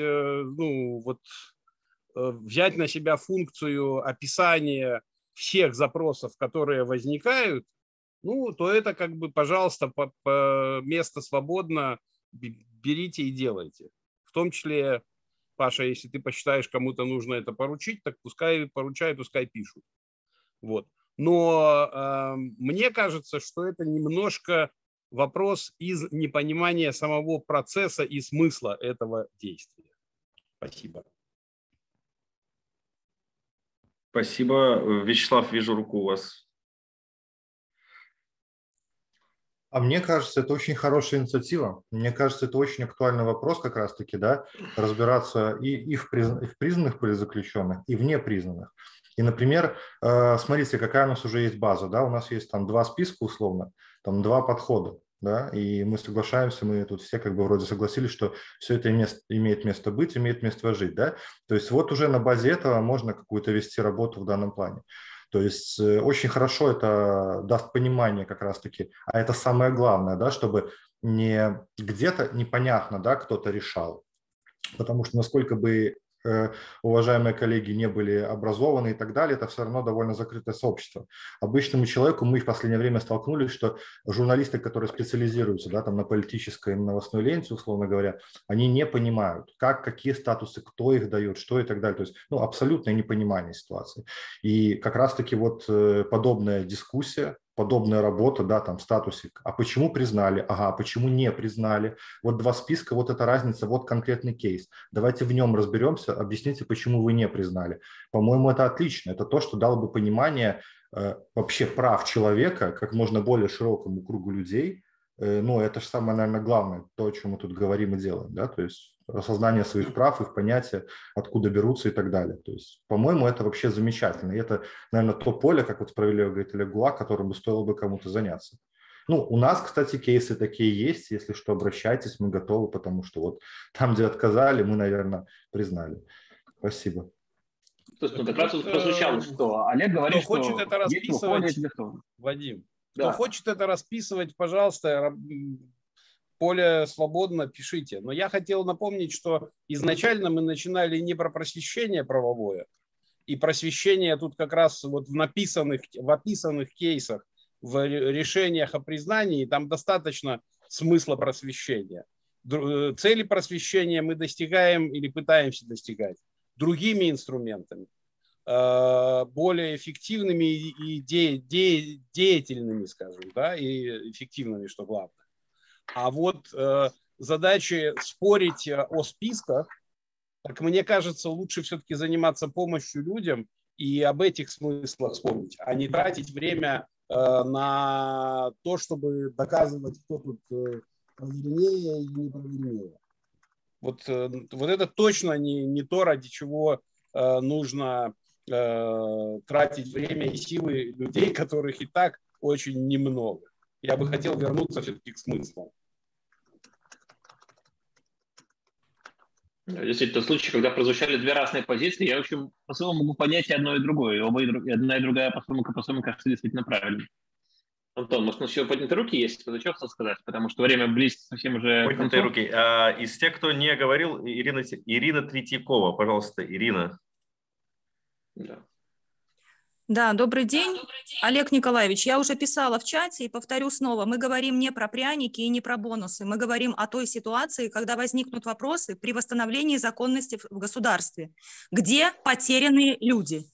взять на себя функцию описания всех запросов, которые возникают, то это как бы, пожалуйста, место свободно, берите и делайте. В том числе, Паша, если ты посчитаешь, кому-то нужно это поручить, так пускай поручают, пускай пишут. Вот. Но мне кажется, что это немножко вопрос из непонимания самого процесса и смысла этого действия. Спасибо. Спасибо. Вячеслав, вижу руку у вас. А мне кажется, это очень хорошая инициатива. Мне кажется, это очень актуальный вопрос как раз-таки, да, разбираться и в признанных политзаключенных, и в непризнанных. И, например, смотрите, какая у нас уже есть база, да, у нас есть там 2 списка условно, там 2 подхода, да, и мы соглашаемся, мы тут все как бы вроде согласились, что все это имеет место быть, имеет место жить, да. То есть вот уже на базе этого можно какую-то вести работу в данном плане. То есть очень хорошо это даст понимание как раз-таки, а это самое главное, да, чтобы не где-то непонятно, да, кто-то решал. Потому что насколько бы уважаемые коллеги не были образованы и так далее, это все равно довольно закрытое сообщество. Обычному человеку мы в последнее время столкнулись, что журналисты, которые специализируются, да, там, на политической и новостной ленте, условно говоря, они не понимают, какие статусы, кто их дает, что и так далее. То есть абсолютное непонимание ситуации. И как раз-таки вот подобная дискуссия, подобная работа, да, там статусик, а почему признали, ага, а почему не признали, вот 2 списка, вот эта разница, вот конкретный кейс, давайте в нем разберемся, объясните, почему вы не признали. По-моему, это отлично, это то, что дало бы понимание вообще прав человека как можно более широкому кругу людей, ну, это же самое, наверное, главное, то, о чем мы тут говорим и делаем, да, то есть осознание своих прав, их понятия, откуда берутся и так далее. То есть, по-моему, это вообще замечательно. И это, наверное, то поле, как вот справедливо говорит Олег Гулак, которым бы стоило бы кому-то заняться. Ну, у нас, кстати, кейсы такие есть. Если что, обращайтесь, мы готовы, потому что вот там, где отказали, мы, наверное, признали. Спасибо. Слушай, ну как раз вот прозвучало, что Олег говорит, кто хочет что это расписывать, Вадим, кто хочет это расписывать, пожалуйста, поле свободно, пишите. Но я хотел напомнить, что изначально мы начинали не про просвещение правовое, и просвещение тут как раз вот в описанных кейсах, в решениях о признании, там достаточно смысла просвещения. Цели просвещения мы достигаем или пытаемся достигать другими инструментами, более эффективными и деятельными, скажем, да, и эффективными, что главное. А вот задачи спорить о списках, так мне кажется, лучше все-таки заниматься помощью людям и об этих смыслах вспомнить, а не тратить время на то, чтобы доказывать, кто тут правильнее или неправильнее. Вот это точно не то, ради чего нужно тратить время и силы людей, которых и так очень немного. Я бы хотел вернуться все-таки к смыслу. Действительно, случай, когда прозвучали 2 разные позиции, я, в общем, по-своему могу понять и одно, и другое. И одна и другая по-своему кажется действительно правильной. Антон, может, у нас еще поднятые руки есть? Что хотел сказать? Потому что время близко совсем уже. Поднятые руки. Из тех, кто не говорил, Ирина Третьякова. Пожалуйста, Ирина. Да, добрый день. Олег Николаевич, я уже писала в чате и повторю снова. Мы говорим не про пряники и не про бонусы. Мы говорим о той ситуации, когда возникнут вопросы при восстановлении законности в государстве. Где потерянные люди?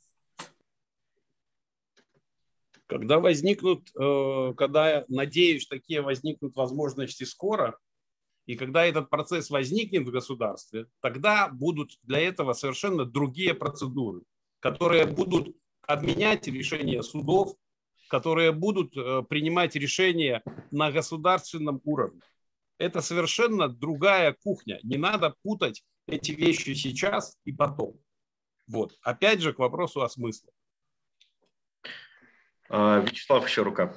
Когда возникнут, когда, надеюсь, такие возникнут возможности скоро, и когда этот процесс возникнет в государстве, тогда будут для этого совершенно другие процедуры, которые будут отменять решения судов, которые будут принимать решения на государственном уровне. Это совершенно другая кухня. Не надо путать эти вещи сейчас и потом. Вот. Опять же к вопросу о смысле. Вячеслав, еще рука.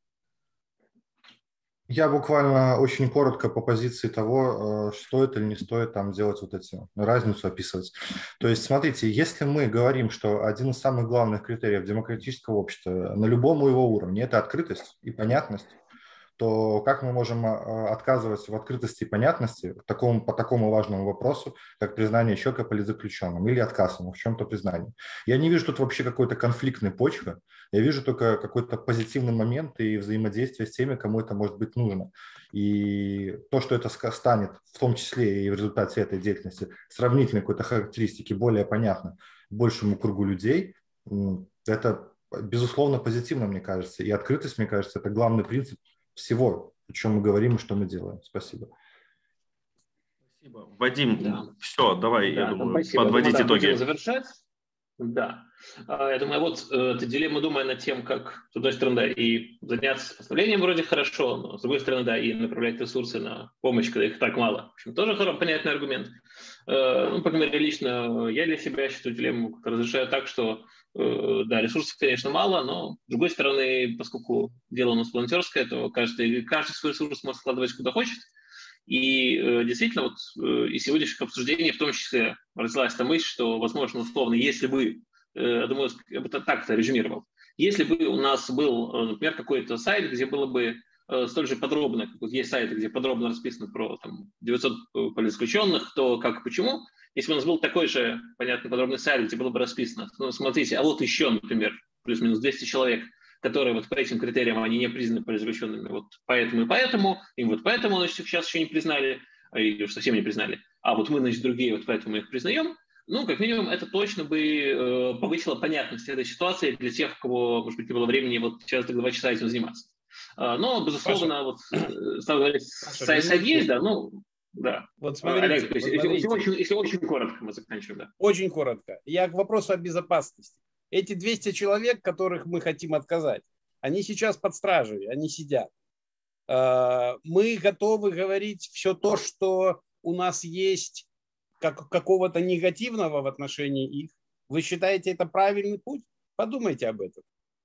Я буквально очень коротко по позиции того, стоит или не стоит там делать вот эти разницу описывать. То есть, смотрите, если мы говорим, что один из самых главных критериев демократического общества на любом его уровне – это открытость и понятность, то как мы можем отказывать в открытости и понятности по такому важному вопросу, как признание человека политзаключенным или отказ ему в чем-то признании? Я не вижу тут вообще какой-то конфликтной почвы, я вижу только какой-то позитивный момент и взаимодействие с теми, кому это может быть нужно. И то, что это станет, в том числе и в результате этой деятельности, сравнительной какой-то характеристики более понятно большему кругу людей, это безусловно, позитивно, мне кажется. И открытость, мне кажется, это главный принцип всего, о чем мы говорим и что мы делаем. Спасибо. Спасибо. Вадим, Да. Все, давай, Да, я думаю, спасибо. подводить Думаю, итоги. Будем завершать. Да. Я думаю, вот эта дилемма, думая над тем, как, с одной стороны, да, и заняться восстановлением вроде хорошо, но с другой стороны, да, и направлять ресурсы на помощь, когда их так мало. В общем, тоже понятный аргумент. Ну, по крайней мере, лично я для себя эту дилемму разрешаю так, что, да, ресурсов, конечно, мало, но, с другой стороны, поскольку дело у нас волонтерское, то каждый свой ресурс может складывать куда хочет. И действительно, вот из сегодняшних обсуждений в том числе родилась та мысль, что, возможно, условно, если бы, я думаю, я бы так-то резюмировал, если бы у нас был, например, какой-то сайт, где было бы столь же подробно, как вот есть сайты, где подробно расписано про там, 900 политзаключенных, то как и почему, если бы у нас был такой же, понятно, подробный сайт, где было бы расписано, ну, смотрите, а вот еще, например, плюс-минус 200 человек, которые вот по этим критериям они не признаны политзаключенными, вот поэтому и поэтому, и вот поэтому, значит, их сейчас еще не признали, или уж совсем не признали, а вот мы, значит, другие, вот поэтому мы их признаем, ну, как минимум, это точно бы повысило понятность этой ситуации для тех, у кого, может быть, не было времени вот сейчас до 2 часа этим заниматься. Но, безусловно, вот, сайт есть, да, ну, да. Вот смотрите, Олег, если очень коротко мы заканчиваем, да. Очень коротко. Я к вопросу о безопасности. Эти 200 человек, которых мы хотим отказать, они сейчас под стражей, они сидят. Мы готовы говорить все то, что у нас есть как какого-то негативного в отношении их. Вы считаете, это правильный путь? Подумайте об этом.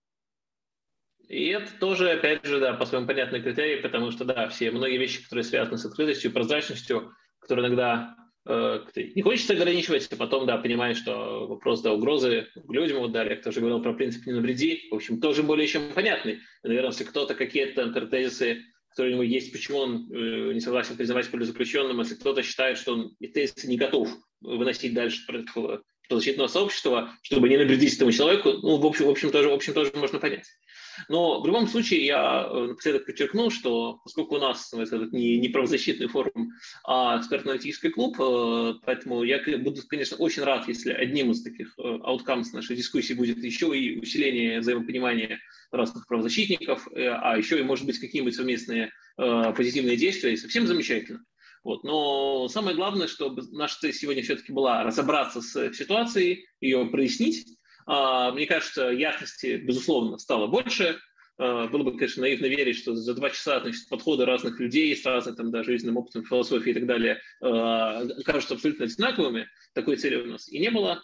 И это тоже, опять же, да, по-своему понятный критерий, потому что, да, многие вещи, которые связаны с открытостью, прозрачностью, которые иногда не хочется ограничивать, а потом, да, понимаешь, что вопрос, да, угрозы людям, вот Дарья тоже говорил про принцип «не навреди», в общем, тоже более чем понятный. И, наверное, если кто-то какие-то тезисы, которые у него есть, почему он не согласен признавать политзаключенным, если кто-то считает, что он эти тезисы не готов выносить дальше про защитного сообщества, чтобы не навредить этому человеку, ну, в общем, тоже можно понять. Но в любом случае я напоследок подчеркну, что поскольку у нас не правозащитный форум, а экспертно-аналитический клуб, поэтому я буду, конечно, очень рад, если одним из таких outcomes нашей дискуссии будет еще и усиление взаимопонимания разных правозащитников, а еще и, может быть, какие-нибудь совместные позитивные действия, и совсем замечательно. Вот. Но самое главное, чтобы наша цель сегодня все-таки была разобраться с ситуацией, ее прояснить. Мне кажется, ясности, безусловно, стало больше. Было бы, конечно, наивно верить, что за 2 часа, значит, подходы разных людей с разным там, да, жизненным опытом, философией и так далее кажутся абсолютно одинаковыми. Такой цели у нас и не было.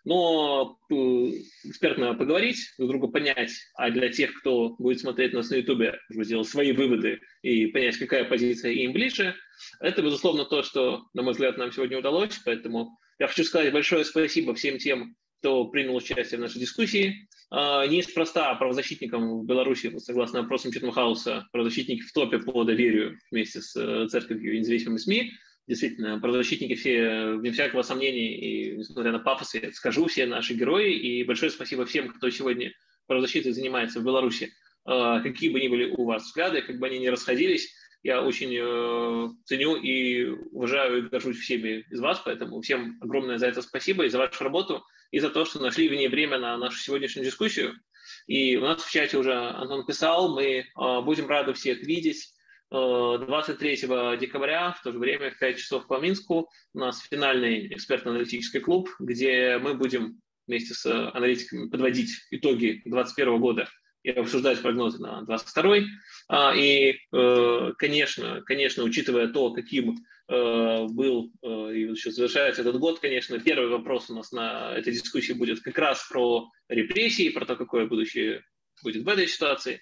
Но экспертно поговорить, друг друга понять, а для тех, кто будет смотреть нас на Ютубе, сделать свои выводы и понять, какая позиция им ближе, это, безусловно, то, что, на мой взгляд, нам сегодня удалось. Поэтому я хочу сказать большое спасибо всем тем, кто принял участие в нашей дискуссии. Неспроста правозащитникам в Беларуси, согласно опросам Chatham House, правозащитники в топе по доверию вместе с церковью и независимыми СМИ. Действительно, правозащитники все, вне всякого сомнения, и несмотря на пафос, я скажу, все наши герои. И большое спасибо всем, кто сегодня правозащитой занимается в Беларуси. Какие бы ни были у вас взгляды, как бы они ни расходились, я очень ценю и уважаю и горжусь всеми из вас, поэтому всем огромное за это спасибо и за вашу работу, и за то, что нашли в ней время на нашу сегодняшнюю дискуссию. И у нас в чате уже Антон писал, мы будем рады всех видеть 23 декабря, в то же время в 5 часов по Минску, у нас финальный экспертно-аналитический клуб, где мы будем вместе с аналитиками подводить итоги 2021 года и обсуждать прогнозы на 2022. И, конечно, учитывая то, каким был и сейчас завершается этот год, конечно, первый вопрос у нас на этой дискуссии будет как раз про репрессии, про то, какое будущее будет в этой ситуации.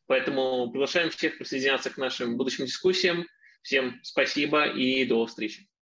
Поэтому приглашаем всех присоединяться к нашим будущим дискуссиям. Всем спасибо и до встречи.